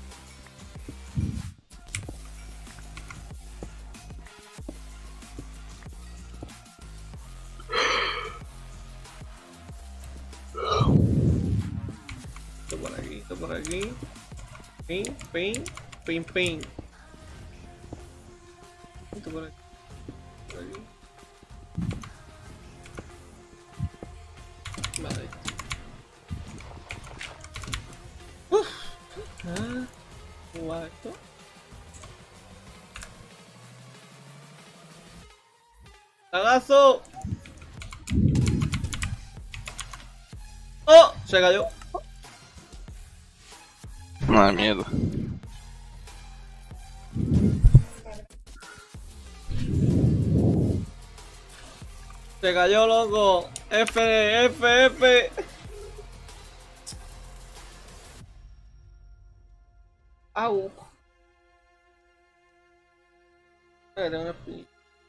Esto por aquí, esto por aquí. Ping, ping, ping, ping. Esto por aquí. Por aquí. Vale. ¿Cómo va esto? ¡Lagazo! ¡Oh! Se cayó. Madre mierda. Se cayó, loco. F, F, F. Au. Tengo una espinilla.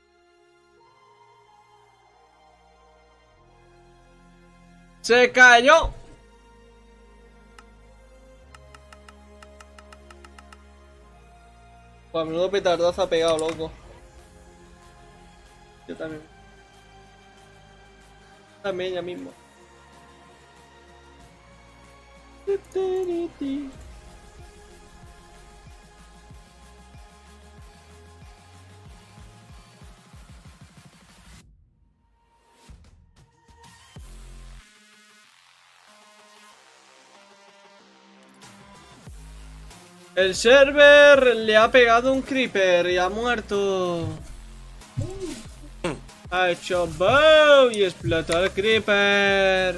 Se cayó. Pues menudo petardazo ha pegado, loco. Yo también. También ya mismo. El server le ha pegado un creeper y ha muerto. Ha hecho bow y explotó el creeper.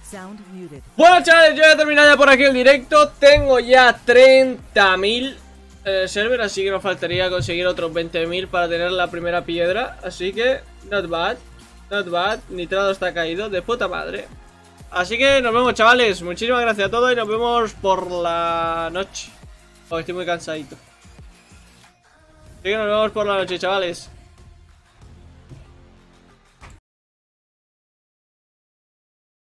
Bueno, chavales, yo he terminado ya por aquí el directo. Tengo ya 30.000 en el server, así que nos faltaría conseguir otros 20.000 para tener la primera piedra. Así que, not bad, Nitrado está caído, de puta madre. Así que nos vemos, chavales, muchísimas gracias a todos y nos vemos por la noche. Estoy muy cansadito. Así que nos vemos por la noche, chavales.